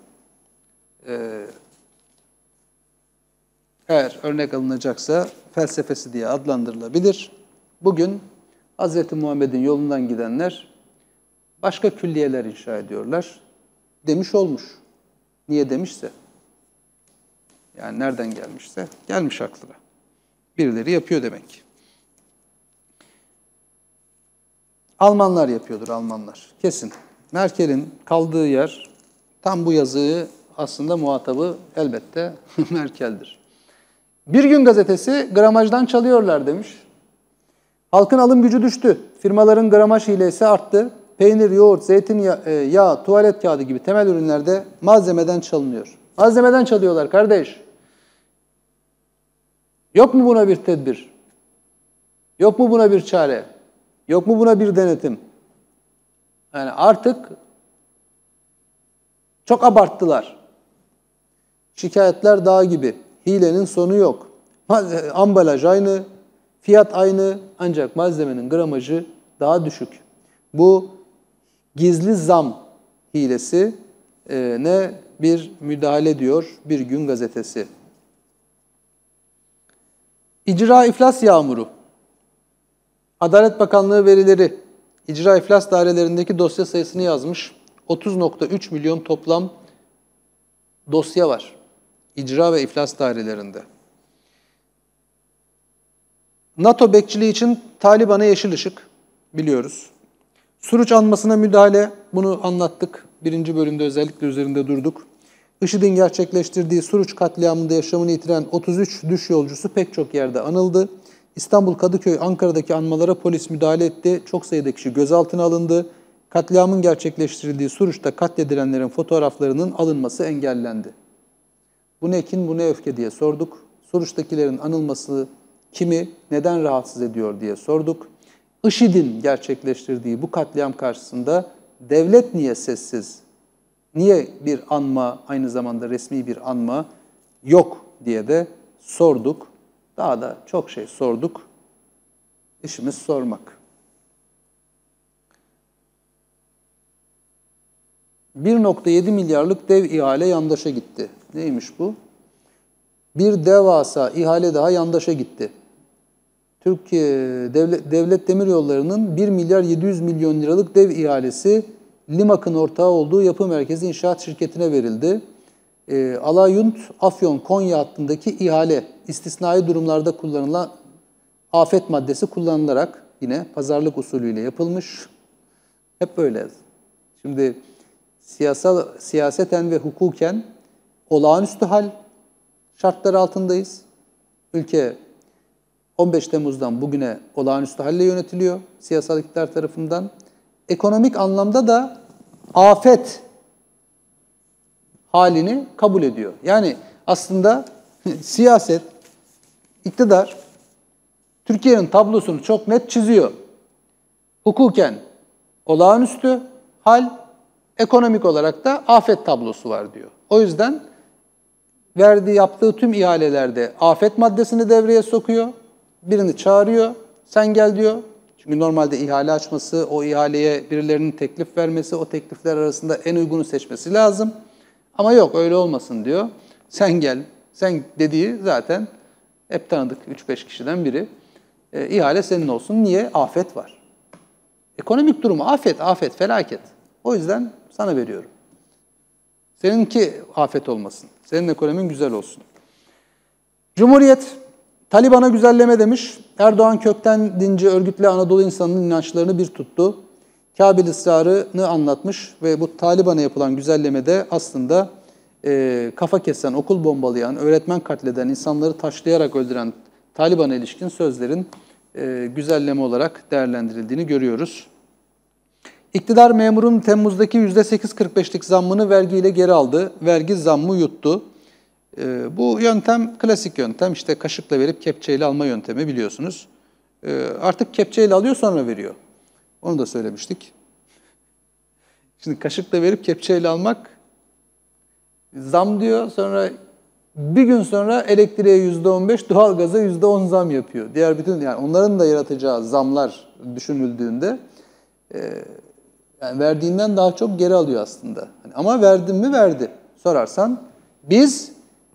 eğer örnek alınacaksa felsefesi diye adlandırılabilir. Bugün Hz. Muhammed'in yolundan gidenler başka külliyeler inşa ediyorlar demiş olmuş. Niye demişse. Yani nereden gelmişse gelmiş aklına. Birileri yapıyor demek ki. Almanlar yapıyordur, Almanlar. Kesin. Merkel'in kaldığı yer tam bu yazıyı aslında muhatabı elbette Merkel'dir. Bir Gün Gazetesi gramajdan çalıyorlar demiş. Halkın alım gücü düştü. Firmaların gramaj hilesi arttı. peynir, yoğurt, zeytinyağı, yağ, tuvalet kağıdı gibi temel ürünlerde malzemeden çalınıyor. Malzemeden çalıyorlar kardeş. Yok mu buna bir tedbir? Yok mu buna bir çare? Yok mu buna bir denetim? Yani artık çok abarttılar. Şikayetler dağ gibi. Hilenin sonu yok. Ambalaj aynı, fiyat aynı ancak malzemenin gramajı daha düşük. Bu gizli zam hilesi ne bir müdahale diyor Bir Gün Gazetesi. İcra iflas yağmuru. Adalet Bakanlığı verileri icra iflas dairelerindeki dosya sayısını yazmış. 30,3 milyon toplam dosya var. İcra ve iflas dairelerinde. NATO bekçiliği için Taliban'a yeşil ışık biliyoruz. Suruç anmasına müdahale, bunu anlattık. Birinci bölümde özellikle üzerinde durduk. IŞİD'in gerçekleştirdiği Suruç katliamında yaşamını yitiren 33 düş yolcusu pek çok yerde anıldı. İstanbul, Kadıköy, Ankara'daki anmalara polis müdahale etti. Çok sayıda kişi gözaltına alındı. Katliamın gerçekleştirildiği Suruç'ta katledilenlerin fotoğraflarının alınması engellendi. Bu ne kin, bu ne öfke diye sorduk. Suruç'takilerin anılması kimi, neden rahatsız ediyor diye sorduk. IŞİD'in gerçekleştirdiği bu katliam karşısında devlet niye sessiz? Niye bir anma, aynı zamanda resmi bir anma yok diye de sorduk. Daha da çok şey sorduk. İşimiz sormak. 1,7 milyarlık dev ihale yandaşa gitti. Neymiş bu? Bir devasa ihale daha yandaşa gitti. Türkiye Devlet Demiryolları'nın 1 milyar 700 milyon liralık dev ihalesi Limak'ın ortağı olduğu Yapı Merkezi İnşaat Şirketi'ne verildi. Alayunt, Afyon, Konya hattındaki ihale istisnai durumlarda kullanılan afet maddesi kullanılarak yine pazarlık usulüyle yapılmış. Hep böyle. Şimdi siyaseten ve hukuken olağanüstü hal şartları altındayız. Ülke 15 Temmuz'dan bugüne olağanüstü halle yönetiliyor siyasal iktidar tarafından. Ekonomik anlamda da afet halini kabul ediyor. Yani aslında siyaset, iktidar Türkiye'nin tablosunu çok net çiziyor. Hukuken olağanüstü hal, ekonomik olarak da afet tablosu var diyor. O yüzden yaptığı tüm ihalelerde afet maddesini devreye sokuyor. Birini çağırıyor, sen gel diyor. Çünkü normalde ihale açması, o ihaleye birilerinin teklif vermesi, o teklifler arasında en uygunu seçmesi lazım. Ama yok öyle olmasın diyor. Sen gel, sen dediği zaten hep tanıdık 3-5 kişiden biri. İhale senin olsun. Niye? Afet var. Ekonomik durumu afet, felaket. O yüzden sana veriyorum. Seninki afet olmasın. Senin ekonomin güzel olsun. Cumhuriyet, Taliban'a güzelleme demiş. Erdoğan kökten dinci örgütle Anadolu insanının inançlarını bir tuttu. Kabil ısrarını anlatmış ve bu Taliban'a yapılan güzellemede aslında kafa kesen, okul bombalayan, öğretmen katleden, insanları taşlayarak öldüren Taliban'a ilişkin sözlerin güzelleme olarak değerlendirildiğini görüyoruz. İktidar memurun Temmuz'daki %8,45'lik zammını vergiyle geri aldı. Vergi zammı yuttu. Bu yöntem klasik yöntem. İşte kaşıkla verip kepçeyle alma yöntemi biliyorsunuz. Artık kepçeyle alıyor sonra veriyor. Onu da söylemiştik. Şimdi kaşıkla verip kepçeyle almak zam diyor. Sonra bir gün sonra elektriğe %15, doğalgaza %10 zam yapıyor. Diğer bütün yani onların da yaratacağı zamlar düşünüldüğünde yani verdiğinden daha çok geri alıyor aslında. Ama verdim mi? Verdi. Sorarsan biz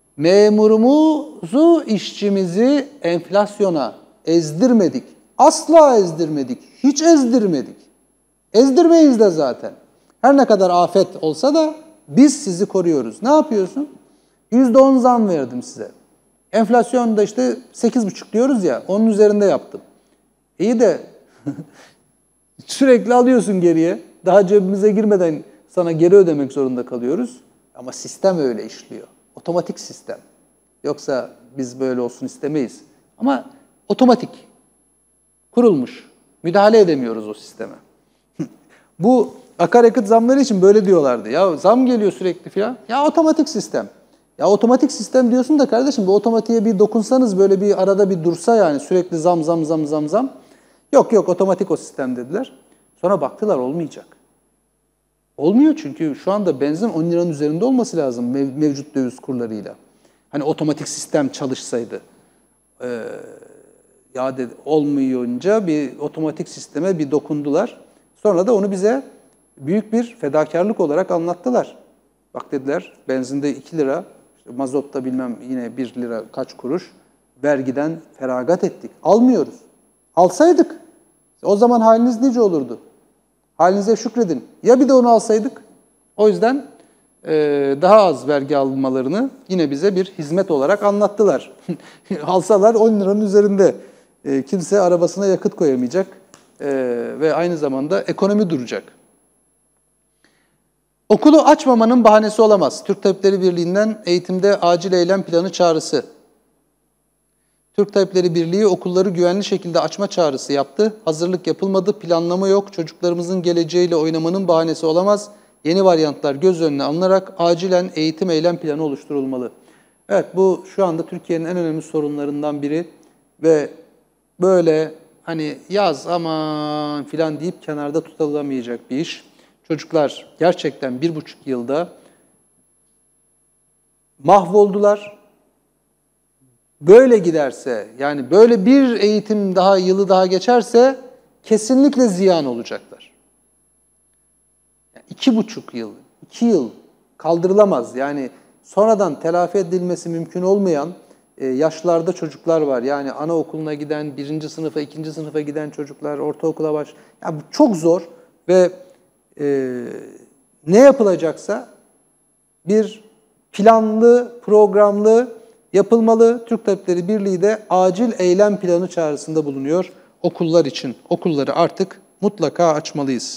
memurumuzu, işçimizi enflasyona ezdirmedik. Asla ezdirmedik. Hiç ezdirmedik. Ezdirmeyiz de zaten. Her ne kadar afet olsa da biz sizi koruyoruz. Ne yapıyorsun? %10 zam verdim size. Enflasyonda işte 8,5 diyoruz ya, onun üzerinde yaptım. İyi de sürekli alıyorsun geriye. Daha cebimize girmeden sana geri ödemek zorunda kalıyoruz. Ama sistem öyle işliyor. Otomatik sistem. Yoksa biz böyle olsun istemeyiz. Ama otomatik. Kurulmuş. Müdahale edemiyoruz o sisteme. Bu akaryakıt zamları için böyle diyorlardı. Ya zam geliyor sürekli falan. Ya otomatik sistem. Ya otomatik sistem diyorsun da kardeşim bu otomatiğe bir dokunsanız böyle bir arada bir dursa yani sürekli zam zam zam zam zam. Yok yok otomatik o sistem dediler. Sonra baktılar olmayacak. Olmuyor çünkü şu anda benzin 10 liranın üzerinde olması lazım mevcut döviz kurlarıyla. Hani otomatik sistem çalışsaydı. Ya dedi, olmayınca bir otomatik sisteme bir dokundular. Sonra da onu bize büyük bir fedakarlık olarak anlattılar. Bak dediler benzinde 2 lira, işte mazotta bilmem yine 1 lira kaç kuruş vergiden feragat ettik. Almıyoruz. Alsaydık o zaman haliniz nice olurdu? Halinize şükredin. Ya bir de onu alsaydık? O yüzden daha az vergi almalarını yine bize bir hizmet olarak anlattılar. Alsalar 10 liranın üzerinde. Kimse arabasına yakıt koyamayacak ve aynı zamanda ekonomi duracak. Okulu açmamanın bahanesi olamaz. Türk Tabipleri Birliği'nden eğitimde acil eylem planı çağrısı. Türk Tabipleri Birliği okulları güvenli şekilde açma çağrısı yaptı. Hazırlık yapılmadı, planlama yok. Çocuklarımızın geleceğiyle oynamanın bahanesi olamaz. Yeni varyantlar göz önüne alınarak acilen eğitim eylem planı oluşturulmalı. Evet bu şu anda Türkiye'nin en önemli sorunlarından biri ve böyle hani yaz aman filan deyip kenarda tutulamayacak bir iş. Çocuklar gerçekten 1,5 yılda mahvoldular. Böyle giderse, yani böyle bir eğitim yılı daha geçerse kesinlikle ziyan olacaklar. Yani 2,5 yıl, 2 yıl kaldırılamaz. Yani sonradan telafi edilmesi mümkün olmayan yaşlarda çocuklar var. Yani anaokuluna giden, 1. sınıfa, 2. sınıfa giden çocuklar, ortaokula yani bu çok zor ve ne yapılacaksa bir planlı, programlı yapılmalı. Türk Tabipleri Birliği de acil eylem planı çağrısında bulunuyor okullar için. Okulları artık mutlaka açmalıyız.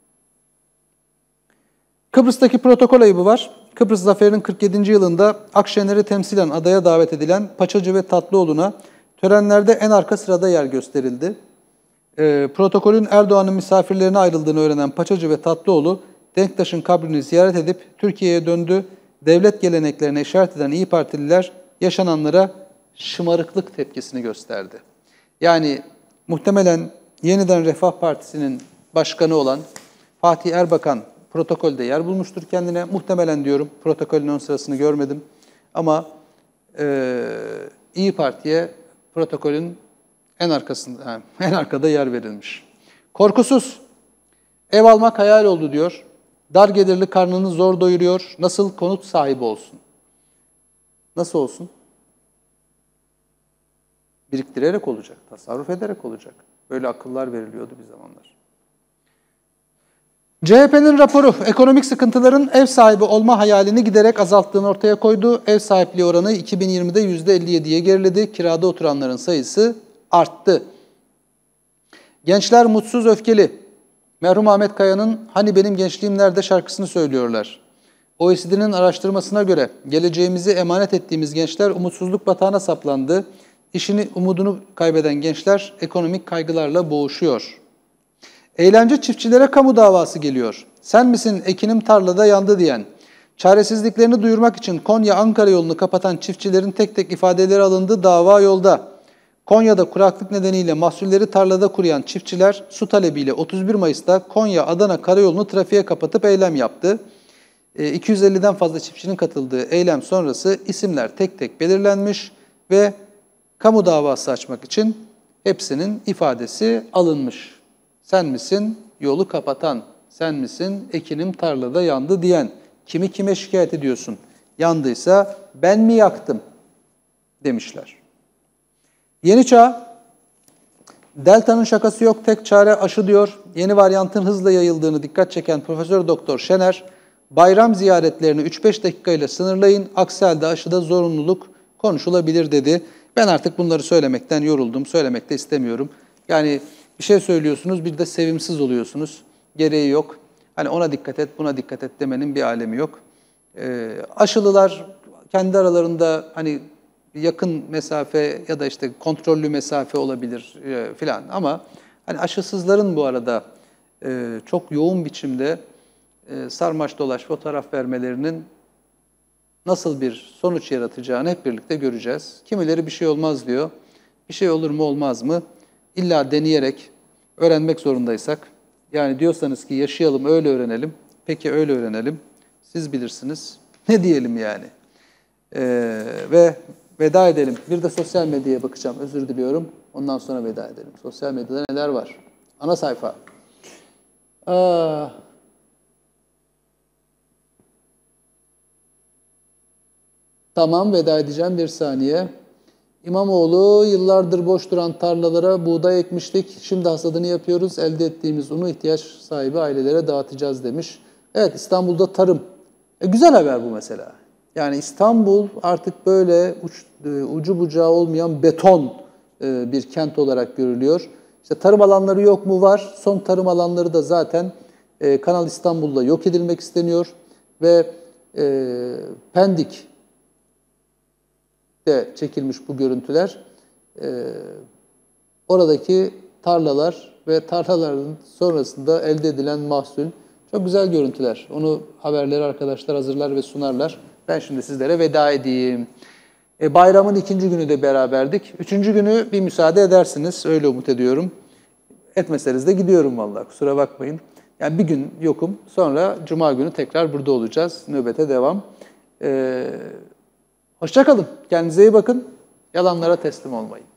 Kıbrıs'taki protokol ayıbı var. Kıbrıs Zaferi'nin 47. yılında Akşener'i temsilen adaya davet edilen Paçacı ve Tatlıoğlu'na törenlerde en arka sırada yer gösterildi. Protokolün Erdoğan'ın misafirlerine ayrıldığını öğrenen Paçacı ve Tatlıoğlu, Denktaş'ın kabrini ziyaret edip Türkiye'ye döndü. Devlet geleneklerine işaret eden İYİ Partililer yaşananlara şımarıklık tepkisini gösterdi. Yani muhtemelen yeniden Refah Partisi'nin başkanı olan Fatih Erbakan protokolde yer bulmuştur kendine. Muhtemelen diyorum, protokolün ön sırasını görmedim. Ama İYİ Parti'ye protokolün en arkada yer verilmiş. Korkusuz. Ev almak hayal oldu diyor. Dar gelirli karnını zor doyuruyor. Nasıl konut sahibi olsun? Nasıl olsun? Biriktirerek olacak, tasarruf ederek olacak. Böyle akıllar veriliyordu bir zamanlar. CHP'nin raporu ekonomik sıkıntıların ev sahibi olma hayalini giderek azalttığını ortaya koydu. Ev sahipliği oranı 2020'de %57'ye geriledi. Kirada oturanların sayısı arttı. Gençler mutsuz, öfkeli. Merhum Ahmet Kaya'nın "Hani benim gençliğim nerede" şarkısını söylüyorlar. OECD'nin araştırmasına göre geleceğimizi emanet ettiğimiz gençler umutsuzluk batağına saplandı. İşini, umudunu kaybeden gençler ekonomik kaygılarla boğuşuyor. Eğlence çiftçilere kamu davası geliyor. Sen misin ekinim tarlada yandı diyen, çaresizliklerini duyurmak için Konya-Ankara yolunu kapatan çiftçilerin tek tek ifadeleri alındı, dava yolda. Konya'da kuraklık nedeniyle mahsulleri tarlada kuruyan çiftçiler su talebiyle 31 Mayıs'ta Konya-Adana karayolunu trafiğe kapatıp eylem yaptı. 250'den fazla çiftçinin katıldığı eylem sonrası isimler tek tek belirlenmiş ve kamu davası açmak için hepsinin ifadesi alınmış. Sen misin yolu kapatan, sen misin ekinim tarlada yandı diyen, kimi kime şikayet ediyorsun? Yandıysa ben mi yaktım demişler. Yeni Çağ, Delta'nın şakası yok, tek çare aşı diyor. Yeni varyantın hızla yayıldığını dikkat çeken Profesör Doktor Şener, bayram ziyaretlerini 3-5 dakikayla sınırlayın, aksi halde aşıda zorunluluk konuşulabilir dedi. Ben artık bunları söylemekten yoruldum, söylemek de istemiyorum. Yani bir şey söylüyorsunuz, bir de sevimsiz oluyorsunuz. Gereği yok. Hani ona dikkat et, buna dikkat et demenin bir alemi yok. Aşılılar kendi aralarında hani yakın mesafe ya da işte kontrollü mesafe olabilir filan ama hani aşısızların bu arada çok yoğun biçimde sarmaş dolaş fotoğraf vermelerinin nasıl bir sonuç yaratacağını hep birlikte göreceğiz. Kimileri bir şey olmaz diyor. Bir şey olur mu olmaz mı? İlla deneyerek öğrenmek zorundaysak. Yani diyorsanız ki yaşayalım öyle öğrenelim. Peki öyle öğrenelim. Siz bilirsiniz. Ne diyelim yani? Ve veda edelim. Bir de sosyal medyaya bakacağım. Özür diliyorum. Ondan sonra veda edelim. Sosyal medyada neler var? Ana sayfa. Tamam, veda edeceğim. Bir saniye. İmamoğlu, yıllardır boş duran tarlalara buğday ekmiştik. Şimdi hasadını yapıyoruz. Elde ettiğimiz unu ihtiyaç sahibi ailelere dağıtacağız demiş. Evet, İstanbul'da tarım. Güzel haber bu mesela. Yani İstanbul artık böyle ucu bucağı olmayan beton bir kent olarak görülüyor. İşte tarım alanları yok mu? Var. Son tarım alanları da zaten Kanal İstanbul'da yok edilmek isteniyor. Ve Pendik'te çekilmiş bu görüntüler. Oradaki tarlalar ve tarlaların sonrasında elde edilen mahsul. Çok güzel görüntüler. Onu haberleri arkadaşlar hazırlar ve sunarlar. Ben şimdi sizlere veda edeyim. Bayramın 2. günü de beraberdik. 3. günü bir müsaade edersiniz. Öyle umut ediyorum. Etmeseniz de gidiyorum vallahi. Kusura bakmayın. Yani bir gün yokum. Sonra Cuma günü tekrar burada olacağız. Nöbete devam. Hoşça kalın. Kendinize iyi bakın. Yalanlara teslim olmayın.